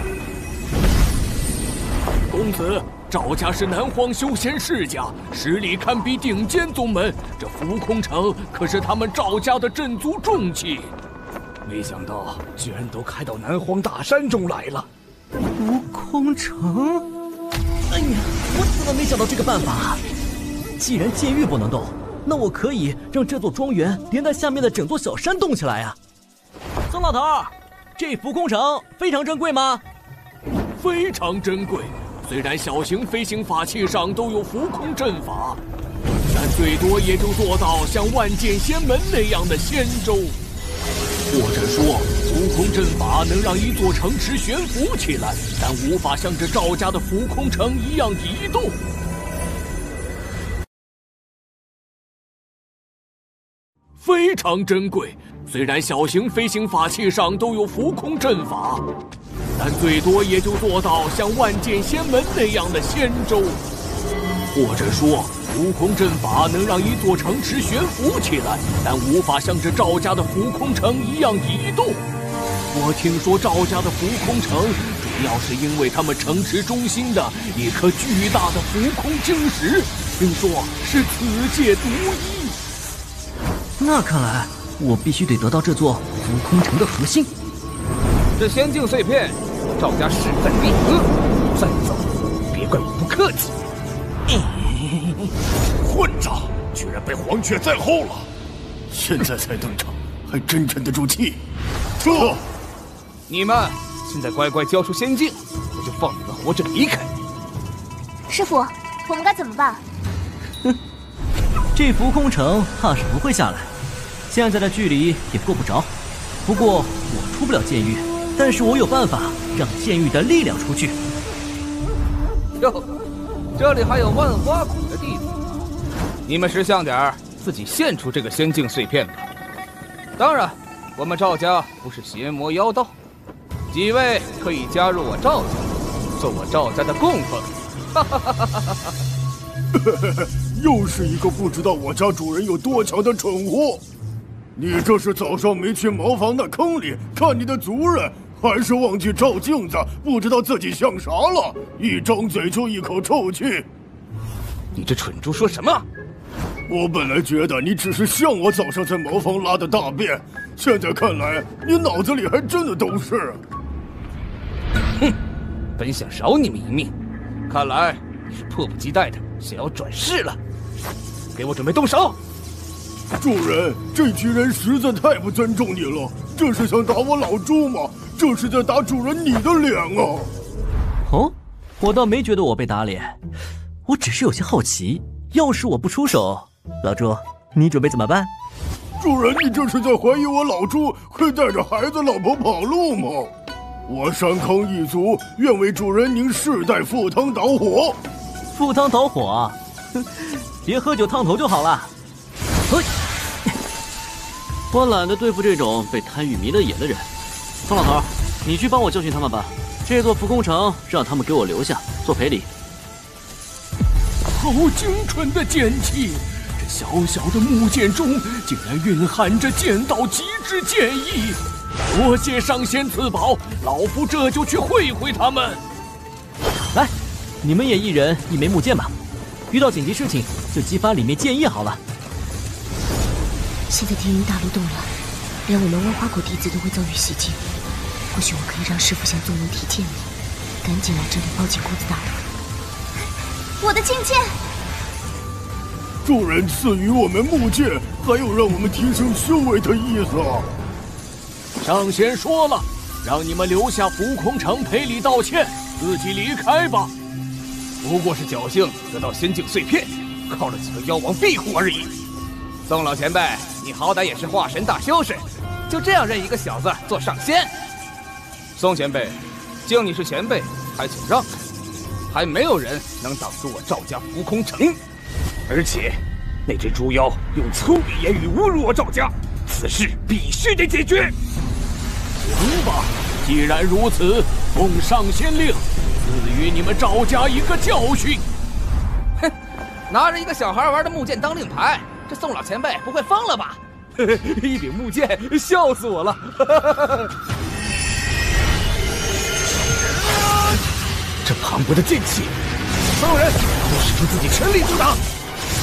公子，赵家是南荒修仙世家，实力堪比顶尖宗门。这浮空城可是他们赵家的镇族重器。 没想到居然都开到南荒大山中来了。 浮空城？哎呀，我怎么没想到这个办法？既然监狱不能动，那我可以让这座庄园连带下面的整座小山动起来啊！曾老头，这浮空城非常珍贵吗？ 非常珍贵。虽然小型飞行法器上都有浮空阵法，但最多也就做到像万剑仙门那样的仙舟。或者说，浮空阵法能让一座城池悬浮起来，但无法像这赵家的浮空城一样移动。非常珍贵。虽然小型飞行法器上都有浮空阵法，但最多也就做到像万剑仙门那样的仙舟。或者说，浮空阵法能让一座城池悬浮起来，但无法像这赵家的浮空城一样移动。我听说赵家的浮空城主要是因为他们城池中心的一颗巨大的浮空晶石，听说是此界独一。 那看来我必须得得到这座浮空城的核心。 这仙境碎片，赵家势在必得。再走，别怪我不客气。 混账！居然被黄雀在后了，现在才登场，还真沉得住气。撤！ 你们现在乖乖交出仙境，我就放你们活着离开。 师傅，我们该怎么办？ 哼，这浮空城怕是不会下来，现在的距离也够不着。不过我出不了监狱，但是我有办法让监狱的力量出去。 哟，这里还有万花谷的弟子，你们识相点儿，自己献出这个仙境碎片吧。当然，我们赵家不是邪魔妖道，几位可以加入我赵家，做我赵家的供奉。哈哈哈哈哈哈！ 又是一个不知道我家主人有多强的蠢货。你这是早上没去茅房那坑里看你的族人，还是忘记照镜子，不知道自己像啥了？一张嘴就一口臭气。 你这蠢猪说什么？ 我本来觉得你只是像我早上在茅房拉的大便，现在看来你脑子里还真的都是。 哼，本想饶你们一命，看来你是迫不及待的想要转世了。给我准备动手！ 主人，这群人实在太不尊重你了，这是想打我老朱吗？这是在打主人你的脸啊！ 哦，我倒没觉得我被打脸，我只是有些好奇，要是我不出手，老朱，你准备怎么办？ 主人，你这是在怀疑我老朱会带着孩子老婆跑路吗？我山康一族愿为主人您世代赴汤蹈火。 赴汤蹈火啊？哼，别喝酒烫头就好了。嘿， 我懒得对付这种被贪欲迷了眼的人。方老头，你去帮我教训他们吧。这座浮空城让他们给我留下做赔礼。 好精纯的剑气，这小小的木剑中竟然蕴含着剑道极致剑意。多谢上仙赐宝，老夫这就去会会他们。 来，你们也一人一枚木剑吧，遇到紧急事情就激发里面剑意好了。 现在天云大陆动乱，连我们万花谷弟子都会遭遇袭击。或许我可以让师傅向宗门提建议，赶紧来这里抱紧裤子大腿。 我的金剑！ 主人赐予我们木剑，还有让我们提升修为的意思啊！ 上仙说了，让你们留下浮空城赔礼道歉，自己离开吧。 不过是侥幸得到仙境碎片，靠了几个妖王庇护而已。宋老前辈，你好歹也是化神大修士，就这样认一个小子做上仙？宋前辈，敬你是前辈，还请让开，还没有人能挡住我赵家浮空城。而且，那只猪妖用粗鄙言语侮辱我赵家，此事必须得解决。 行吧，既然如此，奉上仙令，赐予你们赵家一个教训。 哼，拿着一个小孩玩的木剑当令牌，这宋老前辈不会疯了吧？一柄木剑，笑死我了！这磅礴的剑气，所有人都使出自己全力阻挡！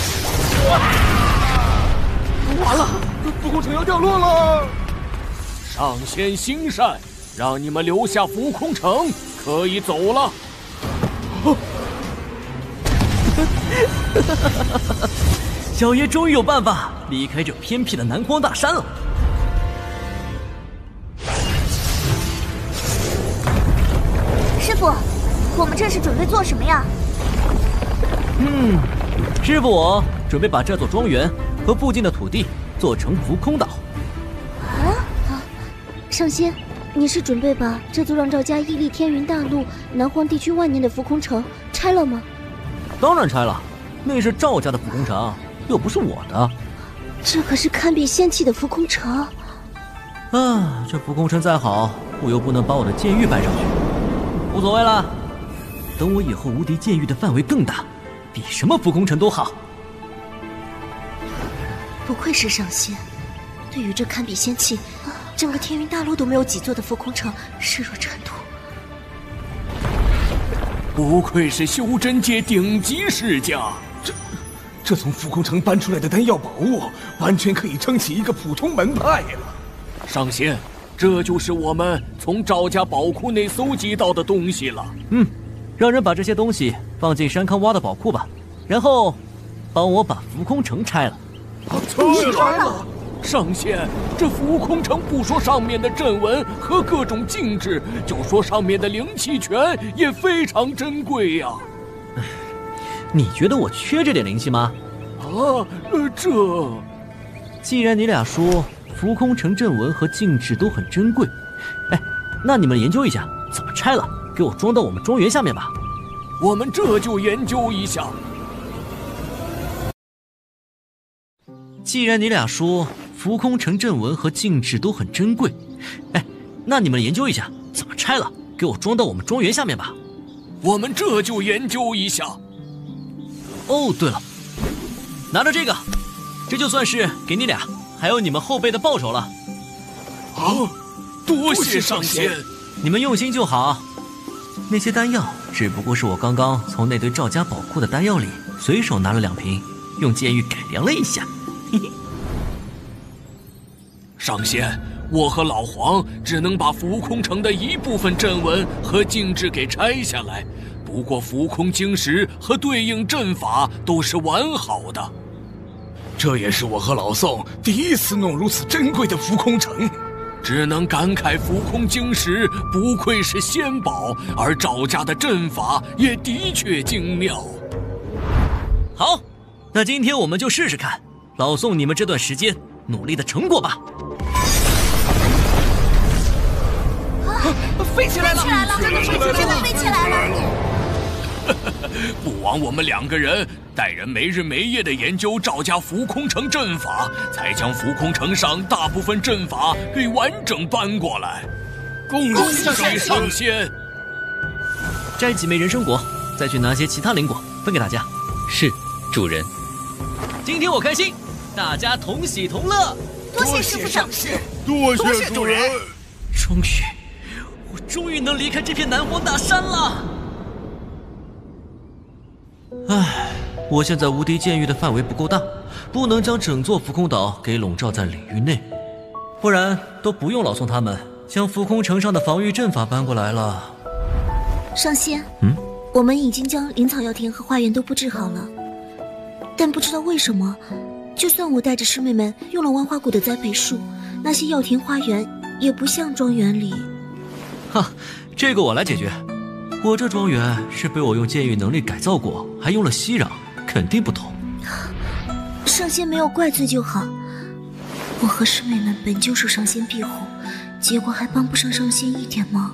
完了，浮空城要掉落了！ 上仙心善，让你们留下浮空城，可以走了。 小爷终于有办法离开这偏僻的南荒大山了。 师傅，我们这是准备做什么呀？ 嗯，师傅我准备把这座庄园和附近的土地做成浮空岛。 啊啊！上仙，你是准备把这座让赵家屹立天云大陆南荒地区万年的浮空城拆了吗？ 当然拆了，那是赵家的浮空城，又不是我的。 这可是堪比仙气的浮空城。 啊，这浮空城再好，我又不能把我的剑域搬上去。无所谓了，等我以后无敌剑域的范围更大，比什么浮空城都好。 不愧是上仙，对于这堪比仙气，整个天云大陆都没有几座的浮空城视若尘土。 不愧是修真界顶级世家， 这这从浮空城搬出来的丹药宝物，完全可以撑起一个普通门派了。 上仙，这就是我们从赵家宝库内搜集到的东西了。 嗯，让人把这些东西放进山康挖的宝库吧，然后帮我把浮空城拆了。 拆了！上仙，这浮空城不说上面的阵纹和各种禁制，就说上面的灵气泉也非常珍贵呀。 你觉得我缺这点灵气吗？ 啊，呃，这…… 既然你俩说浮空城阵纹和禁制都很珍贵，哎，那你们研究一下怎么拆了，给我装到我们庄园下面吧。 我们这就研究一下。 既然你俩说浮空城阵纹和禁制都很珍贵，哎，那你们研究一下怎么拆了，给我装到我们庄园下面吧。 我们这就研究一下。 哦，对了，拿着这个，这就算是给你俩还有你们后辈的报酬了。 啊，多谢上仙， 你们用心就好。那些丹药只不过是我刚刚从那堆赵家宝库的丹药里随手拿了两瓶，用剑玉改良了一下。嘿嘿。 上仙，我和老黄只能把浮空城的一部分阵纹和禁制给拆下来，不过浮空晶石和对应阵法都是完好的。 这也是我和老宋第一次弄如此珍贵的浮空城， 只能感慨浮空晶石不愧是仙宝，而赵家的阵法也的确精妙。 好，那今天我们就试试看老宋你们这段时间努力的成果吧。 飞起来了！ 飞起来了！真的真的飞起来了！ 不枉我们两个人带人没日没夜的研究赵家浮空城阵法，才将浮空城上大部分阵法给完整搬过来。恭喜上仙！ 摘几枚人参果，再去拿些其他灵果分给大家。 是，主人。 今天我开心，大家同喜同乐。 多谢师傅赏识， 多谢主人。 终于，我终于能离开这片南荒大山了。唉，我现在无敌剑域的范围不够大，不能将整座浮空岛给笼罩在领域内，不然都不用老宋他们将浮空城上的防御阵法搬过来了。 上仙， 嗯， 我们已经将灵草药田和花园都布置好了，但不知道为什么，就算我带着师妹们用了万花谷的栽培术，那些药田花园也不像庄园里。 哈，这个我来解决。我这庄园是被我用剑域能力改造过，还用了息壤，肯定不同。 上仙没有怪罪就好。我和师妹们本就是上仙庇护，结果还帮不上上仙一点忙。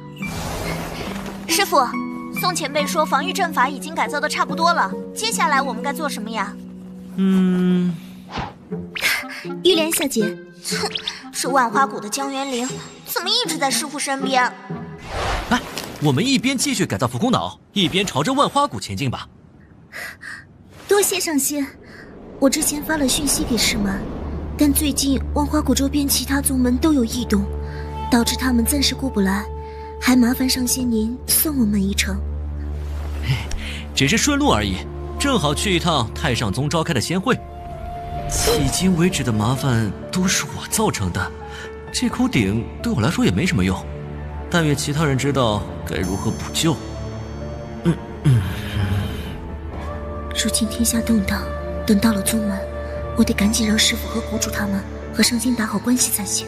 师傅，宋前辈说防御阵法已经改造的差不多了，接下来我们该做什么呀？ 嗯， 玉莲小姐， 哼，是万花谷的江元灵，怎么一直在师傅身边？ 来，我们一边继续改造浮空岛，一边朝着万花谷前进吧。 多谢上仙，我之前发了讯息给师妈，但最近万花谷周边其他宗门都有异动，导致他们暂时过不来，还麻烦上仙您送我们一程。 只是顺路而已，正好去一趟太上宗召开的仙会。迄今为止的麻烦都是我造成的， 这口鼎对我来说也没什么用，但愿其他人知道该如何补救。嗯嗯。 如今天下动荡，等到了宗门，我得赶紧让师傅和谷主他们和上仙打好关系才行。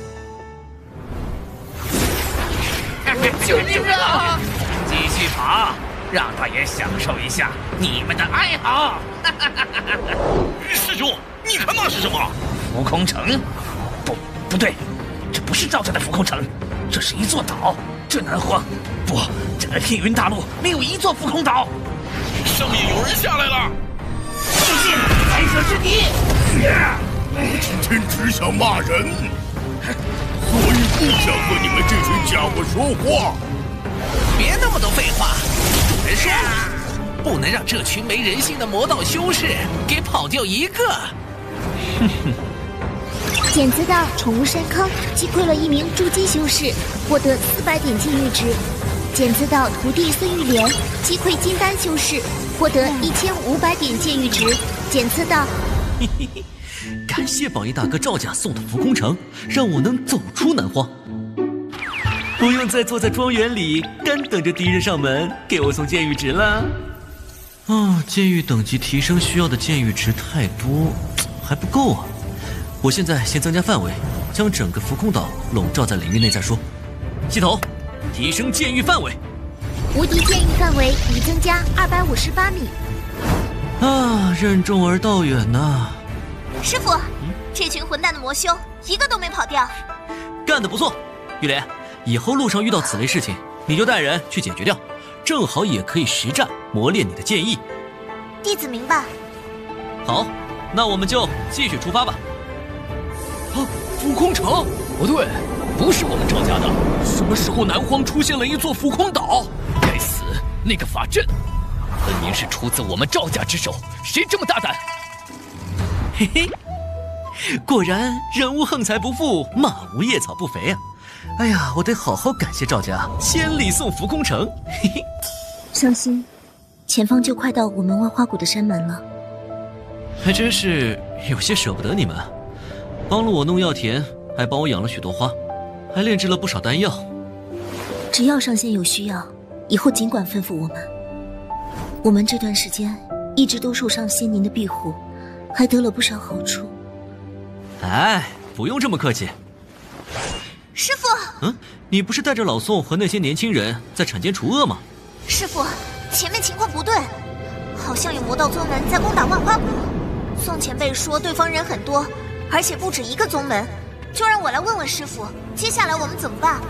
救命啊！继续跑，让他也享受一下你们的哀嚎。 师兄，你看那是什么？ 浮空城？不，不对，这不是赵家的浮空城，这是一座岛。这南荒，不，整个天云大陆没有一座浮空岛。 上面有人下来了！ 谢谢来者之敌。 我今天只想骂人，所以不想和你们这群家伙说话。 别那么多废话，主人说了，不能让这群没人性的魔道修士给跑掉一个。 哼哼。检测到宠物山坑击溃了一名筑基修士，获得四百点禁欲值。检测到徒弟孙玉莲击溃金丹修士，获得一千五百点剑玉值。检测到， 嘿嘿嘿，感谢榜一大哥赵家送的浮空城，让我能走出南荒，不用再坐在庄园里干等着敌人上门给我送剑玉值了。啊，剑玉等级提升需要的剑玉值太多，还不够啊！我现在先增加范围，将整个浮空岛笼罩在领域内再说。系统，提升剑域范围。 无敌剑域范围已增加二百五十八米。 啊，任重而道远呐！ 师傅，嗯、这群混蛋的魔修一个都没跑掉。 干得不错，玉莲，以后路上遇到此类事情，你就带人去解决掉，正好也可以实战磨练你的剑艺。 弟子明白。 好，那我们就继续出发吧。 啊，浮空城？不对，不是我们赵家的。什么时候南荒出现了一座浮空岛？该死，那个法阵，分明是出自我们赵家之手，谁这么大胆？ 嘿嘿，果然人无横财不富，马无夜草不肥啊！哎呀，我得好好感谢赵家，千里送浮空城。嘿嘿， 伤心，前方就快到我们万花谷的山门了。 还真是有些舍不得你们。帮了我弄药田，还帮我养了许多花，还炼制了不少丹药。 只要上仙有需要，以后尽管吩咐我们。我们这段时间一直都受上仙您的庇护，还得了不少好处。 哎，不用这么客气。 师傅， 嗯，你不是带着老宋和那些年轻人在铲奸除恶吗？ 师傅，前面情况不对，好像有魔道宗门在攻打万花谷。宋前辈说对方人很多，而且不止一个宗门，就让我来问问师傅，接下来我们怎么办？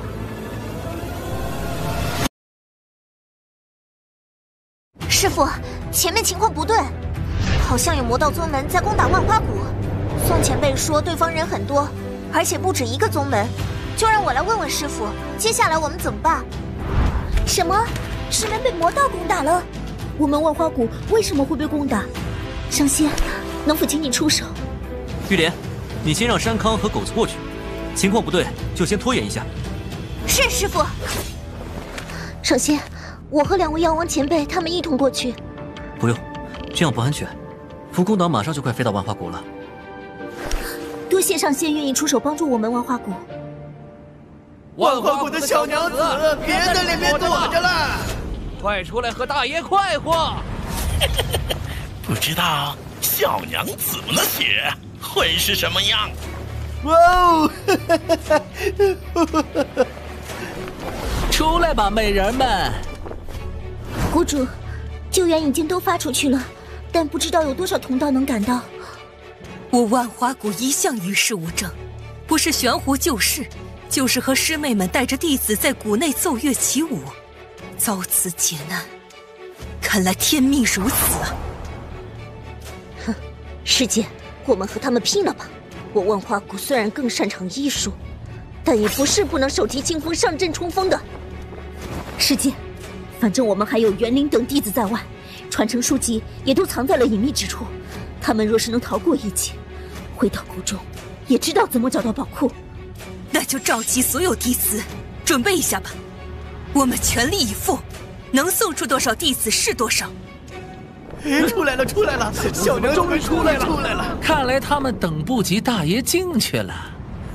师傅，前面情况不对，好像有魔道宗门在攻打万花谷。宋前辈说对方人很多，而且不止一个宗门，就让我来问问师傅，接下来我们怎么办？什么？师门被魔道攻打了？ 我们万花谷为什么会被攻打？上仙，能否请你出手？ 玉莲，你先让山康和狗子过去，情况不对就先拖延一下。 是师傅。 上仙，我和两位妖王前辈他们一同过去。 不用，这样不安全。浮空岛马上就快飞到万花谷了。 多谢上仙愿意出手帮助我们万花谷。 万花谷的小娘子，别在里面躲着了， 快出来和大爷快活！ 不知道小娘子们的血会是什么样？ 哇哦！ 出来吧，美人们！ 谷主，救援已经都发出去了，但不知道有多少同道能赶到。 我万花谷一向与世无争，不是悬壶救世，就是和师妹们带着弟子在谷内奏乐起舞，遭此劫难，看来天命如此啊！ 哼，师姐，我们和他们拼了吧！我万花谷虽然更擅长医术，但也不是不能手提清风上阵冲锋的。师姐，反正我们还有元灵等弟子在外，传承书籍也都藏在了隐秘之处。他们若是能逃过一劫，回到谷中，也知道怎么找到宝库。 那就召集所有弟子，准备一下吧。我们全力以赴，能送出多少弟子是多少。 出来了，出来了！小娘终于出来了，出来了！ 看来他们等不及大爷进去了。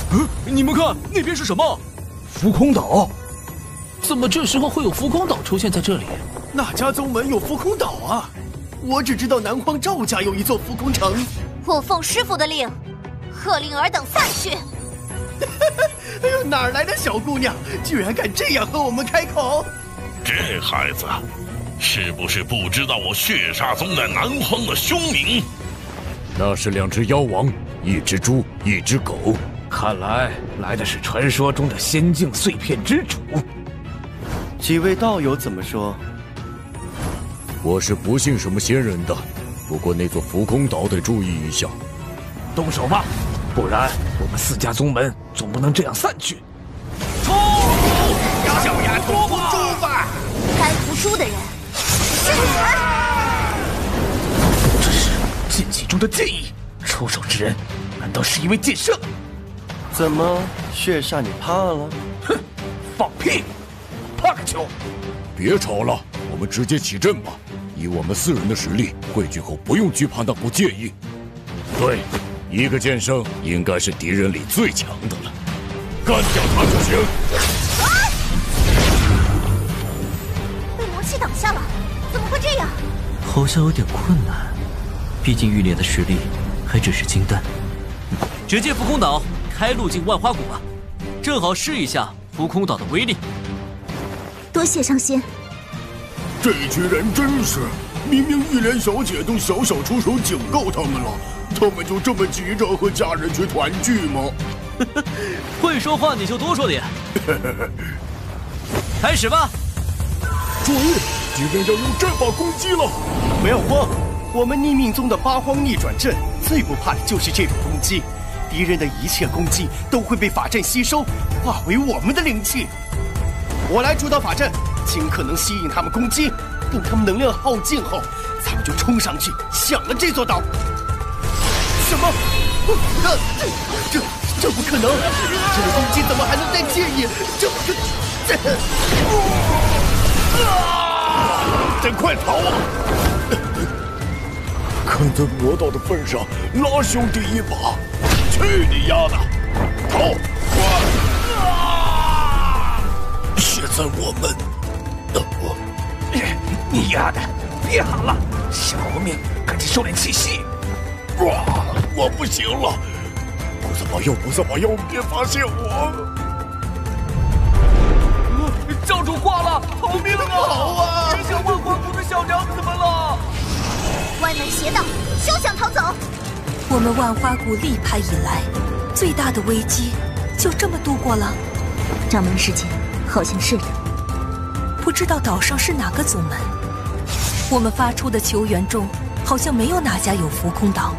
嗯，你们看那边是什么？ 浮空岛。 怎么这时候会有浮空岛出现在这里？ 哪家宗门有浮空岛啊？我只知道南荒赵家有一座浮空城。 我奉师傅的令，喝令尔等散去。 哎呦，哪来的小姑娘，居然敢这样和我们开口？ 这孩子，是不是不知道我血煞宗在南荒的凶名？ 那是两只妖王，一只猪，一只狗。 看来来的是传说中的仙境碎片之主。 几位道友怎么说？ 我是不信什么仙人的，不过那座浮空岛得注意一下。 动手吧，不然我们四家宗门总不能这样散去。 冲！小丫头服猪吧！ 该服输的人，是他！ 这是剑气中的剑意，出手之人难道是一位剑圣？ 怎么，血煞你怕了？ 哼，放屁！怕个球！ 别吵了，我们直接起阵吧。以我们四人的实力，汇聚后不用惧怕那股剑意。对，一个剑圣应该是敌人里最强的了，干掉他就行。 啊！被魔气挡下了，怎么会这样？ 好像有点困难，毕竟玉莲的实力还只是金丹。直接浮空岛开路进万花谷吧，正好试一下浮空岛的威力。 多谢上仙。 这群人真是，明明玉莲小姐都小小出手警告他们了，他们就这么急着和家人去团聚吗？ 会说话你就多说点。开始吧。 注意，敌人要用阵法攻击了。 不要慌，我们逆命宗的八荒逆转阵最不怕的就是这种攻击。敌人的一切攻击都会被法阵吸收，化为我们的灵气。我来主导法阵，尽可能吸引他们攻击，等他们能量耗尽后，咱们就冲上去抢了这座岛。什么？这这这不可能！这个攻击怎么还能带剑意？这这这！ 啊！真快逃啊！看在魔道的份上，拉兄弟一把！去你丫的！逃！啊！现在我们，我， 你丫的，别喊了，想活命，赶紧收敛气息。 哇！我不行了，菩萨保佑，菩萨保佑，别发现我！ 教主挂了，逃命啊！好啊！别想万花谷的小娘子们了！ 歪门邪道，休想逃走！ 我们万花谷立派以来，最大的危机就这么度过了。 掌门师姐，好像是的。 不知道岛上是哪个宗门？我们发出的求援中，好像没有哪家有浮空岛。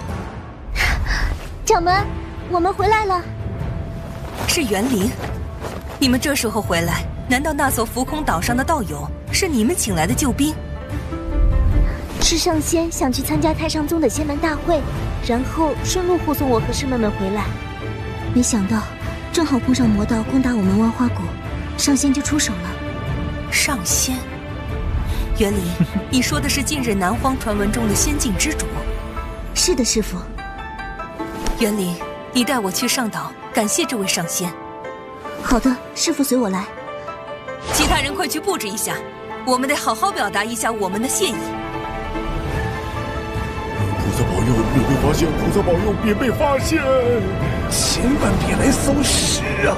掌门，我们回来了。 是园林。你们这时候回来，难道那所浮空岛上的道友是你们请来的救兵？ 是上仙想去参加太上宗的仙门大会，然后顺路护送我和师妹们回来。没想到正好碰上魔道攻打我们万花谷，上仙就出手了。 上仙？园林，你说的是近日南荒传闻中的仙境之主？ 是的，师父。 园林，你带我去上岛，感谢这位上仙。 好的，师父随我来。 其他人快去布置一下，我们得好好表达一下我们的谢意。 菩萨保佑，别被发现！菩萨保佑，别被发现！ 千万别来骚事啊！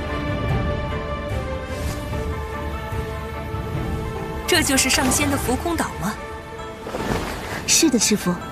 这就是上仙的浮空岛吗？ 是的，师父。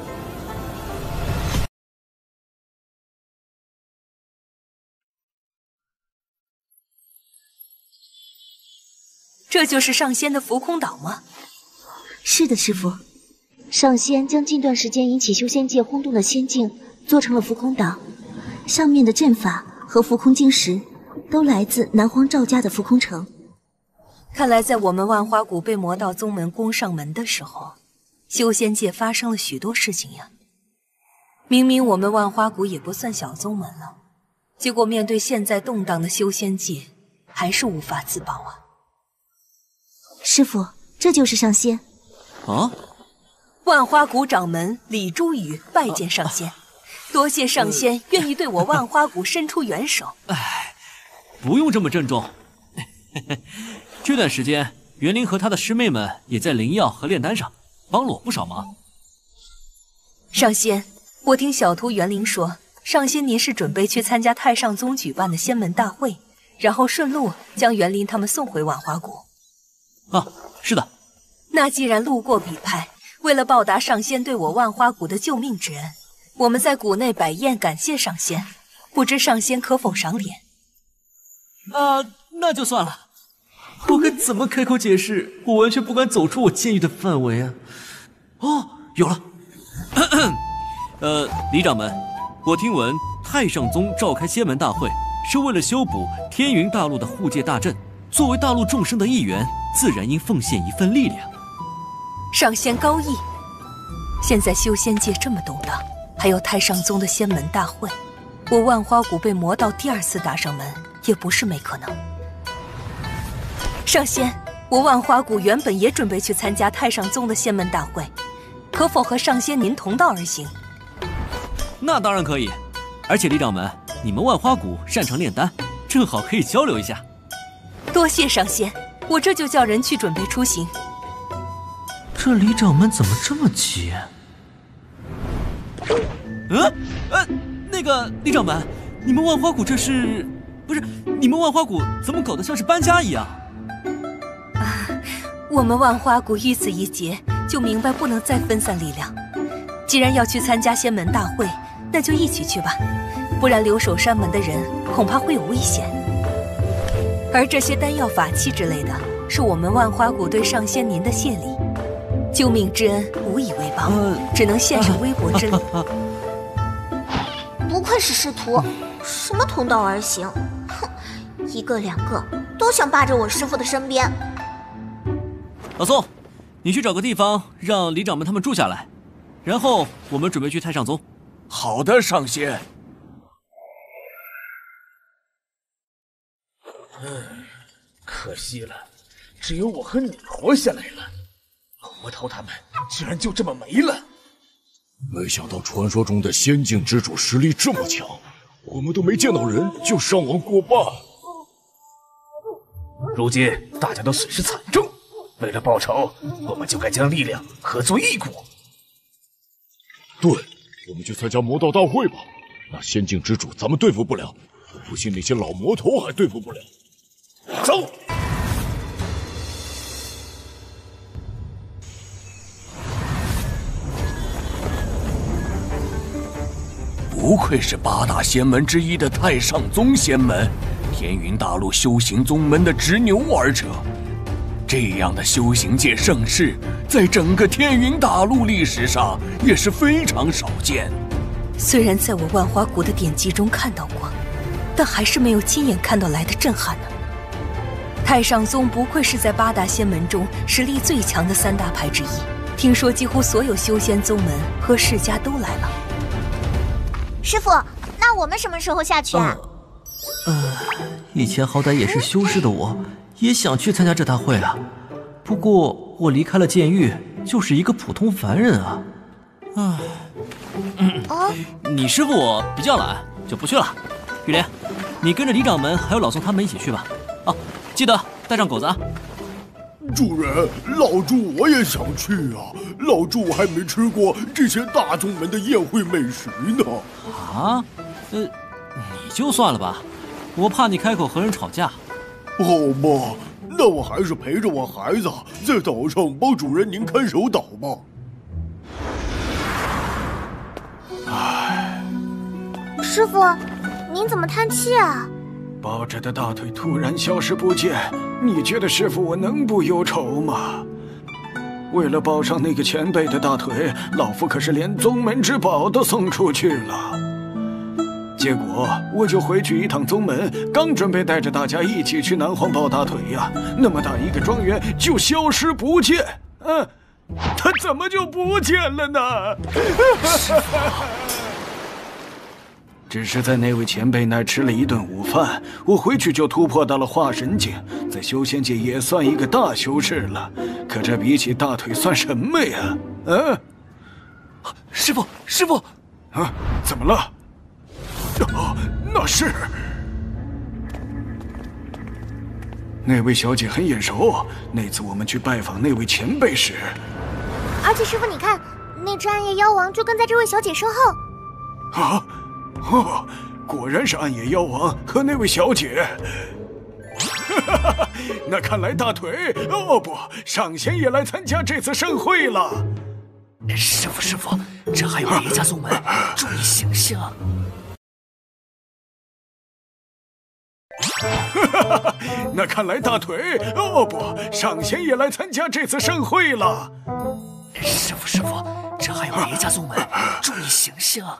这就是上仙的浮空岛吗？ 是的，师父。上仙将近段时间引起修仙界轰动的仙境做成了浮空岛，上面的阵法和浮空晶石都来自南荒赵家的浮空城。 看来在我们万花谷被魔道宗门攻上门的时候，修仙界发生了许多事情呀。明明我们万花谷也不算小宗门了，结果面对现在动荡的修仙界，还是无法自保啊。 师父，这就是上仙。 啊！ 万花谷掌门李珠雨拜见上仙。 多谢上仙愿意对我万花谷伸出援手。 哎，不用这么郑重。这段时间，袁灵和他的师妹们也在灵药和炼丹上帮了我不少忙。 上仙，我听小徒袁灵说，上仙您是准备去参加太上宗举办的仙门大会，然后顺路将袁灵他们送回万花谷。 啊，是的。 那既然路过彼派，为了报答上仙对我万花谷的救命之恩，我们在谷内摆宴感谢上仙，不知上仙可否赏脸？ 啊，那就算了。我该怎么开口解释？我完全不敢走出我监狱的范围啊！哦，有了。咳咳呃，李掌门，我听闻太上宗召开仙门大会，是为了修补天云大陆的护界大阵。作为大陆众生的一员，自然应奉献一份力量。 上仙高义。现在修仙界这么动荡，还有太上宗的仙门大会，我万花谷被魔道第二次打上门，也不是没可能。上仙，我万花谷原本也准备去参加太上宗的仙门大会，可否和上仙您同道而行？ 那当然可以，而且李掌门，你们万花谷擅长炼丹，正好可以交流一下。 多谢上仙，我这就叫人去准备出行。 这李掌门怎么这么急？呃呃，那个李掌门，你们万花谷这是不是？你们万花谷怎么搞得像是搬家一样？ 啊，我们万花谷遇此一劫，就明白不能再分散力量。既然要去参加仙门大会，那就一起去吧，不然留守山门的人恐怕会有危险。而这些丹药法器之类的，是我们万花谷对上仙您的谢礼，救命之恩无以为报，呃、只能献上微薄之力。啊啊啊、不愧是师徒，什么同道而行，哼，一个两个都想霸着我师父的身边。 老宋，你去找个地方让李掌门他们住下来，然后我们准备去太上宗。 好的，上仙。 嗯，可惜了，只有我和你活下来了。老魔头他们居然就这么没了。 没想到传说中的仙境之主实力这么强，我们都没见到人就伤亡过半。 如今大家都损失惨重，为了报仇，我们就该将力量合作一股。 对，我们去参加魔道大会吧。那仙境之主咱们对付不了，不信那些老魔头还对付不了。走！ 不愧是八大仙门之一的太上宗仙门，天云大陆修行宗门的执牛耳者。这样的修行界盛世，在整个天云大陆历史上也是非常少见。 虽然在我万花谷的典籍中看到过，但还是没有亲眼看到来的震撼呢。太上宗不愧是在八大仙门中实力最强的三大派之一，听说几乎所有修仙宗门和世家都来了。 师傅，那我们什么时候下去啊？ 呃，呃以前好歹也是修士的我，也想去参加这大会啊。不过我离开了剑狱，就是一个普通凡人啊。唉，嗯，哦，你师傅我比较懒，就不去了。玉莲，你跟着李掌门还有老宋他们一起去吧。啊，记得带上狗子啊。 主人，老猪我也想去啊！老猪还没吃过这些大宗门的宴会美食呢。 啊？呃，你就算了吧，我怕你开口和人吵架。 好吧，那我还是陪着我孩子在岛上帮主人您看守岛吧。 唉，师傅，您怎么叹气啊？ 抱着的大腿突然消失不见，你觉得师傅我能不忧愁吗？为了抱上那个前辈的大腿，老夫可是连宗门之宝都送出去了。结果我就回去一趟宗门，刚准备带着大家一起去南荒抱大腿呀，那么大一个庄园就消失不见。嗯、啊，他怎么就不见了呢？师傅。只是在那位前辈那儿吃了一顿午饭，我回去就突破到了化神境，在修仙界也算一个大修士了。可这比起大腿算什么呀？嗯、啊， 师傅，师傅， 啊，怎么了？啊，那是那位小姐很眼熟，那次我们去拜访那位前辈时， 而且师傅，你看，那只暗夜妖王就跟在这位小姐身后。 啊，哦，果然是暗夜妖王和那位小姐。哈哈哈，那看来大腿哦不，上仙也来参加这次盛会了。 师傅，师傅，这还有别家宗门，注意形象。 哈哈，那看来大腿哦不，上仙也来参加这次盛会了。 师傅，师傅，这还有别家宗门，注意形象。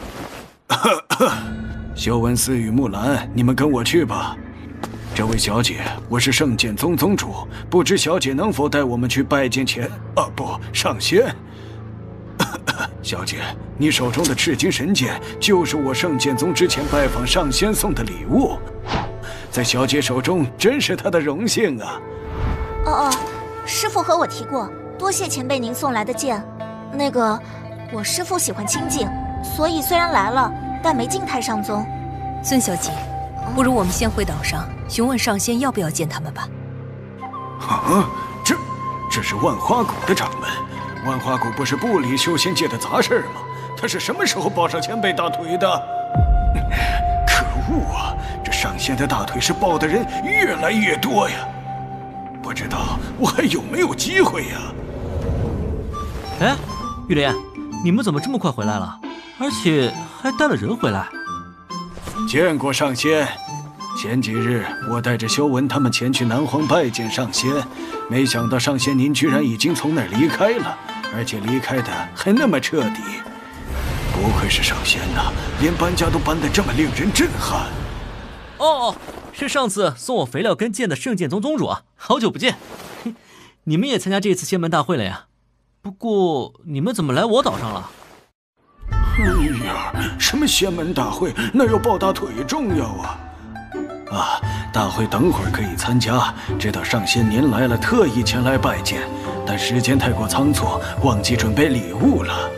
修文寺与木兰，你们跟我去吧。这位小姐，我是圣剑宗宗主，不知小姐能否带我们去拜见前……啊，不，上仙。小姐，你手中的赤金神剑就是我圣剑宗之前拜访上仙送的礼物，在小姐手中真是她的荣幸啊！ 哦哦，师父和我提过，多谢前辈您送来的剑。那个，我师父喜欢清静，所以虽然来了，但没进太上宗。 孙小姐，不如我们先回岛上询问上仙要不要见他们吧。 啊，这这是万花谷的掌门。万花谷不是不理修仙界的杂事吗？他是什么时候抱上前辈大腿的？可恶啊！这上仙的大腿是抱的人越来越多呀！不知道我还有没有机会呀？ 哎，玉莲，你们怎么这么快回来了？而且还带了人回来？ 见过上仙。前几日我带着修文他们前去南荒拜见上仙，没想到上仙您居然已经从那儿离开了，而且离开的还那么彻底。不愧是上仙呐，连搬家都搬得这么令人震撼。 哦，是上次送我肥料跟剑的圣剑宗宗主啊，好久不见。你们也参加这次仙门大会了呀？不过你们怎么来我岛上了？ 哎呀，什么仙门大会，那要抱大腿重要啊！啊，大会等会儿可以参加。知道上仙您来了，特意前来拜见，但时间太过仓促，忘记准备礼物了。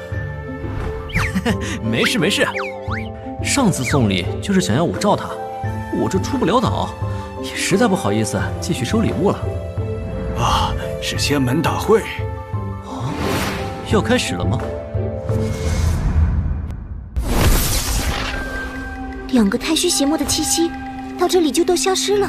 没事没事，上次送礼就是想要我罩他，我这出不了岛，也实在不好意思继续收礼物了。 啊，是仙门大会。 啊，要开始了吗？ 两个太虚邪魔的气息到这里就都消失了。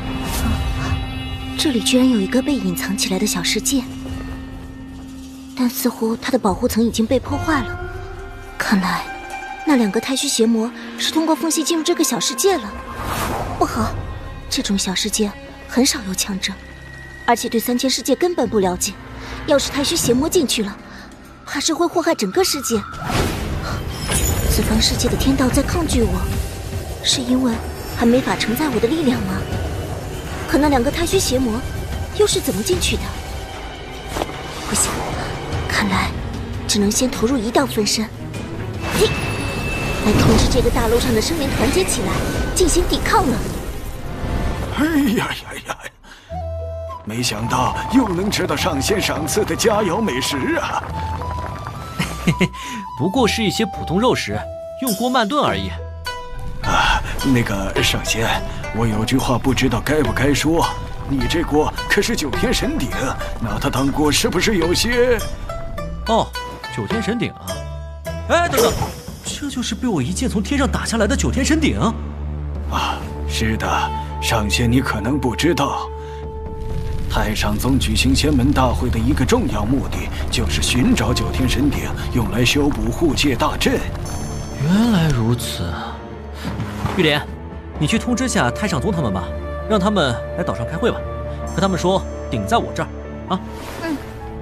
这里居然有一个被隐藏起来的小世界，但似乎它的保护层已经被破坏了。看来那两个太虚邪魔是通过缝隙进入这个小世界了。不好，这种小世界很少有强者，而且对三千世界根本不了解，要是太虚邪魔进去了，怕是会祸害整个世界。此方世界的天道在抗拒我，是因为还没法承载我的力量吗？可那两个太虚邪魔又是怎么进去的？不行，看来只能先投入一道分身，嘿，来通知这个大陆上的生灵团结起来，进行抵抗了。 哎呀呀呀！没想到又能吃到上仙赏赐的佳肴美食啊！ 嘿嘿，不过是一些普通肉食，用锅慢炖而已。 啊，那个上仙，我有句话不知道该不该说。你这锅可是九天神鼎，拿它当锅是不是有些…… 哦，九天神鼎啊！哎，等等，这就是被我一剑从天上打下来的九天神鼎？ 啊，是的，上仙你可能不知道，太上宗举行仙门大会的一个重要目的，就是寻找九天神鼎，用来修补护界大阵。 原来如此。玉莲，你去通知下太上宗他们吧，让他们来岛上开会吧，和他们说鼎在我这儿啊。 嗯。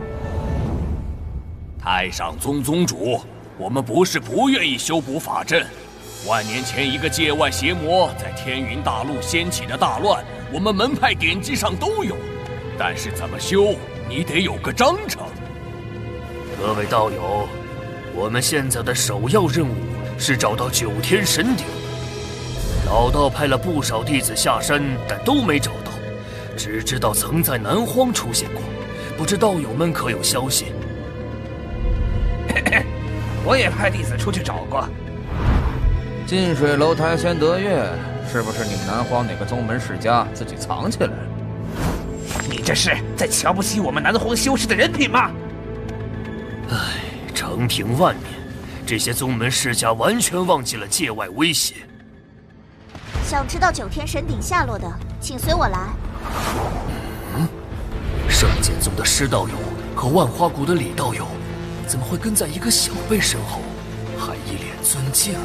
太上宗宗主，我们不是不愿意修补法阵。万年前一个界外邪魔在天云大陆掀起的大乱，我们门派典籍上都有，但是怎么修，你得有个章程。各位道友，我们现在的首要任务是找到九天神鼎。老道派了不少弟子下山，但都没找到，只知道曾在南荒出现过，不知道友们可有消息？嘿嘿， 我也派弟子出去找过。 近水楼台先得月，是不是你们南荒哪个宗门世家自己藏起来了？ 你这是在瞧不起我们南荒修士的人品吗？ 唉，长平万年，这些宗门世家完全忘记了界外威胁。 想知道九天神鼎下落的，请随我来。 嗯，圣剑宗的施道友和万花谷的李道友，怎么会跟在一个小辈身后，还一脸尊敬？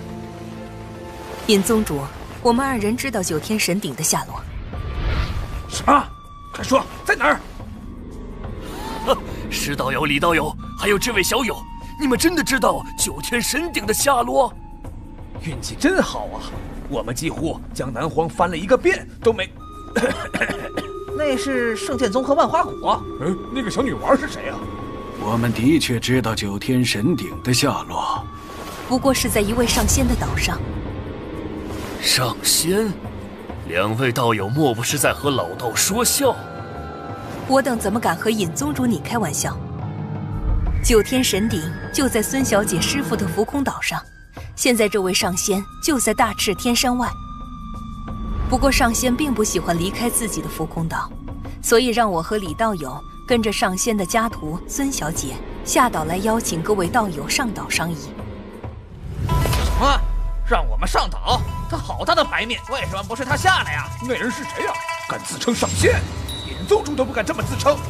尹宗主，我们二人知道九天神鼎的下落。 什么？快说，在哪儿？ 啊，施道友、李道友，还有这位小友，你们真的知道九天神鼎的下落？ 运气真好啊！我们几乎将南荒翻了一个遍，都没。那是圣剑宗和万花谷。 嗯，那个小女娃是谁啊？ 我们的确知道九天神鼎的下落， 不过是在一位上仙的岛上。 上仙？两位道友莫不是在和老道说笑？ 我等怎么敢和尹宗主你开玩笑？九天神鼎就在孙小姐师傅的浮空岛上，现在这位上仙就在大赤天山外。不过上仙并不喜欢离开自己的浮空岛，所以让我和李道友跟着上仙的家徒孙小姐下岛来邀请各位道友上岛商议。 什么？让我们上岛？他好大的牌面，为什么不是他下来呀？ 那人是谁呀？敢自称上仙？尹宗主都不敢这么自称。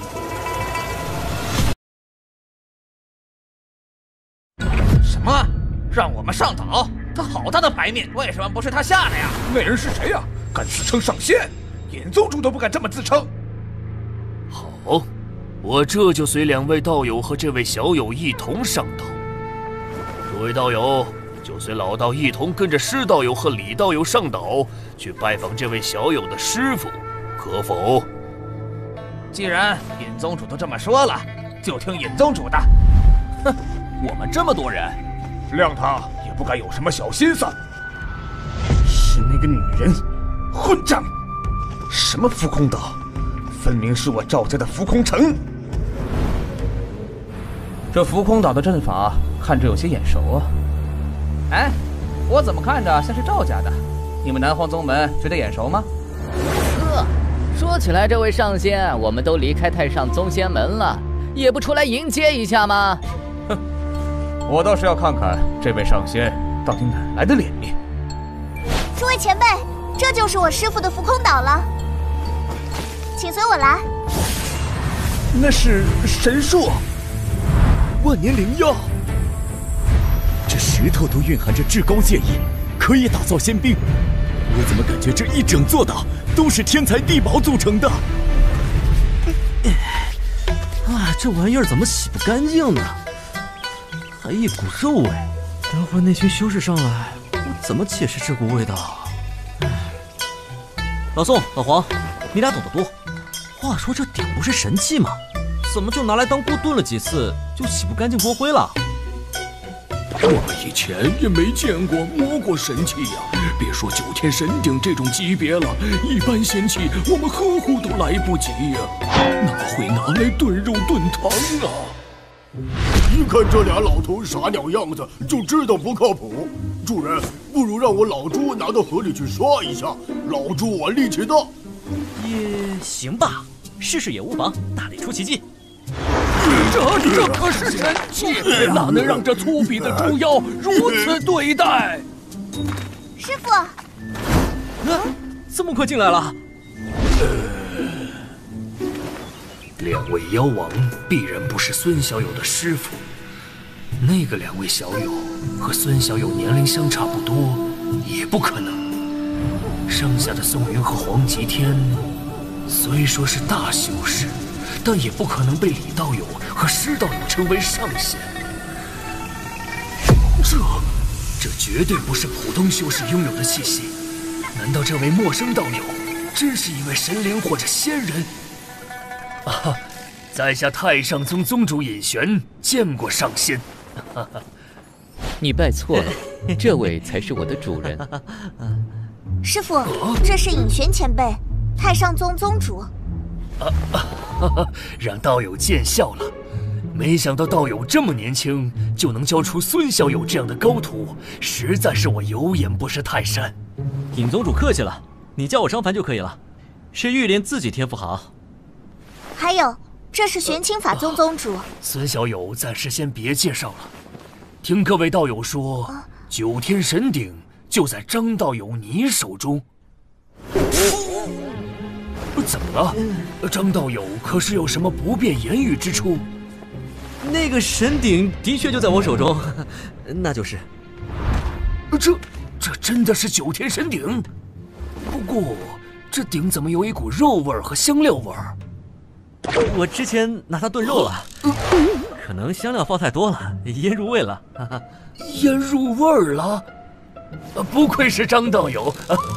什么？让我们上岛？他好大的牌面，为什么不是他下来呀？ 那人是谁呀？敢自称上仙？尹宗主都不敢这么自称。 好，我这就随两位道友和这位小友一同上岛。诸位道友，就随老道一同跟着施道友和李道友上岛，去拜访这位小友的师傅，可否？ 既然尹宗主都这么说了，就听尹宗主的。 哼，我们这么多人，谅他也不敢有什么小心思。是那个女人，混账！什么浮空岛，分明是我赵家的浮空城。 这浮空岛的阵法看着有些眼熟啊。哎，我怎么看着像是赵家的？你们南荒宗门觉得眼熟吗？ 呵，说起来，这位上仙，我们都离开太上宗仙门了，也不出来迎接一下吗？ 哼，我倒是要看看这位上仙到底哪来的脸面。 诸位前辈，这就是我师傅的浮空岛了，请随我来。 那是神树， 万年灵药。这石头都蕴含着至高剑意，可以打造仙兵。我怎么感觉这一整座岛都是天材地宝组成的？ 啊，这玩意儿怎么洗不干净呢？还一股肉味。等会儿那群修士上来，我怎么解释这股味道？老宋、老黄，你俩懂得多。话说这鼎不是神器吗？怎么就拿来当锅炖了几次，就洗不干净锅灰了？ 我们以前也没见过摸过神器呀，别说九天神鼎这种级别了，一般仙器我们呵护都来不及呀，哪会拿来炖肉炖汤啊？ 一看这俩老头傻鸟样子，就知道不靠谱。主人，不如让我老朱拿到河里去刷一下，老朱我力气大。 也行吧，试试也无妨，大力出奇迹。 这这可是神器，哪能让这粗鄙的猪妖如此对待？ 师傅， 啊，这么快进来了？ 两位妖王必然不是孙小友的师傅，那个两位小友和孙小友年龄相差不多，也不可能。剩下的宋云和黄极天，虽说是大修士，但也不可能被李道友和施道友称为上仙。这，这绝对不是普通修士拥有的气息。难道这位陌生道友真是一位神灵或者仙人？啊，在下太上宗宗主尹玄见过上仙。 你拜错了，这位才是我的主人。 师傅，这是尹玄前辈，太上宗宗主。 啊啊！让道友见笑了。 没想到道友这么年轻就能教出孙小友这样的高徒，实在是我有眼不识泰山。 尹宗主客气了，你叫我张凡就可以了。是玉莲自己天赋好。 还有，这是玄清法宗宗主。 孙小友暂时先别介绍了。听各位道友说，啊、九天神鼎就在张道友你手中。怎么了？张道友可是有什么不便言语之处？ 那个神鼎的确就在我手中，那就是。 这这真的是九天神鼎？不过这鼎怎么有一股肉味和香料味儿？ 我之前拿它炖肉了，可能香料放太多了，腌入味了。哈哈， 腌入味儿了？不愧是张道友。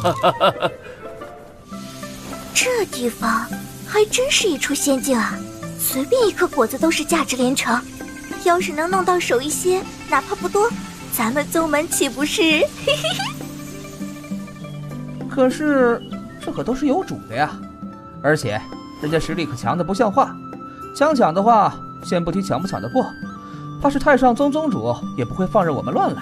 这地方还真是一处仙境啊！随便一颗果子都是价值连城，要是能弄到手一些，哪怕不多，咱们宗门岂不是？嘿嘿嘿。 可是这可都是有主的呀，而且人家实力可强的不像话。想抢的话，先不提抢不抢得过，怕是太上宗宗主也不会放任我们乱来。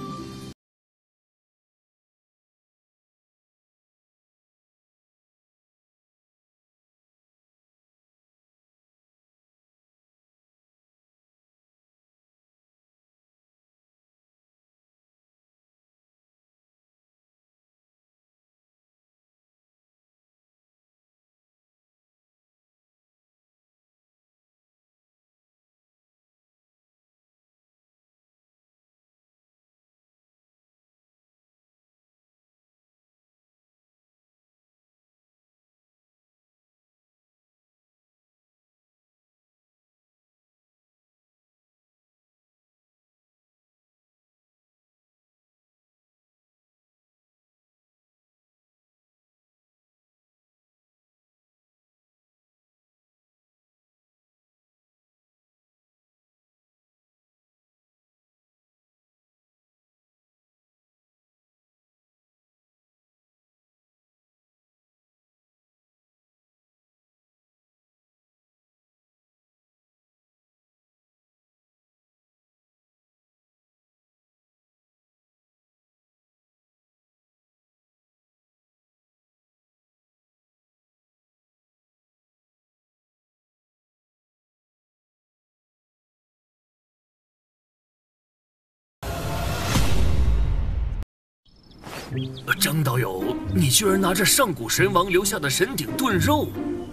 张道友，你居然拿着上古神王留下的神鼎炖肉？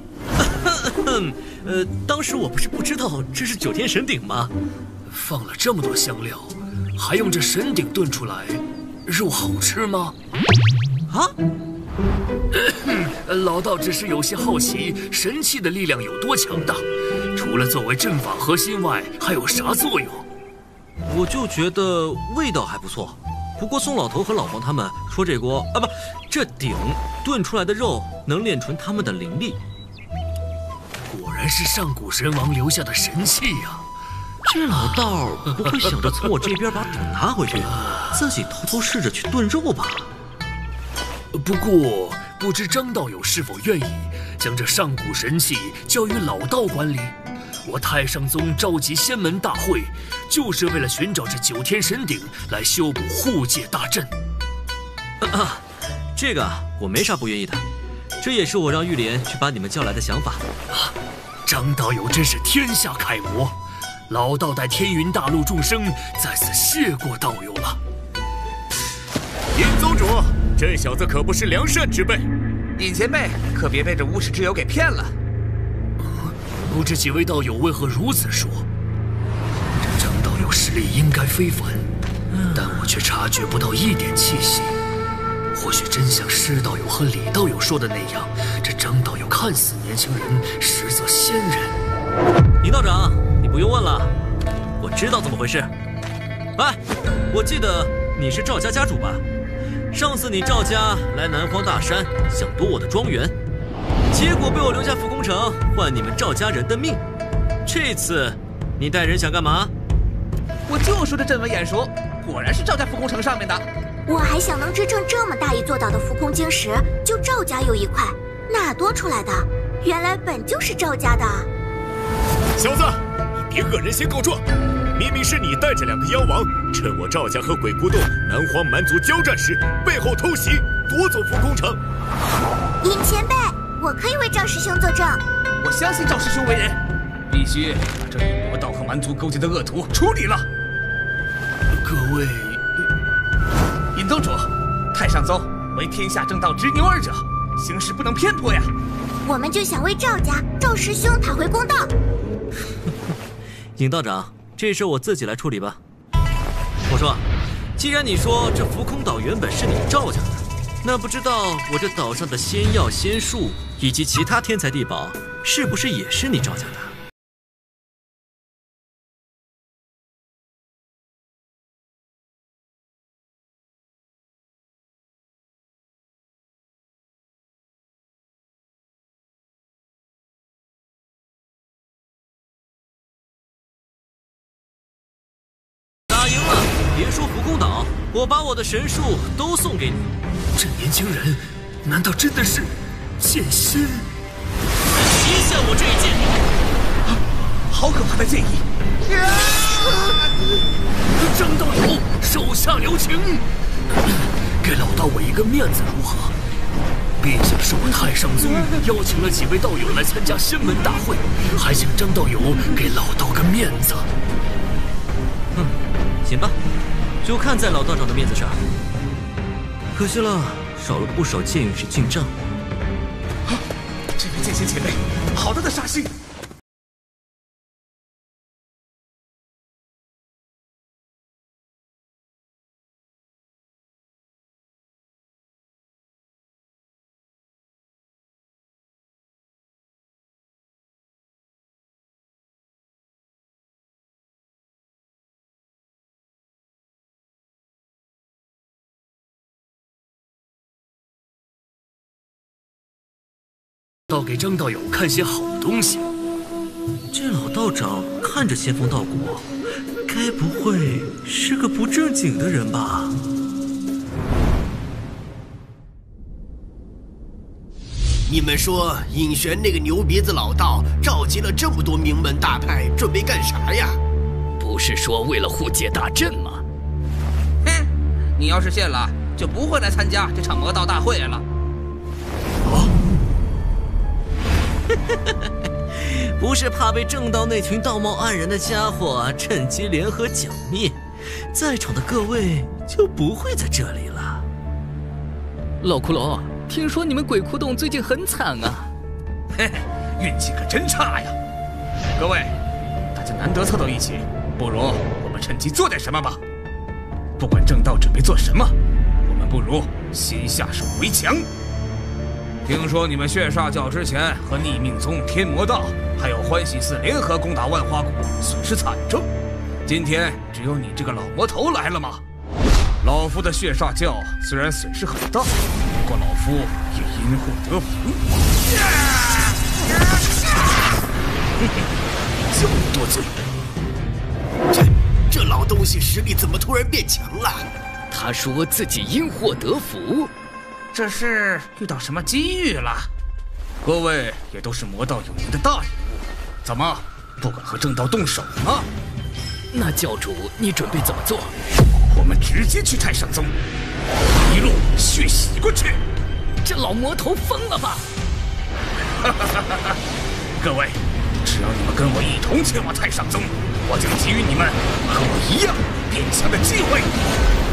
呃，当时我不是不知道这是九天神鼎吗？ 放了这么多香料，还用这神鼎炖出来，肉好吃吗？ 啊？ 老道只是有些好奇，神器的力量有多强大？除了作为阵法核心外，还有啥作用？ 我就觉得味道还不错。不过宋老头和老黄他们说这锅啊不，这鼎炖出来的肉能炼纯他们的灵力。 果然是上古神王留下的神器呀、啊！ 这老道不会想着从我这边把鼎拿回去，自己偷偷试着去炖肉吧？ 不过不知张道友是否愿意将这上古神器交于老道管理？我太上宗召集仙门大会，就是为了寻找这九天神鼎来修补护界大阵。 啊，这个我没啥不愿意的，这也是我让玉莲去把你们叫来的想法。 啊，张道友真是天下楷模，老道代天云大陆众生在此谢过道友了。 尹宗主，这小子可不是良善之辈， 尹前辈可别被这无耻之友给骗了。 不知几位道友为何如此说？这张道友实力应该非凡，但我却察觉不到一点气息。或许真像施道友和李道友说的那样，这张道友看似年轻人，实则仙人。 李道长，你不用问了，我知道怎么回事。哎，我记得你是赵家家主吧？上次你赵家来南荒大山，想夺我的庄园。结果被我留下副工城换你们赵家人的命。这次你带人想干嘛？ 我就说这阵纹眼熟，果然是赵家副工城上面的。 我还想能支撑这么大一座岛的浮空晶石，就赵家有一块，哪多出来的？原来本就是赵家的。 小子，你你恶人先告状！明明是你带着两个妖王，趁我赵家和鬼窟洞南荒蛮族交战时，背后偷袭，夺走浮空城。 尹前辈，我可以为赵师兄作证。 我相信赵师兄为人，必须把这与魔道和蛮族勾结的恶徒处理了。 各位， 尹宗主，太上宗为天下正道执牛耳者，行事不能偏颇呀。 我们就想为赵家、赵师兄讨回公道。 尹道长，这事我自己来处理吧。我说，既然你说这浮空岛原本是你赵家的，那不知道我这岛上的仙药、仙树以及其他天材地宝，是不是也是你赵家的？打赢了，别说浮空岛，我把我的神树都送给你。 这年轻人，难道真的是剑仙？ 接下我这一剑！ 好可怕的剑意！ 张道友，手下留情，给老道我一个面子如何？陛下是我太上宗邀请了几位道友来参加仙门大会，还请张道友给老道个面子。 嗯，行吧，就看在老道长的面子上。可惜了，少了不少剑陨石进账。 啊，这位剑仙前辈，好大的杀心！ 倒给张道友看些好东西。 这老道长看着仙风道骨，该不会是个不正经的人吧？ 你们说尹玄那个牛鼻子老道召集了这么多名门大派，准备干啥呀？ 不是说为了护界大阵吗？ 哼，你要是信了，就不会来参加这场魔道大会了。 不是怕被正道那群道貌岸然的家伙趁机联合剿灭，在场的各位就不会在这里了。 老骷髅，听说你们鬼窟洞最近很惨啊？ 嘿嘿，运气可真差呀！各位，大家难得凑到一起，不如我们趁机做点什么吧。不管正道准备做什么，我们不如先下手为强。听说你们血煞教之前和逆命宗、天魔道还有欢喜寺联合攻打万花谷，损失惨重。今天只有你这个老魔头来了吗？老夫的血煞教虽然损失很大，不过老夫也因祸得福。 嘿嘿，这么多嘴！这这老东西实力怎么突然变强了？ 他说自己因祸得福。 这是遇到什么机遇了？ 各位也都是魔道有名的大人物，怎么不敢和正道动手吗？ 那教主，你准备怎么做？ 我们直接去太上宗，一路血洗过去。 这老魔头疯了吧？ 各位，只要你们跟我一同前往太上宗，我就给予你们和我一样变强的机会。